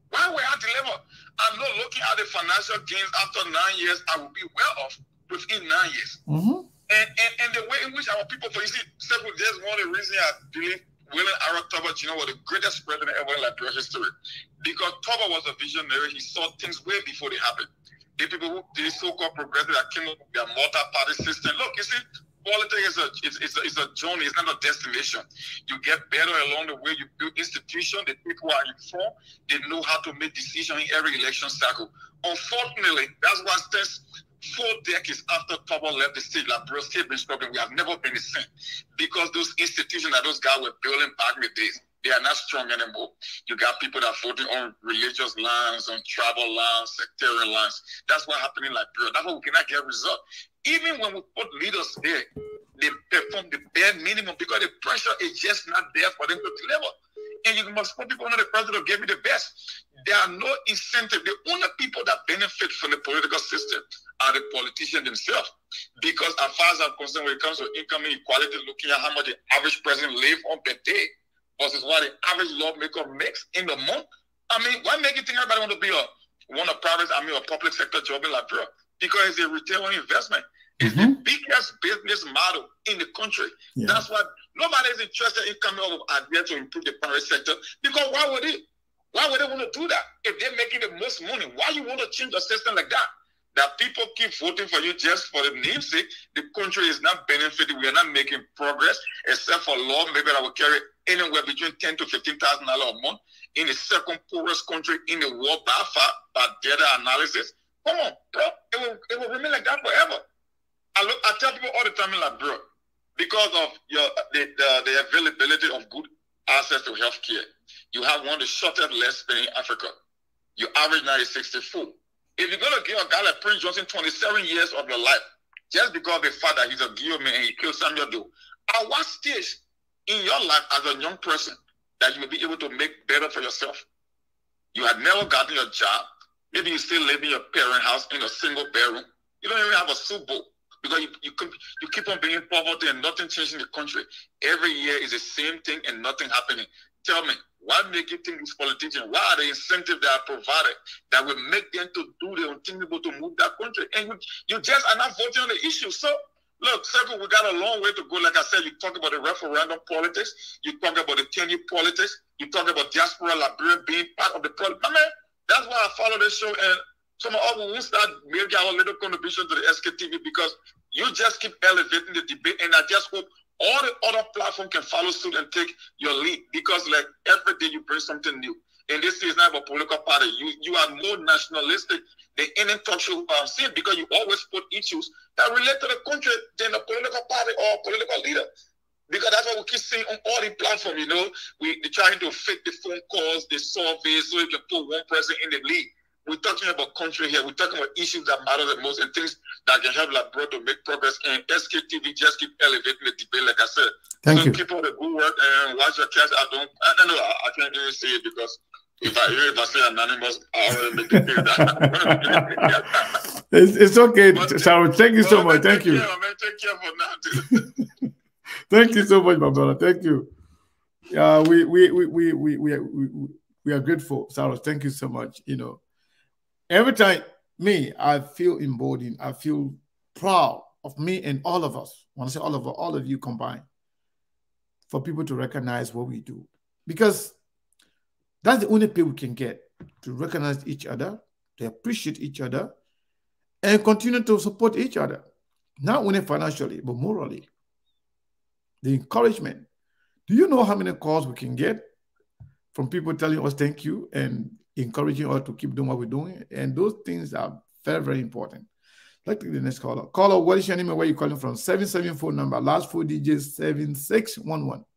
Why would I deliver? I'm not looking at the financial gains after nine years. I will be well off within nine years. Mm-hmm. And, and and the way in which our people, for you see, several there's one of the reasons I believe William Arrow Tubbs, you know, was the greatest president ever in Liberia history. Because Tubbs was a visionary. He saw things way before they happened. The people who, the so-called progressives that came up with their multi-party system. Look, you see, politics is a, it's, it's, a, it's a journey. It's not a destination. You get better along the way. You build institutions. The people are informed. They know how to make decisions in every election cycle. Unfortunately, that's why since four decades after Tubbs left the state, Liberia still been struggling. We have never been the same because those institutions that those guys were building back in the days, they are not strong anymore. You got people that are voting on religious lines, on tribal lines, sectarian lines. That's what happened in Liberia. That's why we cannot get results. Even when we put leaders there, they perform the bare minimum because the pressure is just not there for them to deliver. And you must put people under the president gave me the best. There are no incentive. The only people that benefit from the political system are the politicians themselves. Because as far as I'm concerned, when it comes to income inequality, looking at how much the average president lives on per day versus what the average lawmaker makes in the month. I mean, why make you think everybody want to be a want a private, I mean, a public sector job in Liberia? Because it's a return on investment. It's mm-hmm. the biggest business model in the country. Yeah. That's why nobody is interested in coming up with ideas to improve the private sector. Because why would they? Why would they want to do that? If they're making the most money, why you want to change a system like that? That people keep voting for you just for the namesake. The country is not benefiting. We are not making progress, except for law maybe that will carry anywhere between ten to fifteen thousand dollars a month in the second poorest country in the world by far, by data analysis. Come on, bro. It will, it will remain like that forever. I look, I tell people all the time in Liberia, because of your the, the, the availability of good access to health care, you have one of the shortest lifespan in Africa. Your average now is sixty-four. If you're going to give a guy like Prince Johnson twenty-seven years of your life, just because of the fact that he's a Guillaume and he killed Samuel Doe, at what stage in your life as a young person that you will be able to make better for yourself? You had never gotten your job. Maybe you still live in your parents' house in a single bedroom. You don't even have a soup bowl because you, you, you keep on being in poverty and nothing changing the country. Every year is the same thing and nothing happening. Tell me, why make you think these politicians, why are the incentives that are provided that will make them to do the unthinkable to move that country? And you, you just are not voting on the issue. So, look, Circle, we got a long way to go. Like I said, you talk about the referendum politics. You talk about the ten-year politics. You talk about diaspora Liberia being part of the politics. I mean, that's why I follow this show. And some of us will start making our little contribution to the S K T V because you just keep elevating the debate. And I just hope all the other platforms can follow suit and take your lead because, like, every day you bring something new. And this is not a political party. You you are more nationalistic than any talk show I've seen because you always put issues that relate to the country than a political party or a political leader. Because that's what we keep seeing on all the platforms, you know. We, they're trying to fake the phone calls, the surveys, so you can put one person in the lead. We're talking about country here. We're talking about issues that matter the most and things that can help Liberia to make progress. And S K T V just keep elevating the debate, like I said. Thank so you. Keep on the good work and watch your cats. I don't, I don't know, I, I can't even say it because if I if I say anonymous, I already make it clear that. it's, it's okay, but, Sharon. Thank you so no, much. Thank you. Care, man. Take care for now, too. Thank you so much, my brother. Thank you. Uh, we, we, we, we, we, we, we, we are grateful, Sarah. Thank you so much. You know, every time, me, I feel emboldened. I feel proud of me and all of us. When I say all of us, all of you combined, for people to recognize what we do. Because that's the only pay we can get, to recognize each other, to appreciate each other, and continue to support each other. Not only financially, but morally. The encouragement. Do you know how many calls we can get from people telling us thank you and encouraging us to keep doing what we're doing? And those things are very, very important. Let's take the next caller. Caller, what is your name and where are you calling from? seven seven four number, last four digits, seven six one one.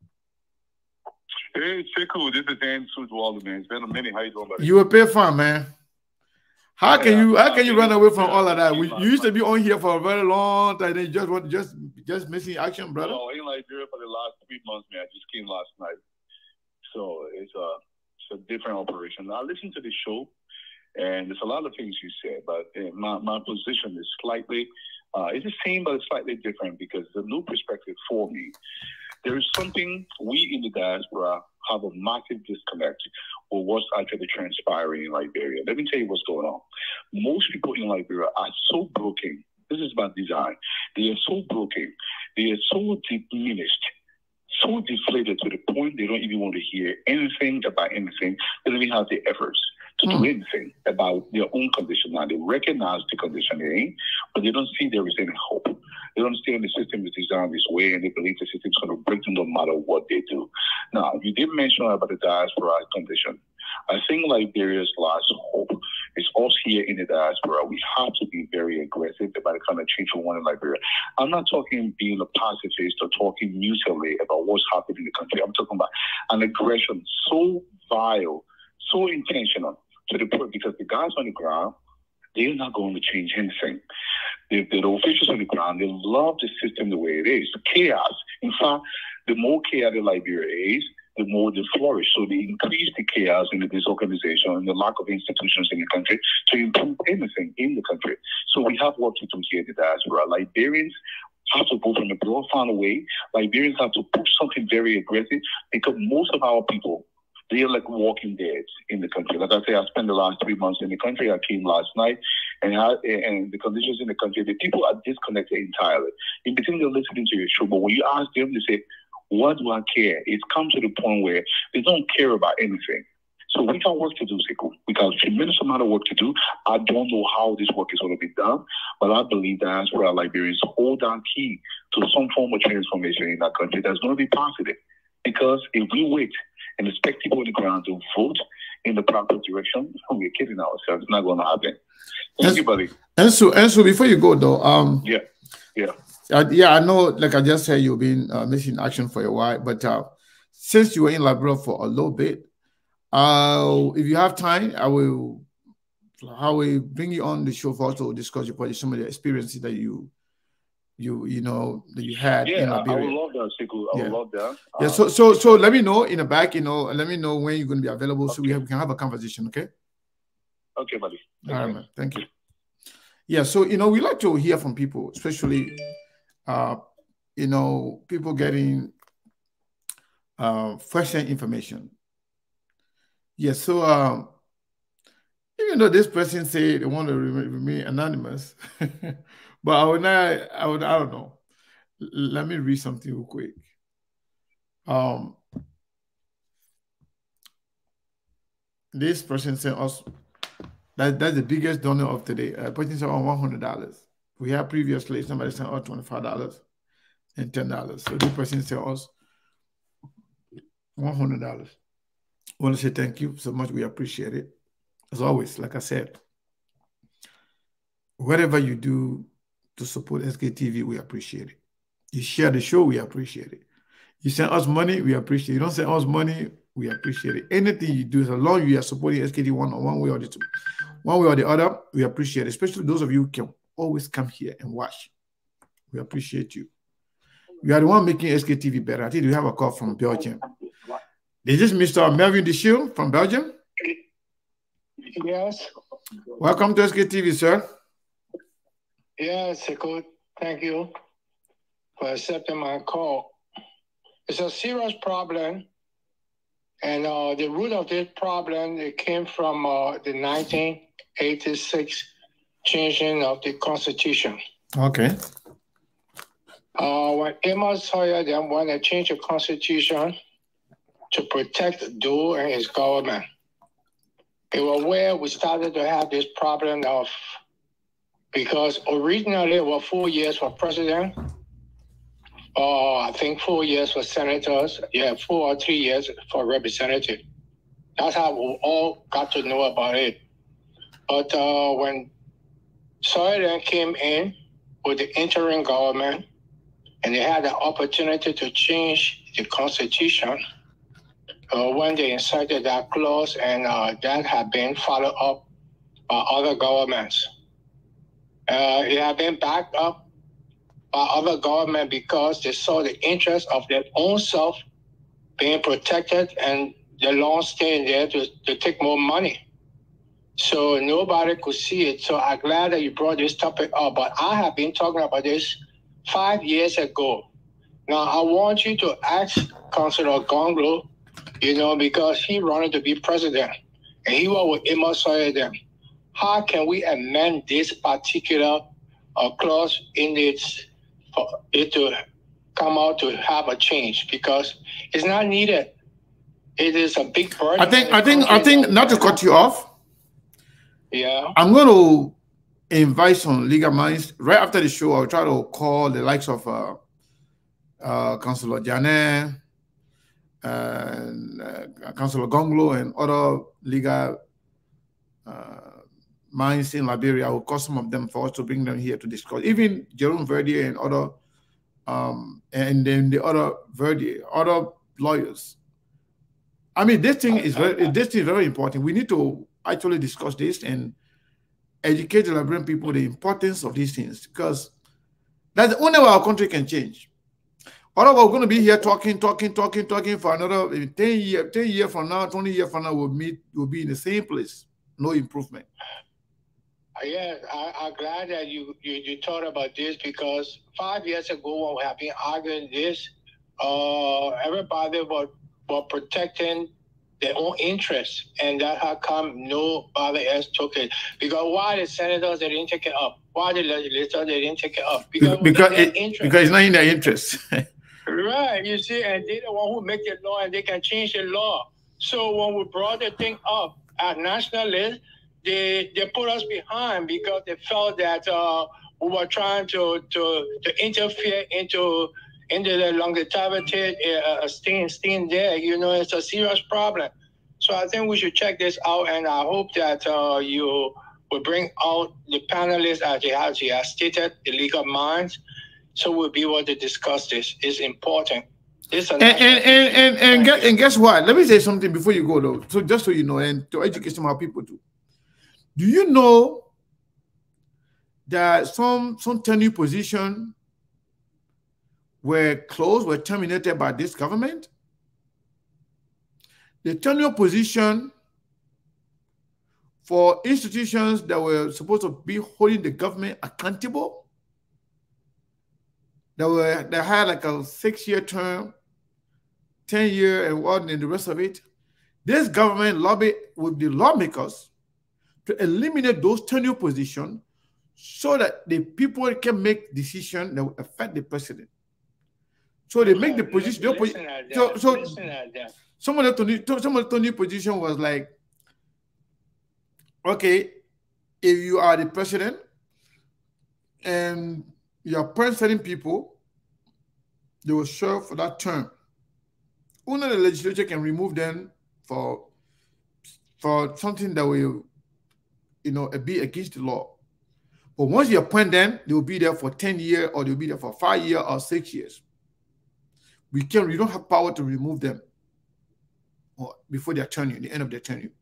Hey, Chiku, this is Dan Sudwalder, man. It's been a minute. How you doing, buddy? You were pay fine, man. How can you how can you run away from all of that? We, you used to be on here for a very long time. Then you just want just just missing action, brother. No, in Liberia for the last three months, man. I just came last night, so it's a it's a different operation. I listened to the show, and there's a lot of things you said, but my my position is slightly uh, it's the same, but it's slightly different because the new perspective for me. There is something we in the diaspora have a massive disconnect with what's actually transpiring in Liberia. Let me tell you what's going on. Most people in Liberia are so broken. This is about design. They are so broken. They are so diminished, so deflated to the point they don't even want to hear anything about anything. They don't even have the efforts to do anything about their own condition. Now, they recognize the condition they're in, but they don't see there is any hope. They don't understand the system is designed this way, and they believe the system is going to break them no matter what they do. Now, you did mention about the diaspora condition. I think Liberia's last hope is us here in the diaspora. We have to be very aggressive about the kind of change we want in Liberia. I'm not talking being a pacifist or talking mutually about what's happening in the country. I'm talking about an aggression so vile, so intentional, to the point because the guys on the ground, they're not going to change anything. The, the officials on the ground, they love the system the way it is. Chaos. In fact, the more chaotic Liberia is, the more they flourish. So they increase the chaos in the disorganization and the lack of institutions in the country to improve anything in the country. So we have work to do here in the diaspora. Liberians have to go from a broad way. Liberians have to push something very aggressive because most of our people, they're like walking dead in the country. Like I say, I spent the last three months in the country. I came last night, and I, and the conditions in the country, the people are disconnected entirely. In between, they're listening to your show, but when you ask them, they say, what do I care? It's come to the point where they don't care about anything. So we got work to do, Sekou. We got a tremendous amount of work to do. I don't know how this work is going to be done, but I believe that's where our Liberians hold our key to some form of transformation in that country that's going to be positive. Because if we wait and expect people on the ground to vote in the proper direction, we're kidding ourselves. It's not going to happen. Thank you, buddy. And so, and so before you go, though, um, yeah, yeah. Uh, yeah, I know, like I just said, you've been uh, missing action for a while, but uh, since you were in Liberia for a little bit, uh, if you have time, I will, I will bring you on the show for us to discuss your project, some of the experiences that you, you, you know, that you had yeah, in Liberia. I would love that, Sekou. I yeah. would love that. Yeah, so, so, so let me know in the back, you know, let me know when you're going to be available, okay, so we, have, we can have a conversation, okay? Okay, buddy. All right, man. Thank you. Yeah, so, you know, we like to hear from people, especially, uh, you know, people getting uh, first-hand information. Yeah, so um, even though this person said they want to remain anonymous, but I would not, I would, I don't know. L let me read something real quick. Um, this person sent us, that, that's the biggest donor of today. Uh, person sent on one hundred dollars. We had previously somebody sent us twenty-five dollars and ten dollars. So this person sent us one hundred dollars. I want to say thank you so much. We appreciate it. As always, like I said, whatever you do to support S K T V, we appreciate it. You share the show, we appreciate it. You send us money, we appreciate it. You don't send us money, we appreciate it. Anything you do, as long as you are supporting S K T V one, one way or the two, one way or the other, we appreciate it. Especially those of you who can always come here and watch. We appreciate you. You are the one making S K T V better. I think we have a call from Belgium. Is this Mister Melvin Deshiel from Belgium? Yes. Welcome to S K T V, sir. Yes, good. Thank you for accepting my call. It's a serious problem, and uh, the root of this problem, it came from uh, the nineteen eighty-six changing of the Constitution. Okay. Uh, when Amos Hoyer then wanted to change the Constitution to protect Doe and his government, it was where we started to have this problem of, because originally it was four years for president, or uh, I think four years for senators, yeah, four or three years for representative. That's how we all got to know about it. But uh, when Sawyer then came in with the interim government, and they had the opportunity to change the Constitution, uh, when they inserted that clause, and uh, that had been followed up by other governments. Uh, it had been backed up by other governments because they saw the interest of their own self being protected and the law staying there to, to take more money. So nobody could see it. So I'm glad that you brought this topic up. But I have been talking about this five years ago. Now, I want you to ask Councilor Gonglo you know, because he wanted to be president, and he was with Amos Sawyer then. How can we amend this particular uh, clause in it for it to come out to have a change? Because it's not needed. It is a big burden. I think, I think, I think, not to cut you off. Yeah. I'm going to invite some legal minds. Right after the show, I'll try to call the likes of uh, uh, Councillor Janet, and uh, Councillor Gonglo, and other legal uh, minds in Liberia. I will call some of them for us to bring them here to discuss. Even Jerome Verdier and other, um, and then the other Verdier, other lawyers. I mean, this thing is very, this thing is very important. We need to actually discuss this and educate the Liberian people the importance of these things, because that's the only way our country can change. Otherwise, we're going to be here talking, talking, talking, talking for another ten years, ten years from now, twenty years from now, we'll meet, we'll be in the same place. No improvement. Yeah, I, I'm glad that you, you you thought about this, because five years ago when we have been arguing this, uh, everybody was, was protecting their own interests, and that how come nobody else took it? Because why the senators they didn't take it up? Why the legislators they didn't take it up? Because because, it, because it's not in their interest. Right, you see, and they're the one who make the law, and they can change the law. So when we brought the thing up at national list, they they put us behind because they felt that uh, we were trying to to to interfere into into the longevity uh, staying staying there. You know, it's a serious problem. So I think we should check this out, and I hope that uh, you will bring out the panelists as they have, they have stated, the legal minds, so we'll be able to discuss this. It's important. It's and, and, and, and, and, guess, and guess what? Let me say something before you go, though. So just so you know, and to educate some of our people too. Do you know that some some tenure positions were closed, were terminated by this government? The tenure position for institutions that were supposed to be holding the government accountable, that were that had like a six-year term, ten-year, and what, and the rest of it. This government lobbied with the lawmakers to eliminate those tenure positions so that the people can make decisions that will affect the president. So they make the position. The Listen so so Listen at that. some of the tenure, some of the tenure position was like, okay, if you are the president and you appoint certain people, they will serve for that term. Only the legislature can remove them for for something that will, you know, be against the law. But once you appoint them, they will be there for ten years, or they'll be there for five years or six years. We can we don't have power to remove them or before their tenure, the end of their tenure.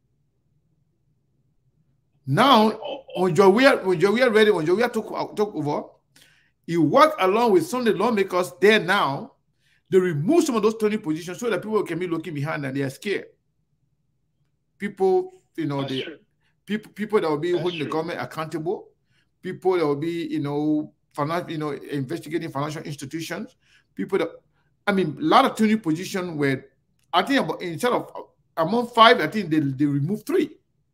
Now, when Jawia, when Jawia ready, when Jawia took, took over, he worked along with some of the lawmakers there now. They remove some of those tenure positions so that people can be looking behind and they are scared. People, you know, they, people, people that will be That's holding true. the government accountable, people that will be, you know, financial, you know, investigating financial institutions, people that, I mean, a lot of tenure positions where I think about, instead of among five, I think they, they removed three.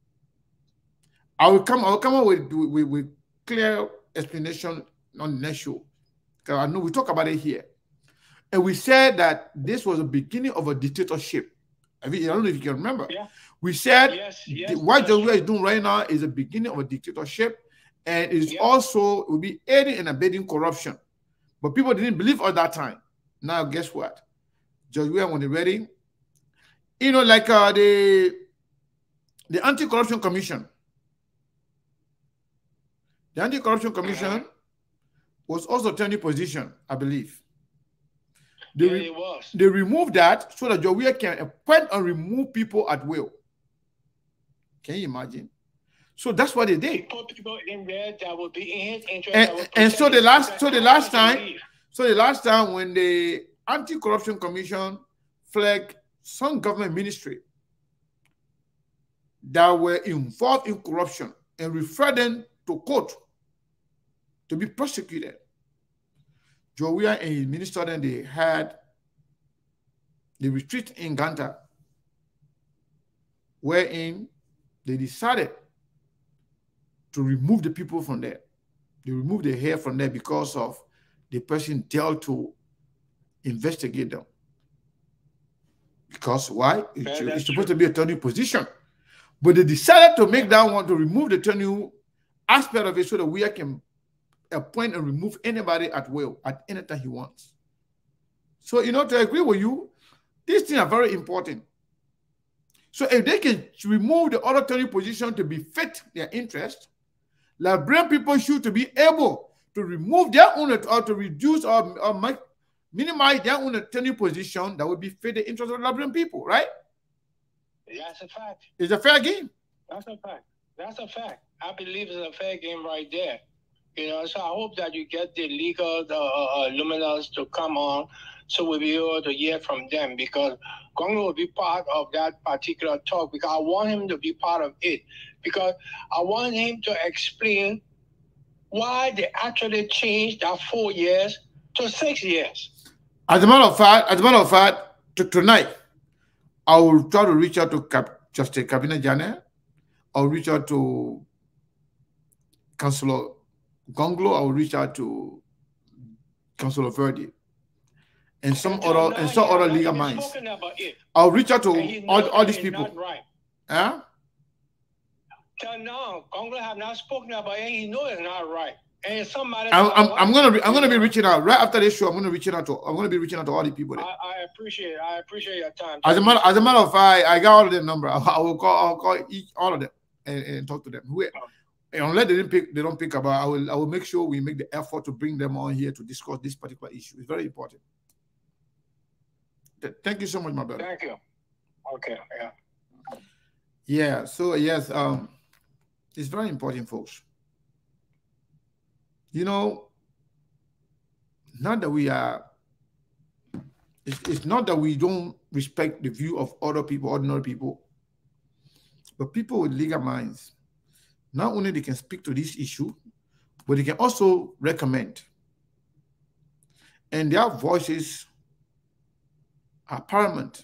I will come. I will come up with, with, with clear explanation on the next show, because I know we talk about it here, and we said that this was the beginning of a dictatorship. I mean, I don't know if you can remember. Yeah. We said yes, yes, what Jawia is doing right now is the beginning of a dictatorship, and it is yeah. also will be aiding and abetting corruption. But people didn't believe at that time. Now, guess what? Jawia, when they're ready, you know, like uh, the the Anti-Corruption Commission. The Anti-Corruption Commission was also a tenure position, I believe. They, yeah, it was. They removed that so that Jawia can appoint and remove people at will. Can you imagine? So that's what they did. He put people in there that would be in his interest. And, and so the last, so the last time, so the last time when the Anti-Corruption Commission flagged some government ministry that were involved in corruption and referred them to court to be prosecuted, Jawia and his minister then they had the retreat in Ganta wherein they decided to remove the people from there. They removed the hair from there because of the person dealt to investigate them. Because why? It's, Yeah, it's true. supposed to be a tenure position. But they decided to make that one, to remove the tenure aspect of it so that we can appoint and remove anybody at will, at any time he wants. So, you know, to agree with you, these things are very important. So if they can remove the other tenure position to befit their interest, Liberian people should to be able to remove their own or to reduce or, or make, minimize their own tenure position that would befit the interest of the Liberian people, right? That's a fact. It's a fair game. That's a fact. That's a fact. I believe it's a fair game right there. You know, so I hope that you get the legal the, uh, luminals to come on so we'll be able to hear from them, because Congo will be part of that particular talk, because I want him to be part of it, because I want him to explain why they actually changed that four years to six years. As a matter of fact, as a matter of fact, to, tonight, I will try to reach out to Cap, Justice Cabinet Janet. I'll reach out to Councillor Gonglo. I will reach out to Councillor Verdi and some Until other now, and some he other has legal not even minds. spoken about it. I'll reach out And he to all, knows all that these it's people. not right. Huh? Till now, Congress have not spoken about it. He knows it's not right. And somebody. I'm, I'm, I'm gonna be, I'm gonna be reaching out right after this show. I'm gonna reach out to I'm gonna be reaching out to all the people there. I, I appreciate. I appreciate your time. As a matter, as a matter of fact, I got all of their number. I, I will call, I'll call each all of them and, and talk to them. Who, and unless they didn't pick, they don't pick about. I will, I will make sure we make the effort to bring them on here to discuss this particular issue. It's very important. Th thank you so much, my brother. Thank you. Okay. Yeah. Yeah. So yes, um, it's very important, folks. You know, not that we are. It's, it's not that we don't respect the view of other people, ordinary people, but people with legal minds. Not only they can speak to this issue, but they can also recommend. And their voices are paramount.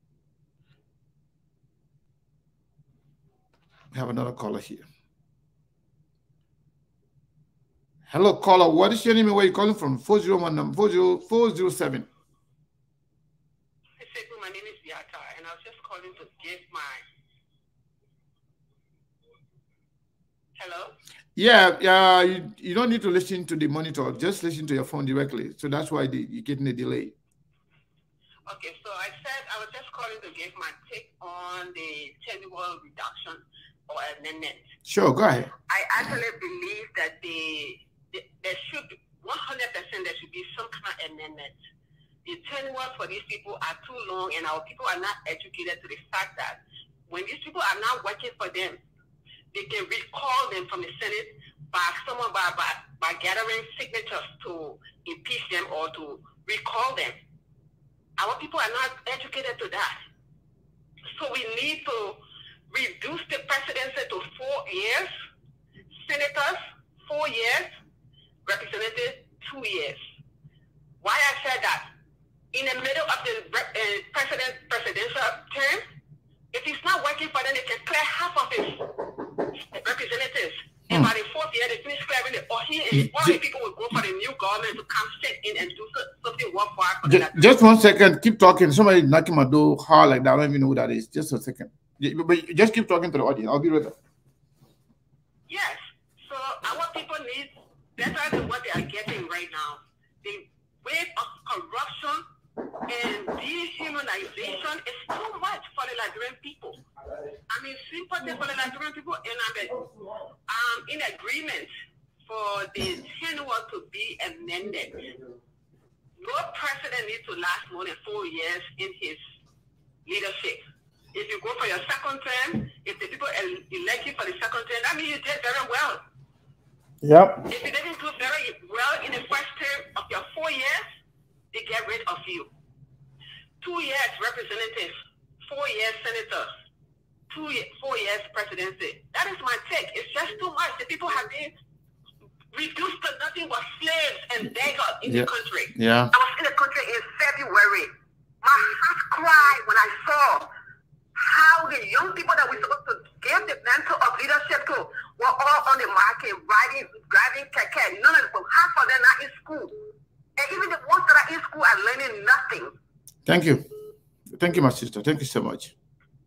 We have another caller here. Hello, caller. What is your name and where are you calling from? four zero one number four zero four zero seven. My name is Beata, and I was just calling to give my. Hello? Yeah, yeah. You, you don't need to listen to the monitor. Just listen to your phone directly. So that's why the, you're getting a delay. Okay, so I said I was just calling to give my take on the tenure reduction or amendment. Sure, go ahead. I actually believe that the, the there should be one hundred percent there should be some kind of amendment. The tenure for these people are too long, and our people are not educated to the fact that when these people are not working for them, they can recall them from the Senate by someone by, by, by gathering signatures to impeach them or to recall them. Our people are not educated to that. So we need to reduce the presidency to four years, senators, four years, representatives, two years. Why I said that? In the middle of the uh, president presidential term, if he's not working for them, they can clear half of his representatives. And by the fourth year, they finish clearing it. Or he and all the people will go for the new government to come sit in and do something worthwhile for them. Just one second. Keep talking. Somebody knocking my door hard like that. I don't even know who that is. Just a second. But just keep talking to the audience. I'll be right back. Yes. So our people need better than what they are getting right now. The wave of corruption and dehumanization is too much for the Liberian people. I mean, sympathy for the Liberian people, and I'm um, in agreement for the tenure to be amended. No president needs to last more than four years in his leadership. If you go for your second term, if the people elect you for the second term, that means you did very well. Yep. If you didn't do very well in the first term of your four years, they get rid of you. Two years representatives, four years senators, two years, four years presidency. That is my take. It's just too much. The people have been reduced to nothing but slaves and beggars in yeah. the country. Yeah. I was in the country in February. My heart cried when I saw how the working. Young people that we're supposed to give the mantle of leadership to were all on the market, riding, driving keke. None of them, half of them are in school. And even the ones that are in school are learning nothing. Thank you. Thank you, my sister. Thank you so much.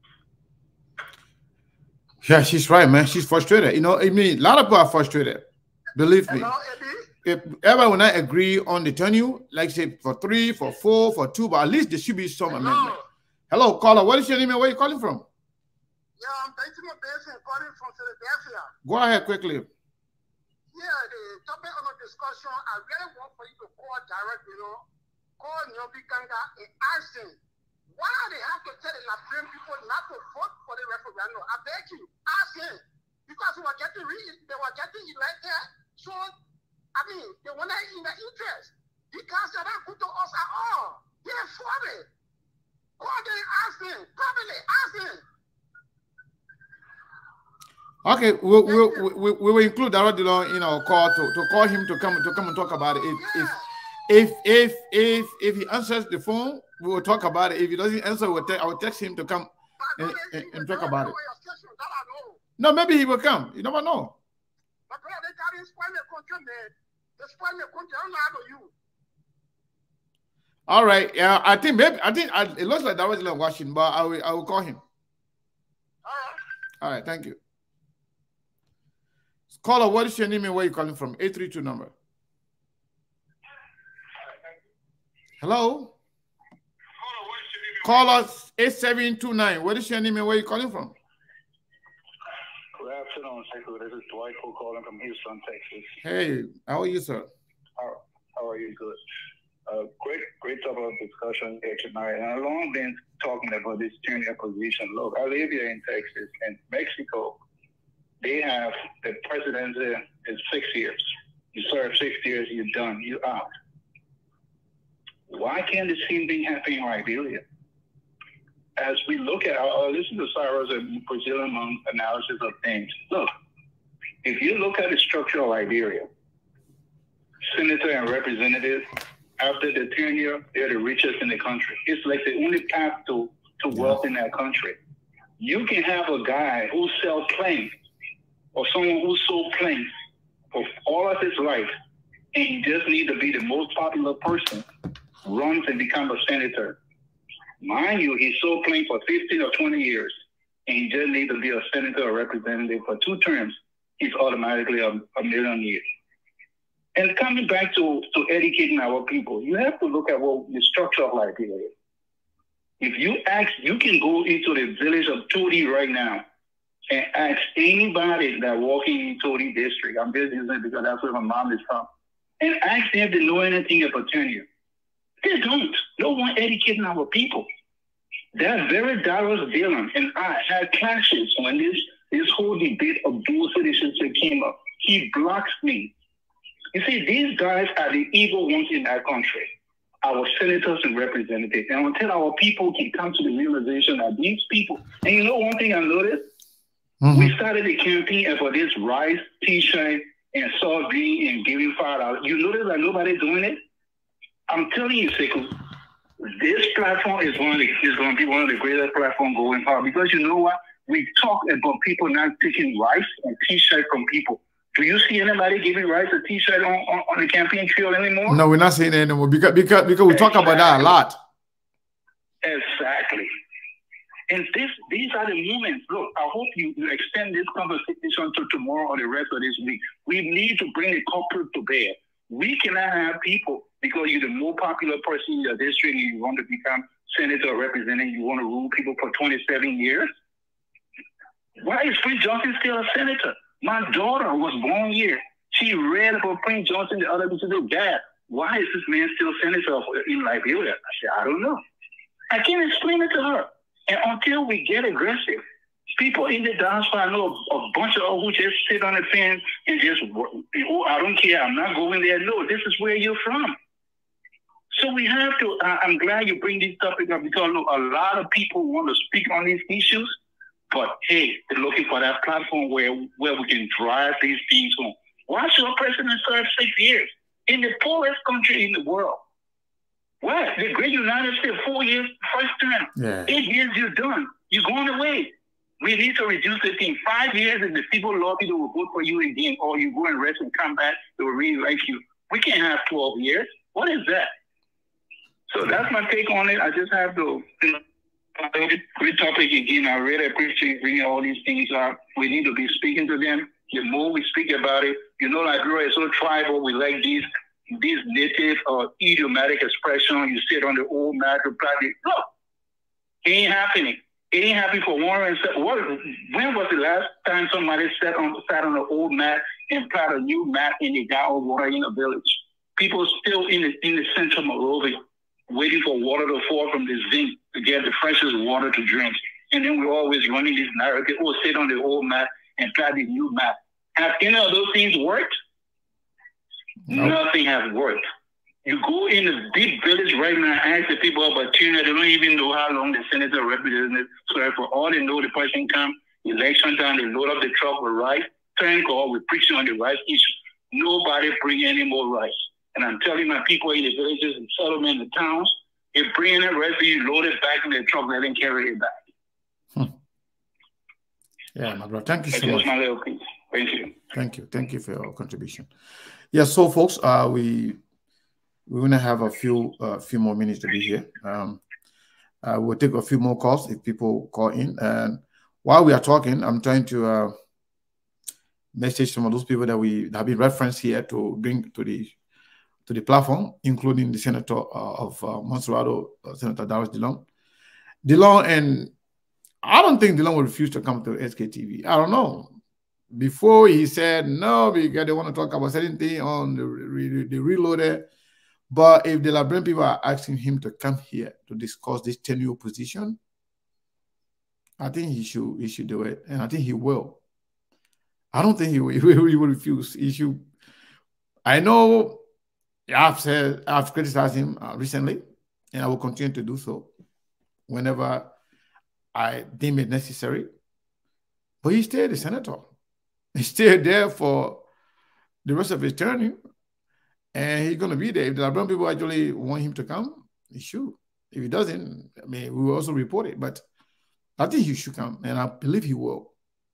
Yeah, she's right, man. She's frustrated. You know, I mean, a lot of people are frustrated. Believe me. If ever when I agree on the tenure, like say for three, for four, for two, but at least there should be some Hello. amendment. Hello, caller. What is your name and where are you calling from? Yeah, I'm Benjamin Benson calling from Philadelphia. Go ahead quickly. Yeah, the topic of the discussion, I really want for you to call direct, you know, call Nyobi Kanga and ask him why they have to tell the Liberian people not to vote for the referendum. I beg you, ask him. Because we were getting re they were getting elected, so I mean they were not in the interest. Because they're not good to us at all. They're for it. Call them, ask him, probably ask him. Okay, we'll, we'll, we we will include Daradilon in our call to, to call him to come to come and talk about it. If yeah. if if if if he answers the phone, we will talk about it. If he doesn't answer, we'll te I will text him to come and, and, and talk about it. No, maybe he will come. You never know. All right. Yeah, I think maybe I think I, it looks like Daradilon watching, but I will I will call him. All right. All right. Thank you. Caller, what is your name and where are you calling from? eight three two number. Hello? Caller eight seven two nine. What is your name and where are you calling from? Good afternoon, Sekou. This is Dwight calling from Houston, Texas. Hey, how are you, sir? How, how are you? Good. Uh, great, great topic of discussion here tonight. And I've long been talking about this tenure position. Look, I live here in Texas and Mexico. They have the presidency is six years. You serve six years, you're done, you're out. Why can't the same thing happen in Liberia? As we look at, uh, listen to Cyrus and Brazilian analysis of things. Look, if you look at the structure of Liberia, senator and representative, after the tenure, they're the richest in the country. It's like the only path to, to wealth in that country. You can have a guy who sells planes, or someone who sold planes for all of his life, and he just needs to be the most popular person, runs and becomes a senator. Mind you, he sold planes for fifteen or twenty years, and he just needs to be a senator or representative for two terms. He's automatically a, a millionaire. And coming back to, to educating our people, you have to look at what the structure of Liberia is. If you ask, you can go into the village of Todi right now and ask anybody that walking in Todi district, I'm just using it because that's where my mom is from, and ask them if they know anything about tenure. They don't. No one educating our people. That very Darius Dillon and I had clashes when this, this whole debate of dual citizenship came up. He blocks me. You see, these guys are the evil ones in our country, our senators and representatives. And until our people can come to the realization that these people, and you know one thing I noticed? Mm-hmm. We started a campaign for this rice, t-shirt, and sardine and giving five dollars. You notice that nobody's doing it? I'm telling you, Sekou, this platform is one of the, is going to be one of the greatest platforms going forward. Because you know what? We talk about people not taking rice and t-shirt from people. Do you see anybody giving rice or t-shirt on, on, on the campaign trail anymore? No, we're not seeing it anymore because because, because we exactly. talk about that a lot. Exactly. And this, these are the moments. Look, I hope you, you extend this conversation to tomorrow or the rest of this week. We need to bring the corporate to bear. We cannot have people, because you're the more popular person in your district and you want to become senator or representative, you want to rule people for twenty-seven years. Why is Prince Johnson still a senator? My daughter was born here. She read about Prince Johnson the other day. She said, Dad, why is this man still senator in Liberia? I said, I don't know. I can't explain it to her. And until we get aggressive, people in the diaspora, I know a, a bunch of them who just sit on the fence and just, oh, I don't care, I'm not going there. No, this is where you're from. So we have to, uh, I'm glad you bring this topic up because look, a lot of people want to speak on these issues, but hey, they're looking for that platform where, where we can drive these things home. Why should a president serve six years in the poorest country in the world? Why? The great United States, four years, first term. Yeah. Eight years, you're done. You're going away. We need to reduce the thing. Five years and the people love you, they will vote for you again, or you go and rest and come back, they will really like you. We can't have twelve years. What is that? So that's my take on it. I just have to, you know, great topic again. I really appreciate bringing all these things up. We need to be speaking to them. The more we speak about it, you know, Liberia is so tribal. We like these these native or idiomatic expression. You sit on the old mat, you probably look. It ain't happening. It ain't happening for Warren. What? When was the last time somebody sat on sat on the old mat and plowed a new mat and they got all water in the village? People still in the in the central Monrovia, waiting for water to fall from the zinc to get the freshest water to drink. And then we're always running this narrative, oh, sit on the old mat and plow the new mat. Have any of those things worked? Nope. Nothing has worked. You go in a big village right now and ask the people about Tuna, they don't even know how long the senator representative. So for all they know, the person come, election time, they load up the truck with rice, turn call, we're preaching on the rice issue. Nobody bring any more rice. And I'm telling my people in the villages and settlement, the towns, if bringing that rice, you load it back in the truck, let them carry it back. Hmm. Yeah, my brother, thank you so That's much. just my little piece. Thank you. Thank you. Thank you for your contribution. Yeah, so folks, uh, we we're gonna have a few uh, few more minutes to be here. Um, uh, we'll take a few more calls if people call in. And while we are talking, I'm trying to uh, message some of those people that we that have been referenced here to bring to the to the platform, including the senator uh, of uh, Montserrado, uh, Senator Darius DeLong. DeLong, and I don't think DeLong will refuse to come to S K T V. I don't know. Before he said no because they want to talk about certain thing on the, re the reloaded. But if the Liberian people are asking him to come here to discuss this tenure position, I think he should he should do it, and I think he will. I don't think he will, he will, he will refuse. He should. I know I've said I've criticized him uh, recently, and I will continue to do so whenever I deem it necessary. But he stayed a senator. He stayed there for the rest of his term, and he's going to be there. If the Liberian people actually want him to come, he should. If he doesn't, I mean, we will also report it. But I think he should come, and I believe he will.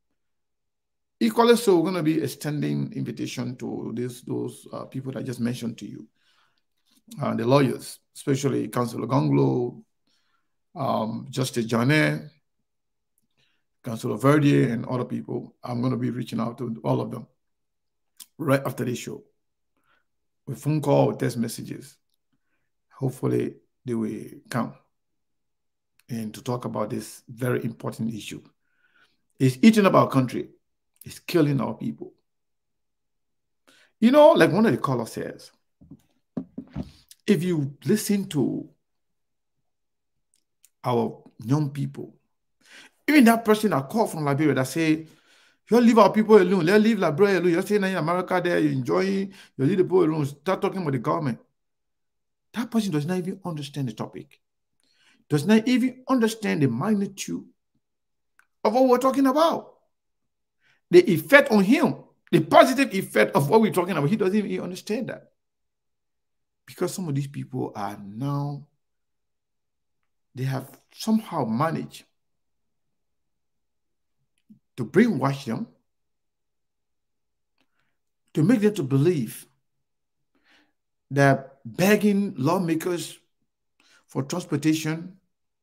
Equally so, we're going to be extending invitation to this, those uh, people that I just mentioned to you, uh, the lawyers, especially Councillor Gonglo, um, Justice Janet, Councillor Verdier, and other people. I'm going to be reaching out to all of them right after this show with phone call, with text messages. Hopefully, they will come and to talk about this very important issue. It's eating up our country. It's killing our people. You know, like one of the callers says, if you listen to our young people, even that person that called from Liberia that say, you leave our people alone, let's leave Liberia alone. You're staying in America there, you're enjoying, you leave the people alone, start talking about the government. That person does not even understand the topic, does not even understand the magnitude of what we're talking about. The effect on him, the positive effect of what we're talking about, he doesn't even understand that. Because some of these people are now, they have somehow managed to brainwash them, to make them to believe that begging lawmakers for transportation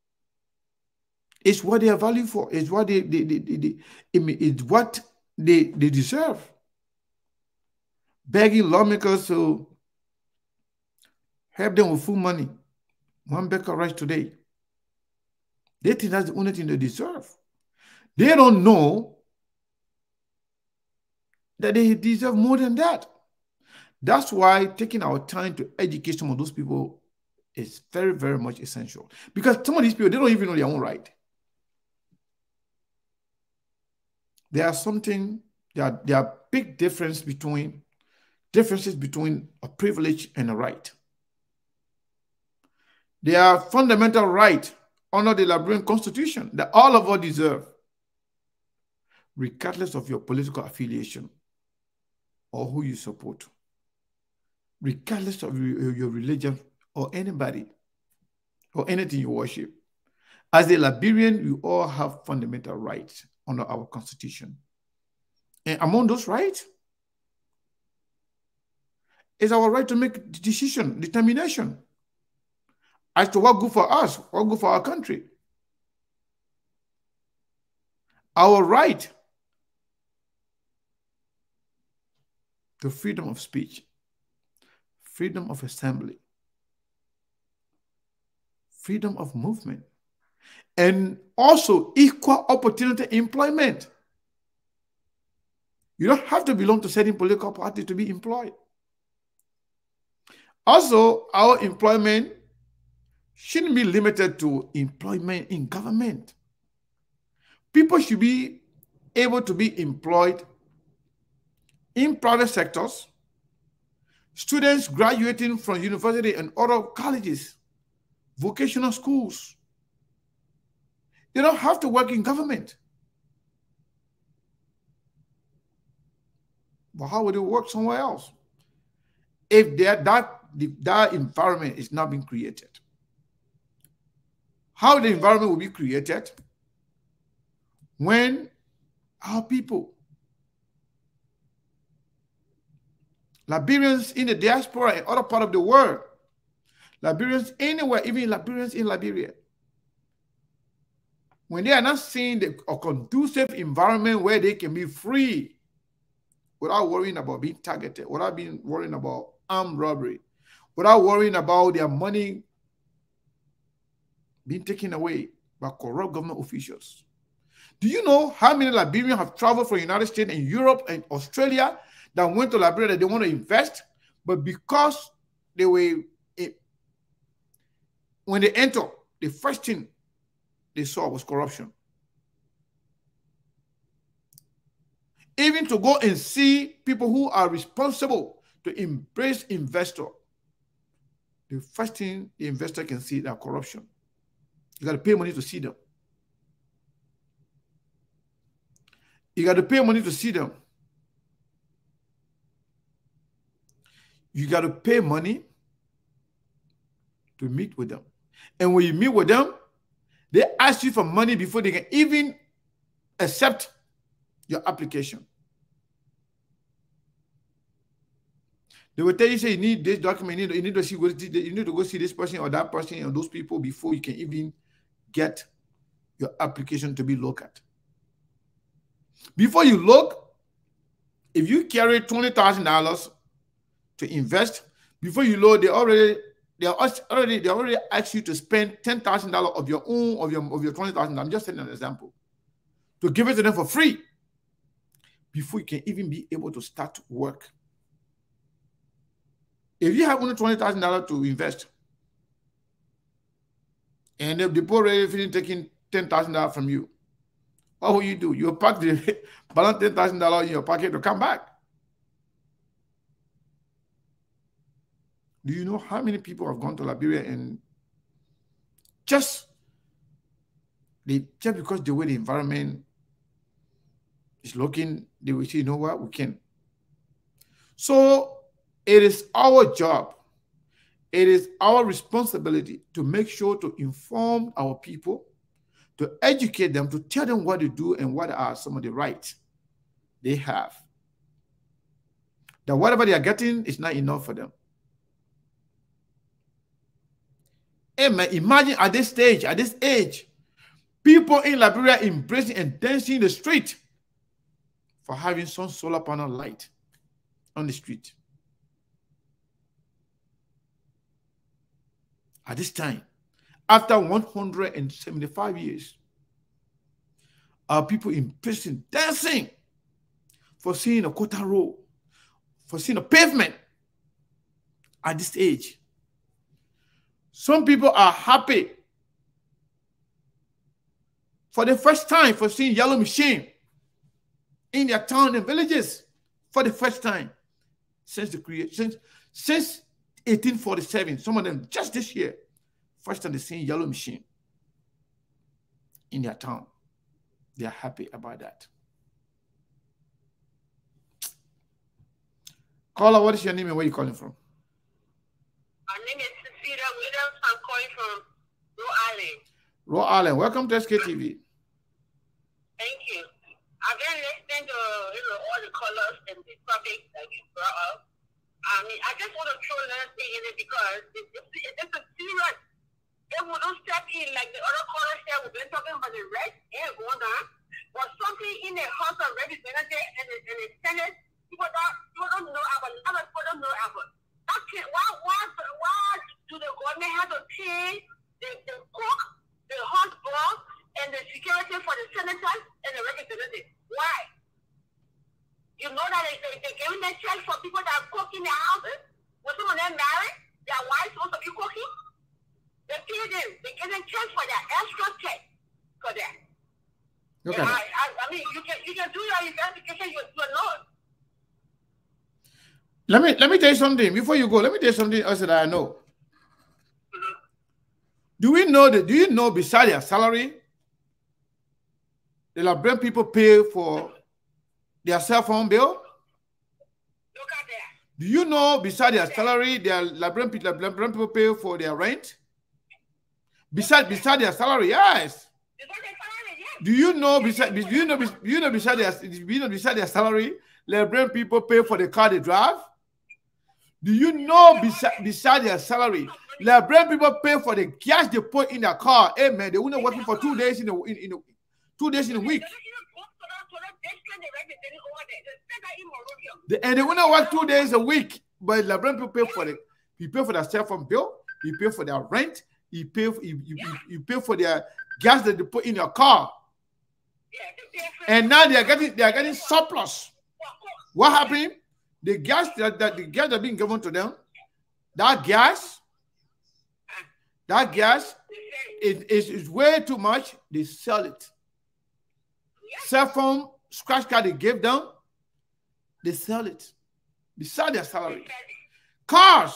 is what they are valued for, is what they, they, they, they, they it's what they, they deserve. Begging lawmakers to help them with food money, one baker rice today. They think that's the only thing they deserve. They don't know that they deserve more than that. That's why taking our time to educate some of those people is very, very much essential. Because some of these people, they don't even know their own right. There are something, there are, there are big difference between, differences between a privilege and a right. There are fundamental rights under the Liberian Constitution that all of us deserve, regardless of your political affiliation or who you support, regardless of your, your religion or anybody or anything you worship. As a Liberian, you all have fundamental rights under our Constitution. And among those rights is our right to make decision, determination as to what good for us, what good for our country. Our right to freedom of speech, freedom of assembly, freedom of movement, and also equal opportunity employment. You don't have to belong to certain political party to be employed. Also, our employment shouldn't be limited to employment in government. People should be able to be employed in private sectors. Students graduating from university and other colleges, vocational schools, they don't have to work in government. But how would it work somewhere else if that, that, that environment is not being created? How the environment will be created when our people, Liberians in the diaspora and other part of the world, Liberians anywhere, even Liberians in Liberia, when they are not seeing the, a conducive environment where they can be free without worrying about being targeted, without being worrying about armed robbery, without worrying about their money being taken away by corrupt government officials. Do you know how many Liberians have traveled from the United States and Europe and Australia that went to Liberia that they want to invest, but because they were, when they entered, the first thing they saw was corruption. Even to go and see people who are responsible to embrace investor, the first thing the investor can see is corruption. You got to pay money to see them. You got to pay money to see them. You got to pay money to meet with them. And when you meet with them, they ask you for money before they can even accept your application. They will tell you, say, you need this document, you need, you need to see, you need to go see this person or that person or those people before you can even get your application to be looked at. Before you look, if you carry twenty thousand dollars to invest, before you load, they already they are already they already ask you to spend ten thousand dollars of your own of your of your twenty thousand dollars. I'm just setting an example to give it to them for free before you can even be able to start work. If you have only twenty thousand dollars to invest, and the people already finished taking ten thousand dollars from you, what will you do? You'll pack the balance ten thousand dollars in your pocket to come back. Do you know how many people have gone to Liberia and just, they, just because the way the environment is looking, they will say, you know what, we can. So it is our job, it is our responsibility to make sure to inform our people, to educate them, to tell them what to do and what are some of the rights they have. That whatever they are getting is not enough for them. Amen. Imagine at this stage, at this age, people in Liberia embracing and dancing in the street for having some solar panel light on the street. At this time, after one hundred seventy-five years, our people in prison dancing for seeing a quarter road, for seeing a pavement at this age. Some people are happy for the first time for seeing yellow machine in their town and villages for the first time since the creation, since, since eighteen forty-seven. Some of them just this year, first time they seen yellow machine in their town. They are happy about that. Caller, what is your name and where are you calling from? My name is Cecilia Williams. I'm calling from Rhode Island. Rhode Island. Welcome to S K T V. Thank you. I've been listening to you know all the colors and the topics that you brought up. I mean, I just want to throw another thing in it because it, it, it, it's a serious. It will not step in like the other colors here. We've been talking about the red air going down, but something in the House of Representatives and the, and the Senate, people don't, people don't know about. Other people don't know about. Okay, why, why, why do the government have to pay the, the cook, the hospital, and the security for the senators and the representatives? Why? You know that they, they, they're giving them checks for people that cook in their houses? When some of them married, their wives supposed to be cooking? They pay them. They give them checks for that extra check for that. Okay. I, I, I mean, you can you can do your investigation. You, you know. Let me let me tell you something before you go. Let me tell you something else that I know. Mm-hmm. Do we know that? Do you know beside their salary, the Liberian people pay for their cell phone bill? Look at that. Do you know beside their salary, their Liberian people, Liberian people pay for their rent? Beside beside their salary, yes. Do you know beside do you know do you know beside their do you know beside their salary, Liberian people pay for the car they drive? Do you know beside beside their salary, Liberian people pay for the gas they put in their car? Hey man, they wouldn't working for two days in a in, in a, two days in a week. The, and they wouldn't work two days a week, but Liberian people pay for it. You pay for their cell phone bill, you pay for their rent, you pay for, you, you, you, you pay for their gas that they put in your car. And now they are getting they are getting surplus. What happened? The gas that, that the gas that being given to them, that gas, that gas is, is, is way too much. They sell it. Cell phone scratch card they give them, they sell it beside their salary. Cars.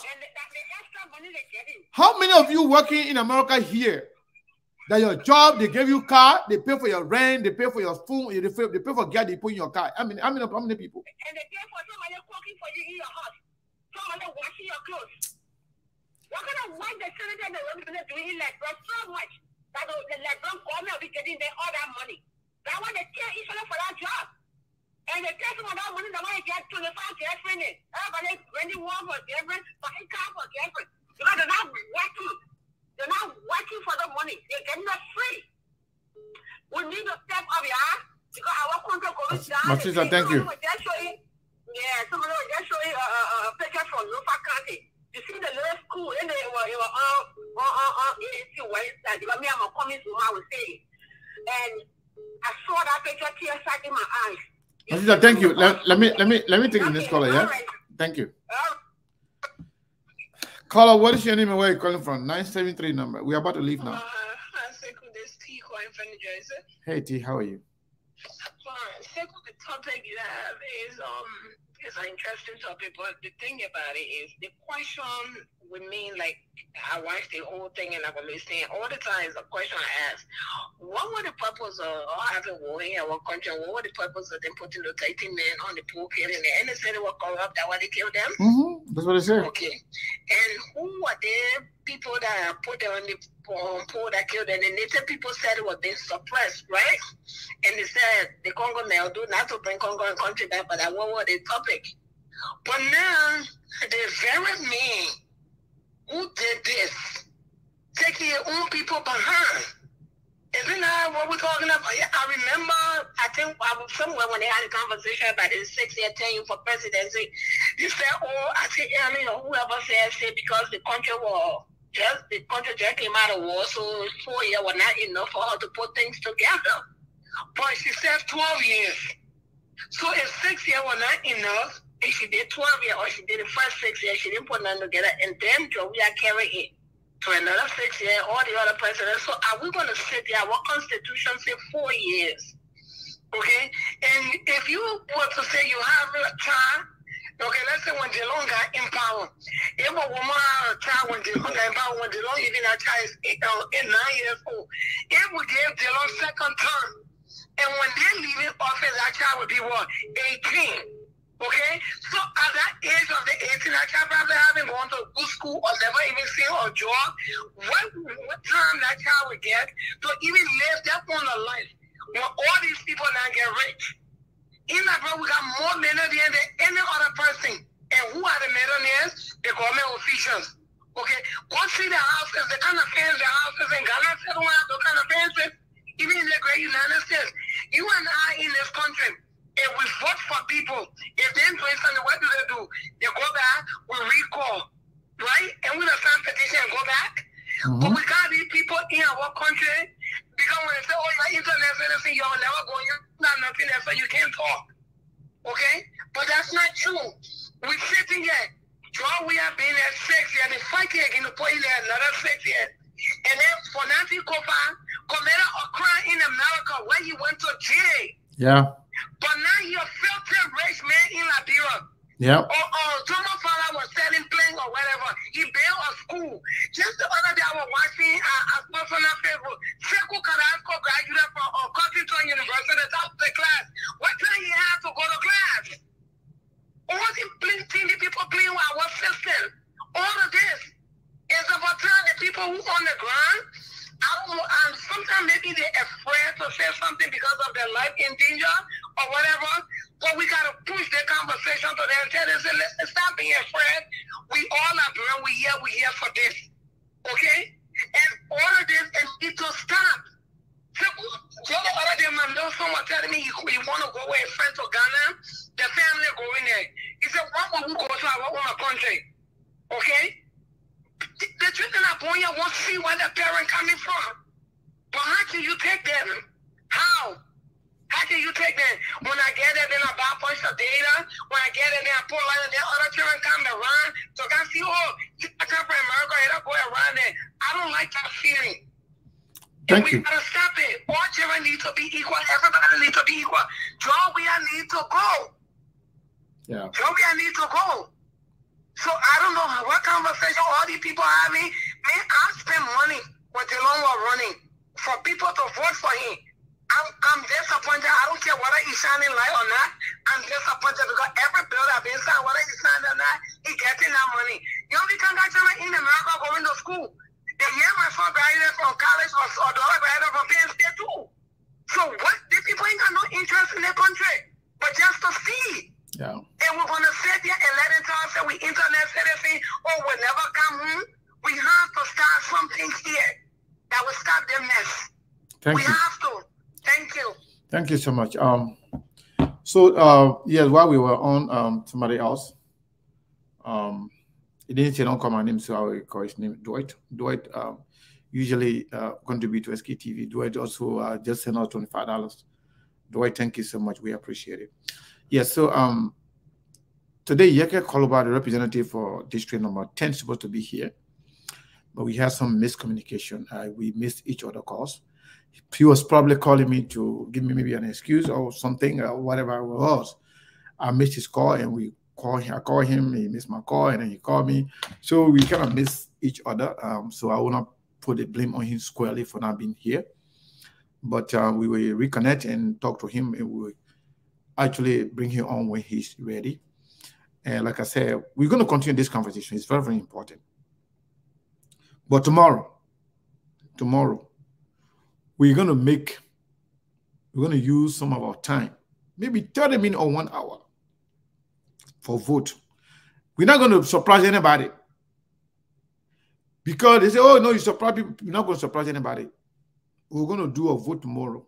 How many of you working in America here that your job, they give you car, they pay for your rent, they pay for your food, they pay, they pay for gas they put in your car? I mean, how many, how many people? And they pay for somebody cooking for you in your house, somebody washing your clothes. What kind of work the senator and the representative doing like that so much that the, the like government will be getting them all that money? That's why they pay each other for that job. And they pay some of that money, they want to get twenty-five girlfriend in. Everybody renting one for girlfriend, buying car for girlfriend. Because they're not working. They're not working for the money. They're getting it free. We need to step up, yeah? Because our country goes down. My sister, thank you. Yeah, some of them were just showing a, a, a picture from Lufa County. You see the little school, and they were, they were all, all, all, all, you see where it's at. Because me, I'm coming to what I was saying. And I saw that picture, tears stuck in my eyes. My sister, thank you. Let, let me, let me, let me take the next caller, yeah? Right. Thank you. Uh, Caller, what is your name and where are you calling from? nine seven three number. We're about to leave now. Uh, hi, Sekou. This is T calling from New Jersey. Hey, T, how are you? Fine. Sekou, the topic you have is um is an interesting topic, but the thing about it is the question with me, like I watched the whole thing and I'm listening all the time is a question I ask. What were the purpose of having war in our country? What were the purpose of them putting the thirty men on the pulpit in there? And they said they were corrupt, that why they killed them? Mm-hmm. That's what I said. Okay. And who were the people that put them on the um, poll that killed them? And they said people said it was being suppressed, right? And they said the Congo now do not to bring Congo and country back, but that what was the topic. But now the very men who did this taking your own people behind. Isn't that what we're talking about? I remember, I think I was somewhere when they had a conversation about the six-year tenure for presidency. You said, oh, I think, I mean, whoever said, say because the country was just, the country just came out of war, so four years was not enough for her to put things together. But she said twelve years. So if six years was not enough, if she did twelve years or she did the first six years, she didn't put nothing together, and then we are carrying it to another six years, all the other presidents. So are we going to sit there? Our constitution says four years. Okay? And if you were to say you have a child, okay, let's say when DeLong got in power, it was a woman child when DeLong got in power, when DeLong even a child is eight, uh, eight, nine years old, it would give DeLong second term. And when they leave in office, that child would be what? eighteen. Okay? So at that age of the eighteen, that child probably haven't gone to a good school or never even seen a job. What, what time that child would get to even live that kind of life when all these people now get rich? In Liberia, we got more millionaires than any other person. And who are the millionaires? The government officials. Okay? Go see the houses, the kind of fence the houses in Ghana, they don't have those kind of fences. Even in the great United States. You and I in this country, if we vote for people, if they do something, what do they do? They go back, we recall, right? And we don't sign petition and go back. Mm-hmm. But we got these people in our country because when they say, oh, you're internet citizen, you'll never go, you're not nothing else, so you can't talk. Okay? But that's not true. We're sitting here. Joe, we have been at six years, the fight here again to put in there another six years. And then for Nancy Kofa committed a crime in America where he went to jail. Yeah. But now he's a filthy rich man in Liberia. Yeah. Or, or Thomas Fowler was selling plane or whatever. He built a school. Just the other day I was watching uh, a person on Facebook. Sekou Carrasco graduated from uh, Cottington University, the top of the class. What time he had to go to class? All the plenty people playing with our system. All of this is about time the people who on the ground, I don't know, and sometimes maybe they're afraid to say something because of their life in danger or whatever, but we got to push the conversation to them and tell them, listen, stop being afraid. We all are brand, we here, we here for this. Okay? And all of this is need to stop. So, the other day, man, there was someone telling me he, he want to go with a friend to Ghana, the family going there. He said, what will we go to our own country? Okay? The, the children are born here won't see where the parent coming from. But how can you take them? How? How can you take them? When I get there, then I buy a bunch of data. When I get there, then I pull out, and then other children come around. So I can see, oh, I come from America, and I go around there. I don't like that feeling. Thank and you. We gotta stop it. All children need to be equal. Everybody needs to be equal. Joe, we need to go. Yeah. Joe, we need to go. So I don't know what conversation all these people have me. Man, I spend money when the long was running for people to vote for him. I'm, I'm disappointed. I don't care whether he's shining light or not. I'm disappointed because every bill I've been signed, whether he's signed or not, he's getting that money. You only can get in America going to school. And yeah, my son graduated from college or, or the other graduated from Penn State too. So what? These people ain't got no interest in their country, but just to see. Yeah. And we're going to sit there and let them tell us that we internet citizens or we'll never come home. We have to start something here that will stop them mess. Thank we you. have to. Thank you. Thank you so much. Um, so, uh, yes, while we were on, um, somebody else, um, he didn't say don't call my name, so I will call his name, Dwight. Dwight um, usually uh, contribute to S K T V. Dwight also uh, just sent out twenty-five dollars. Dwight, thank you so much. We appreciate it. Yes, so um, today, Yeke Koloba, the representative for district number ten, is supposed to be here, but we had some miscommunication. Uh, we missed each other calls. He was probably calling me to give me maybe an excuse or something, or whatever it was. I missed his call, and we call him. I called him. He missed my call, and then he called me. So we kind of missed each other. Um, so I will not put the blame on him squarely for not being here. But uh, we will reconnect and talk to him, and we will actually bring him on when he's ready. And like I said, we're going to continue this conversation. It's very, very important. But tomorrow, tomorrow, we're going to make, we're going to use some of our time, maybe thirty minutes or one hour for vote. We're not going to surprise anybody. Because they say, oh, no, you surprise people. We're not going to surprise anybody. We're going to do a vote tomorrow.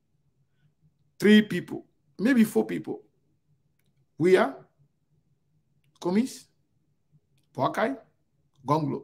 Three people, maybe four people. We are Komis, Poakai, Gonglo.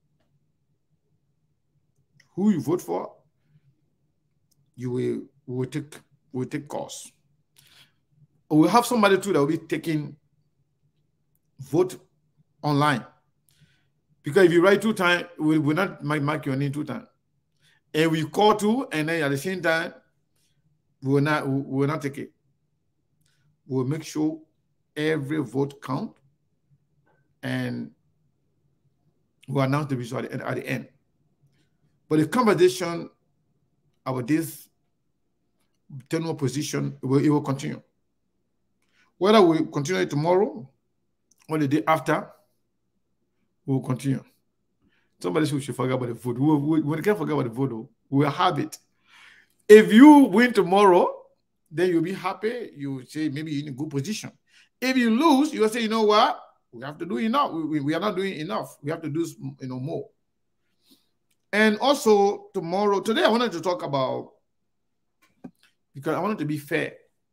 Who you vote for, you will, will take will take course. We'll have somebody too that will be taking vote online. Because if you write two times, we will not mark your name two times. And we call two, and then at the same time, we will not we will not take it. We'll make sure every vote count, and we'll announce the result at, at the end. But the conversation about this tenure position, it will, it will continue. Whether we continue it tomorrow or the day after, we will continue. Somebody should forget about the vote. We, we, we can't forget about the vote. We'll have it. If you win tomorrow, then you'll be happy. You say maybe you're in a good position. If you lose, you'll say, you know what? We have to do enough. We, we, we are not doing enough. We have to do, you know, more. And also tomorrow, today I wanted to talk about, because I wanted to be fair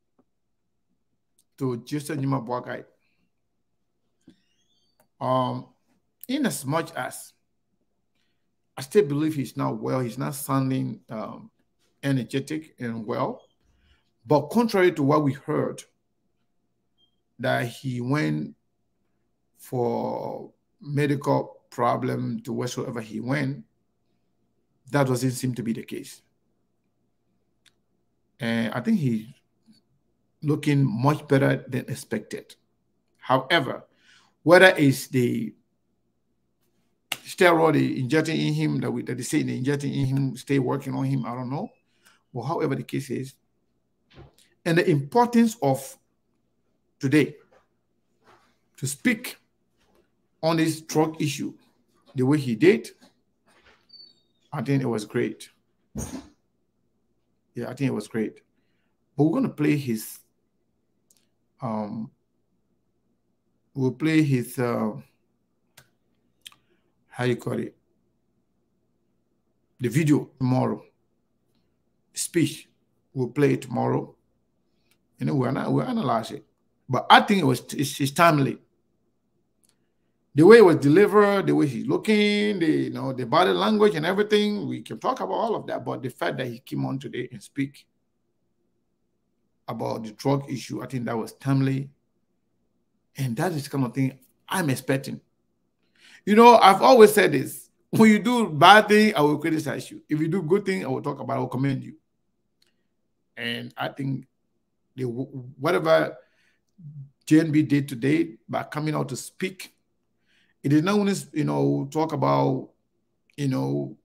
to Justin Njuma Boakai. Um, in as much as I still believe he's not well, he's not sounding um, energetic and well. But contrary to what we heard, that he went for medical problem to wheresoever he went, that doesn't seem to be the case. And I think he's looking much better than expected. However, whether it's the steroid they injecting in him, that, we, that they say they injecting in him, stay working on him, I don't know. Well, however the case is, and the importance of today to speak on this drug issue the way he did, I think it was great. Yeah, I think it was great. But we're going to play his, um, we'll play his, uh, how you call it, the video tomorrow. Speech, we'll play it tomorrow. You know, we're not, we'll analyze it. But I think it was, it's, it's timely. The way it was delivered, the way he's looking, the, you know, the body language and everything, we can talk about all of that. But the fact that he came on today and speak about the drug issue, I think that was timely. And that is the kind of thing I'm expecting. You know, I've always said this. When you do bad thing, I will criticize you. If you do good thing, I will talk about it, I will commend you. And I think the, whatever J N B did today by coming out to speak, it did not only, you know, talk about, you know,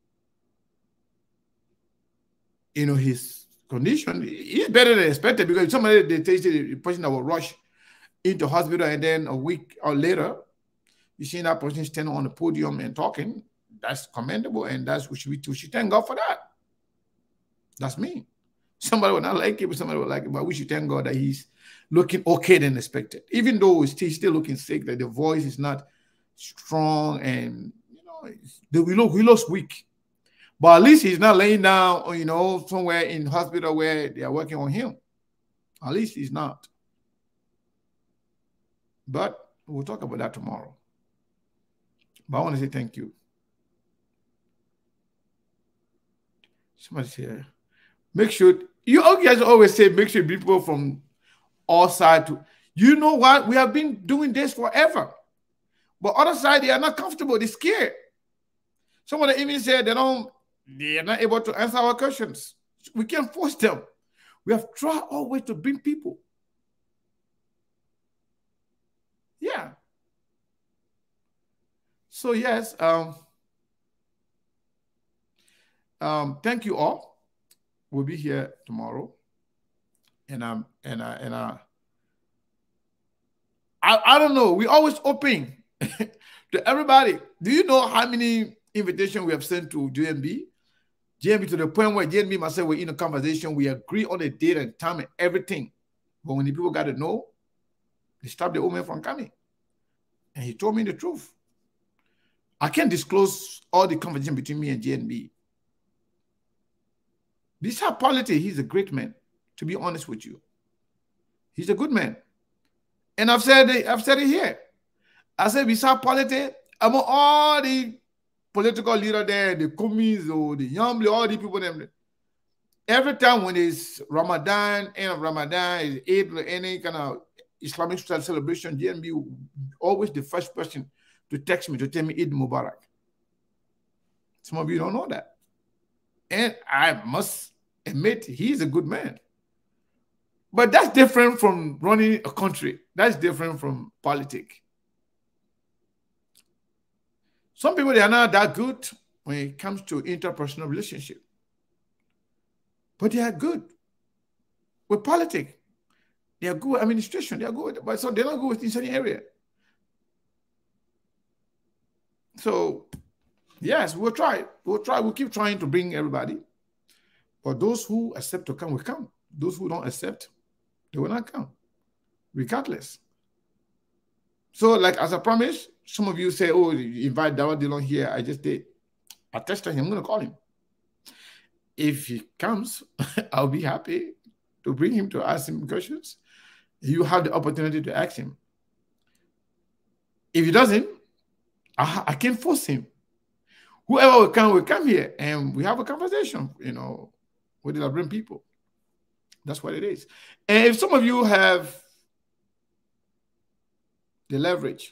you know, his condition. He's better than expected, because somebody they tasted the person that will rush into hospital and then a week or later, you see that person standing on the podium and talking. That's commendable, and that's we should, we should thank God for that. That's me. Somebody will not like it, but somebody will like it. But we should thank God that he's looking okay than expected, even though he's still, still looking sick. That the voice is not strong, and you know, we look he looks weak. But at least he's not laying down, you know, somewhere in hospital where they are working on him. At least he's not. But we'll talk about that tomorrow. But I want to say thank you. Somebody say, make sure, you guys always say, make sure people from all sides. To, you know what? We have been doing this forever. But other side, they are not comfortable. They're scared. Someone even said they don't, they are not able to answer our questions. We can't force them. We have tried always to bring people. Yeah. So yes, um, um, thank you all. We'll be here tomorrow, and um, and uh, and uh, I I don't know. We always open to everybody. Do you know how many invitations we have sent to J N B? J N B to the point where J N B and myself were in a conversation. We agree on the date and time and everything. But when the people got to know, they stopped the old man from coming, and he told me the truth. I can't disclose all the conversation between me and J N B. This is politics. He's a great man, to be honest with you. He's a good man. And I've said it, I've said it here. I said, beside politics, among all the political leaders there, the Kumis or the Yambli, all the people there, every time when it's Ramadan, end of Ramadan, is Eid or any kind of Islamic style celebration, J N B always the first person to text me to tell me Eid Mubarak. Some of you don't know that. And I must admit, he's a good man. But that's different from running a country. That's different from politics. Some people, they are not that good when it comes to interpersonal relationship. But they are good with politics. They are good with administration. They are good with, but so they're not good with in certain area. So, yes, we'll try. We'll try. We'll keep trying to bring everybody. But those who accept to come will come. Those who don't accept, they will not come, regardless. So, like as I promised, some of you say, oh, you invite Dawa Dillon here. I just did. I texted him. I'm going to call him. If he comes, I'll be happy to bring him to ask him questions. You have the opportunity to ask him. If he doesn't, I, I can't force him. Whoever will come will come here and we have a conversation, you know, with the Liberian people. That's what it is. And if some of you have the leverage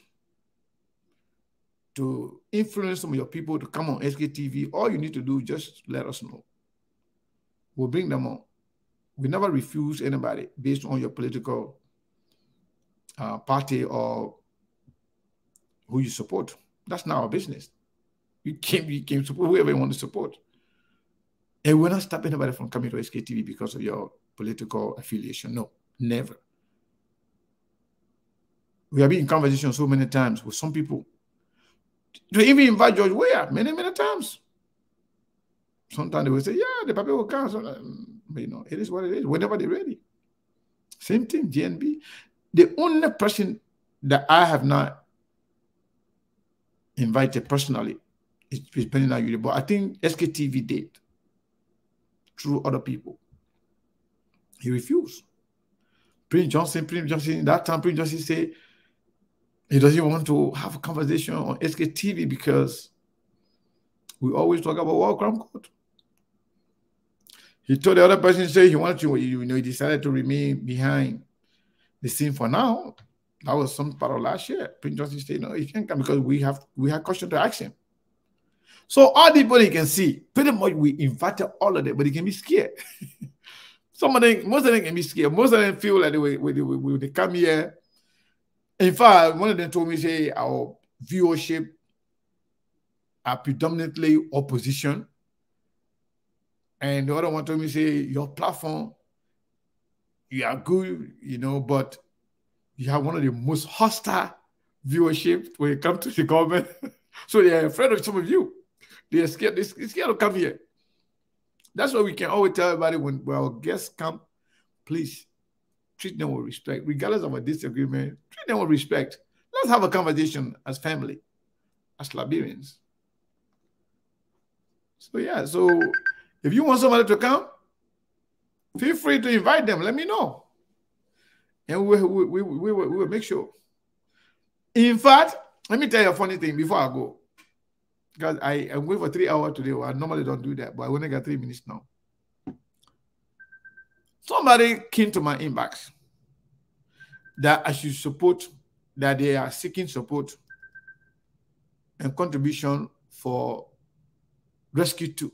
to influence some of your people to come on S K T V, all you need to do, just let us know. We'll bring them on. We never refuse anybody based on your political uh, party or who you support. That's not our business. You can, you can support whoever you want to support. And we're not stopping anybody from coming to S K T V because of your political affiliation. No, never. We have been in conversation so many times with some people. To even invite George Weah many, many times. Sometimes they will say, yeah, the people will come. So, um, but, you know, it is what it is. Whenever they're ready. Same thing, G N B. The only person that I have not invited personally is Penina Yuri, but I think S K T V did through other people. He refused. Prince Johnson, Prince Johnson, that time Prince Johnson said he doesn't want to have a conversation on S K T V because we always talk about World Crown Court. He told the other person, say he wanted to, you know, he decided to remain behind the scene for now. That was some part of last year. Prince Johnson said, no, he can't come because we have we have question to ask him. So all the people he can see, pretty much we invited all of them, but he can be scared. Some of them, most of them can be scared. Most of them feel like they, when they, when they come here. In fact, one of them told me, say, our viewership are predominantly opposition. And the other one told me, say, your platform, you are good, you know, but you have one of the most hostile viewership when it comes to the government. So they are afraid of some of you. They are scared, they're scared to come here. That's why we can always tell everybody when, when our guests come, please treat them with respect, regardless of a disagreement. Treat them with respect. Let's have a conversation as family, as Liberians. So yeah, so if you want somebody to come, feel free to invite them. Let me know, and we we we we, we will make sure. In fact, let me tell you a funny thing before I go. Because I am going for three hours today. Well, I normally don't do that, but I only got three minutes now. Somebody came to my inbox that I should support, that they are seeking support and contribution for Rescue two.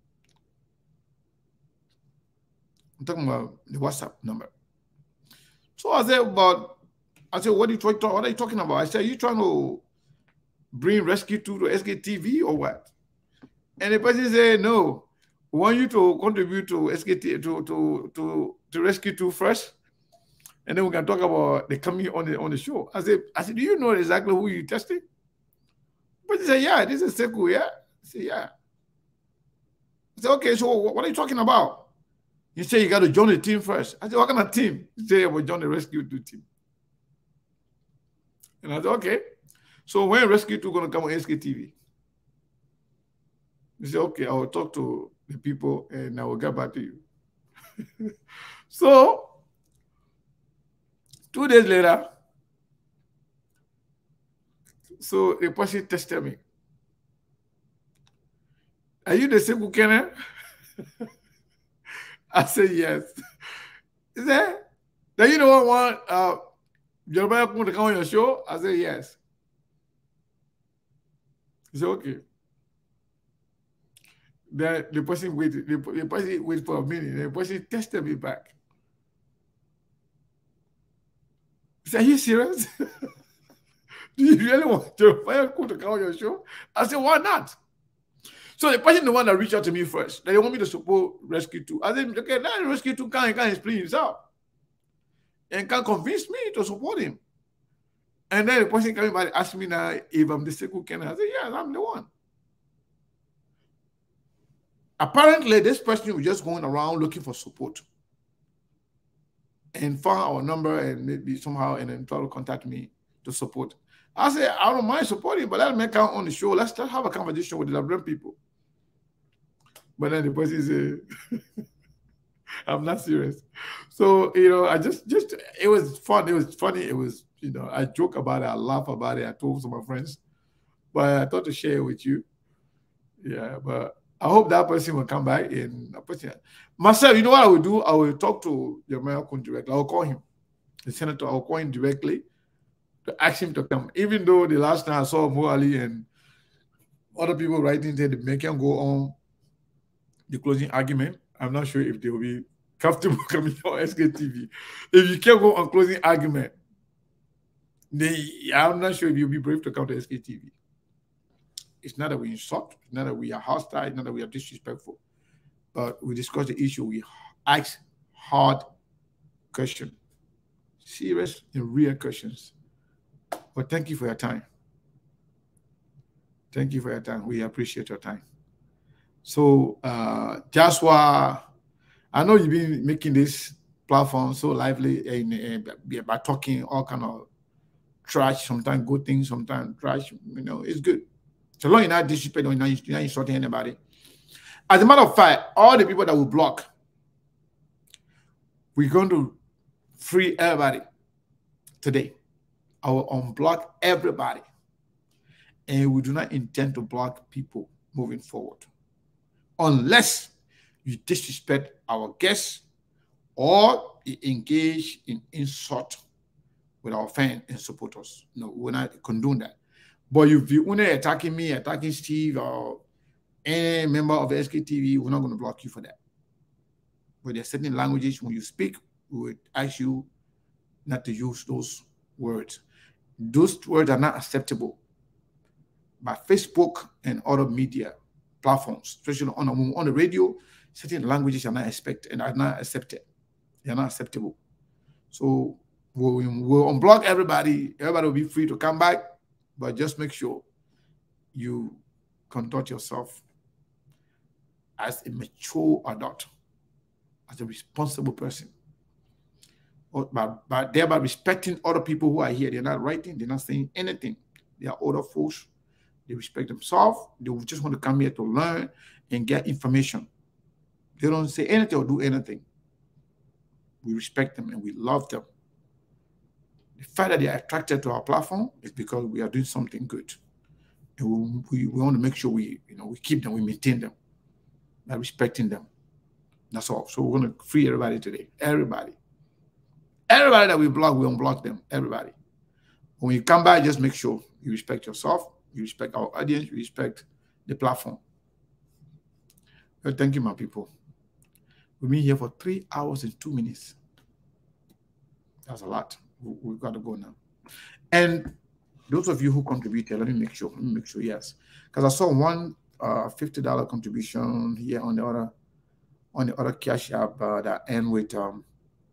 I'm talking about the WhatsApp number. So I said, but I said, what are you, talk, what are you talking about? I said, are you trying to bring Rescue two to S K T V or what? And the person said, no, we want you to contribute to S K T to to to, to Rescue two first, and then we can talk about the coming on the on the show. I said, I said, do you know exactly who you're testing? But he said, yeah, this is Sekou, yeah. I said, yeah. I said, okay, so what are you talking about? He said, you got to join the team first. I said, what kind of team? He said, we'll join the Rescue two team. And I said, okay. So when Rescue two going to come on S K T V? He said, okay, I will talk to the people and I will get back to you. So, two days later, so the person tested me. Are you the Sekou Kene? I said, yes. He said, do you know what want uh, Jeremiah to come on your show? I said, yes. He said, okay. Then the person waited, the, the person waited for a minute, the person tested me back. He said, are you serious? Do you really want Jeremiah to come on your show? I said, why not? So the person, the one that reached out to me first, they want me to support Rescue two. I said, okay, now Rescue two can't, can't explain himself and can't convince me to support him. And then the person coming back asked me now if I'm the Sekou Kene. I said, yes, I'm the one. Apparently, this person was just going around looking for support. and find our number and maybe somehow and then try to contact me to support. I say, I don't mind supporting, but let me come on the show. Let's just have a conversation with the Liberian people. But then the person say, I'm not serious. So, you know, I just, just, it was fun. It was funny. It was, you know, I joke about it. I laugh about it. I told some of my friends, but I thought to share it with you. Yeah, but I hope that person will come back and myself, you know what I will do? I will talk to Jeremiah Kun directly. I will call him, the senator. I will call him directly to ask him to come. Even though the last time I saw Mo Ali and other people writing that they can go on the closing argument, I'm not sure if they will be comfortable coming on S K T V. If you can't go on closing argument, they, I'm not sure if you'll be brave to come to S K T V. It's not that we insult, it's not that we are hostile, it's not that we are disrespectful, but we discuss the issue. We ask hard questions, serious and real questions. But thank you for your time. Thank you for your time. We appreciate your time. So, uh, Joshua, I know you've been making this platform so lively and, and by talking all kind of trash, sometimes good things, sometimes trash. You know, it's good. So long you're not disrespecting or you're not insulting anybody. As a matter of fact, all the people that will block, we're going to free everybody today. I will unblock everybody. And we do not intend to block people moving forward. Unless you disrespect our guests or you engage in insult with our fans and supporters. No, we're not condone that. But if you're only attacking me, attacking Steve, or any member of S K T V, we're not going to block you for that. But there are certain languages when you speak, we would ask you not to use those words. Those words are not acceptable by Facebook and other media platforms, especially on the, on the radio. Certain languages are not expected and are not accepted. They are not acceptable. So we'll, we'll unblock everybody. Everybody will be free to come back. But just make sure you conduct yourself as a mature adult, as a responsible person. But, but thereby respecting other people who are here. They're not writing, they're not saying anything. They are older folks. They respect themselves. They just want to come here to learn and get information. They don't say anything or do anything. We respect them and we love them. The fact that they are attracted to our platform is because we are doing something good. And we, we, we want to make sure we, you know, we keep them, we maintain them by respecting them. That's all. So we're going to free everybody today. Everybody. Everybody that we block, we unblock them. Everybody. When you come back, just make sure you respect yourself, you respect our audience, you respect the platform. Well, thank you, my people. We've been here for three hours and two minutes. That's a lot. We've got to go now. And those of you who contributed, let me make sure. Let me make sure, yes. Because I saw one uh, fifty dollar contribution here on the other on the other Cash App uh, that end with um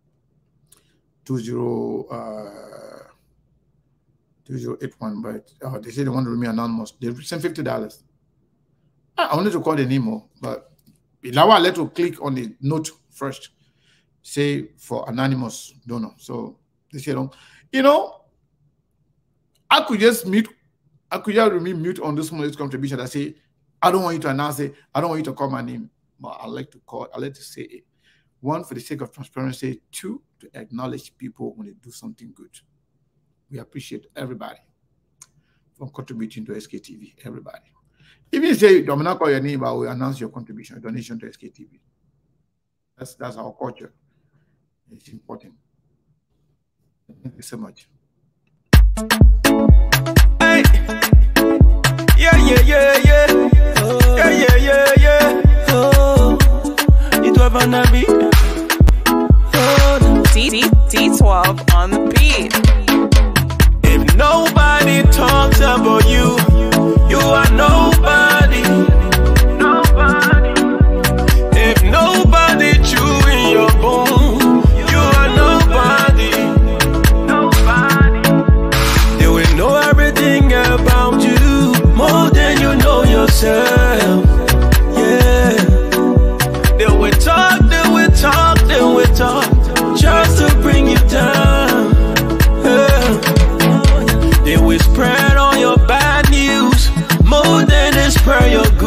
two zero uh two zero eight one, but uh, they say they want to remain anonymous. They sent fifty dollars. I wanted to call the name, but now I let you click on the note first. Say for anonymous donor. So they say, you know, I could just mute, I could just remain mute on this one contribution. I say, I don't want you to announce it. I don't want you to call my name, but I like to call, I like to say it. One, for the sake of transparency. Two, to acknowledge people when they do something good. We appreciate everybody from contributing to S K T V. Everybody. Even if you say, I'm not call your name, but I will announce your contribution, donation to S K T V. That's, that's our culture. It's important. Thank you so much. Hey. Yeah, yeah, yeah, yeah. Oh. Yeah, yeah, yeah, yeah. Oh. It was gonna be. Oh. D twelve on the beat. If nobody talks about you, you are nobody. Nobody. If nobody chewing your bone, you are nobody. Nobody. They will know everything about you more than you know yourself. spare your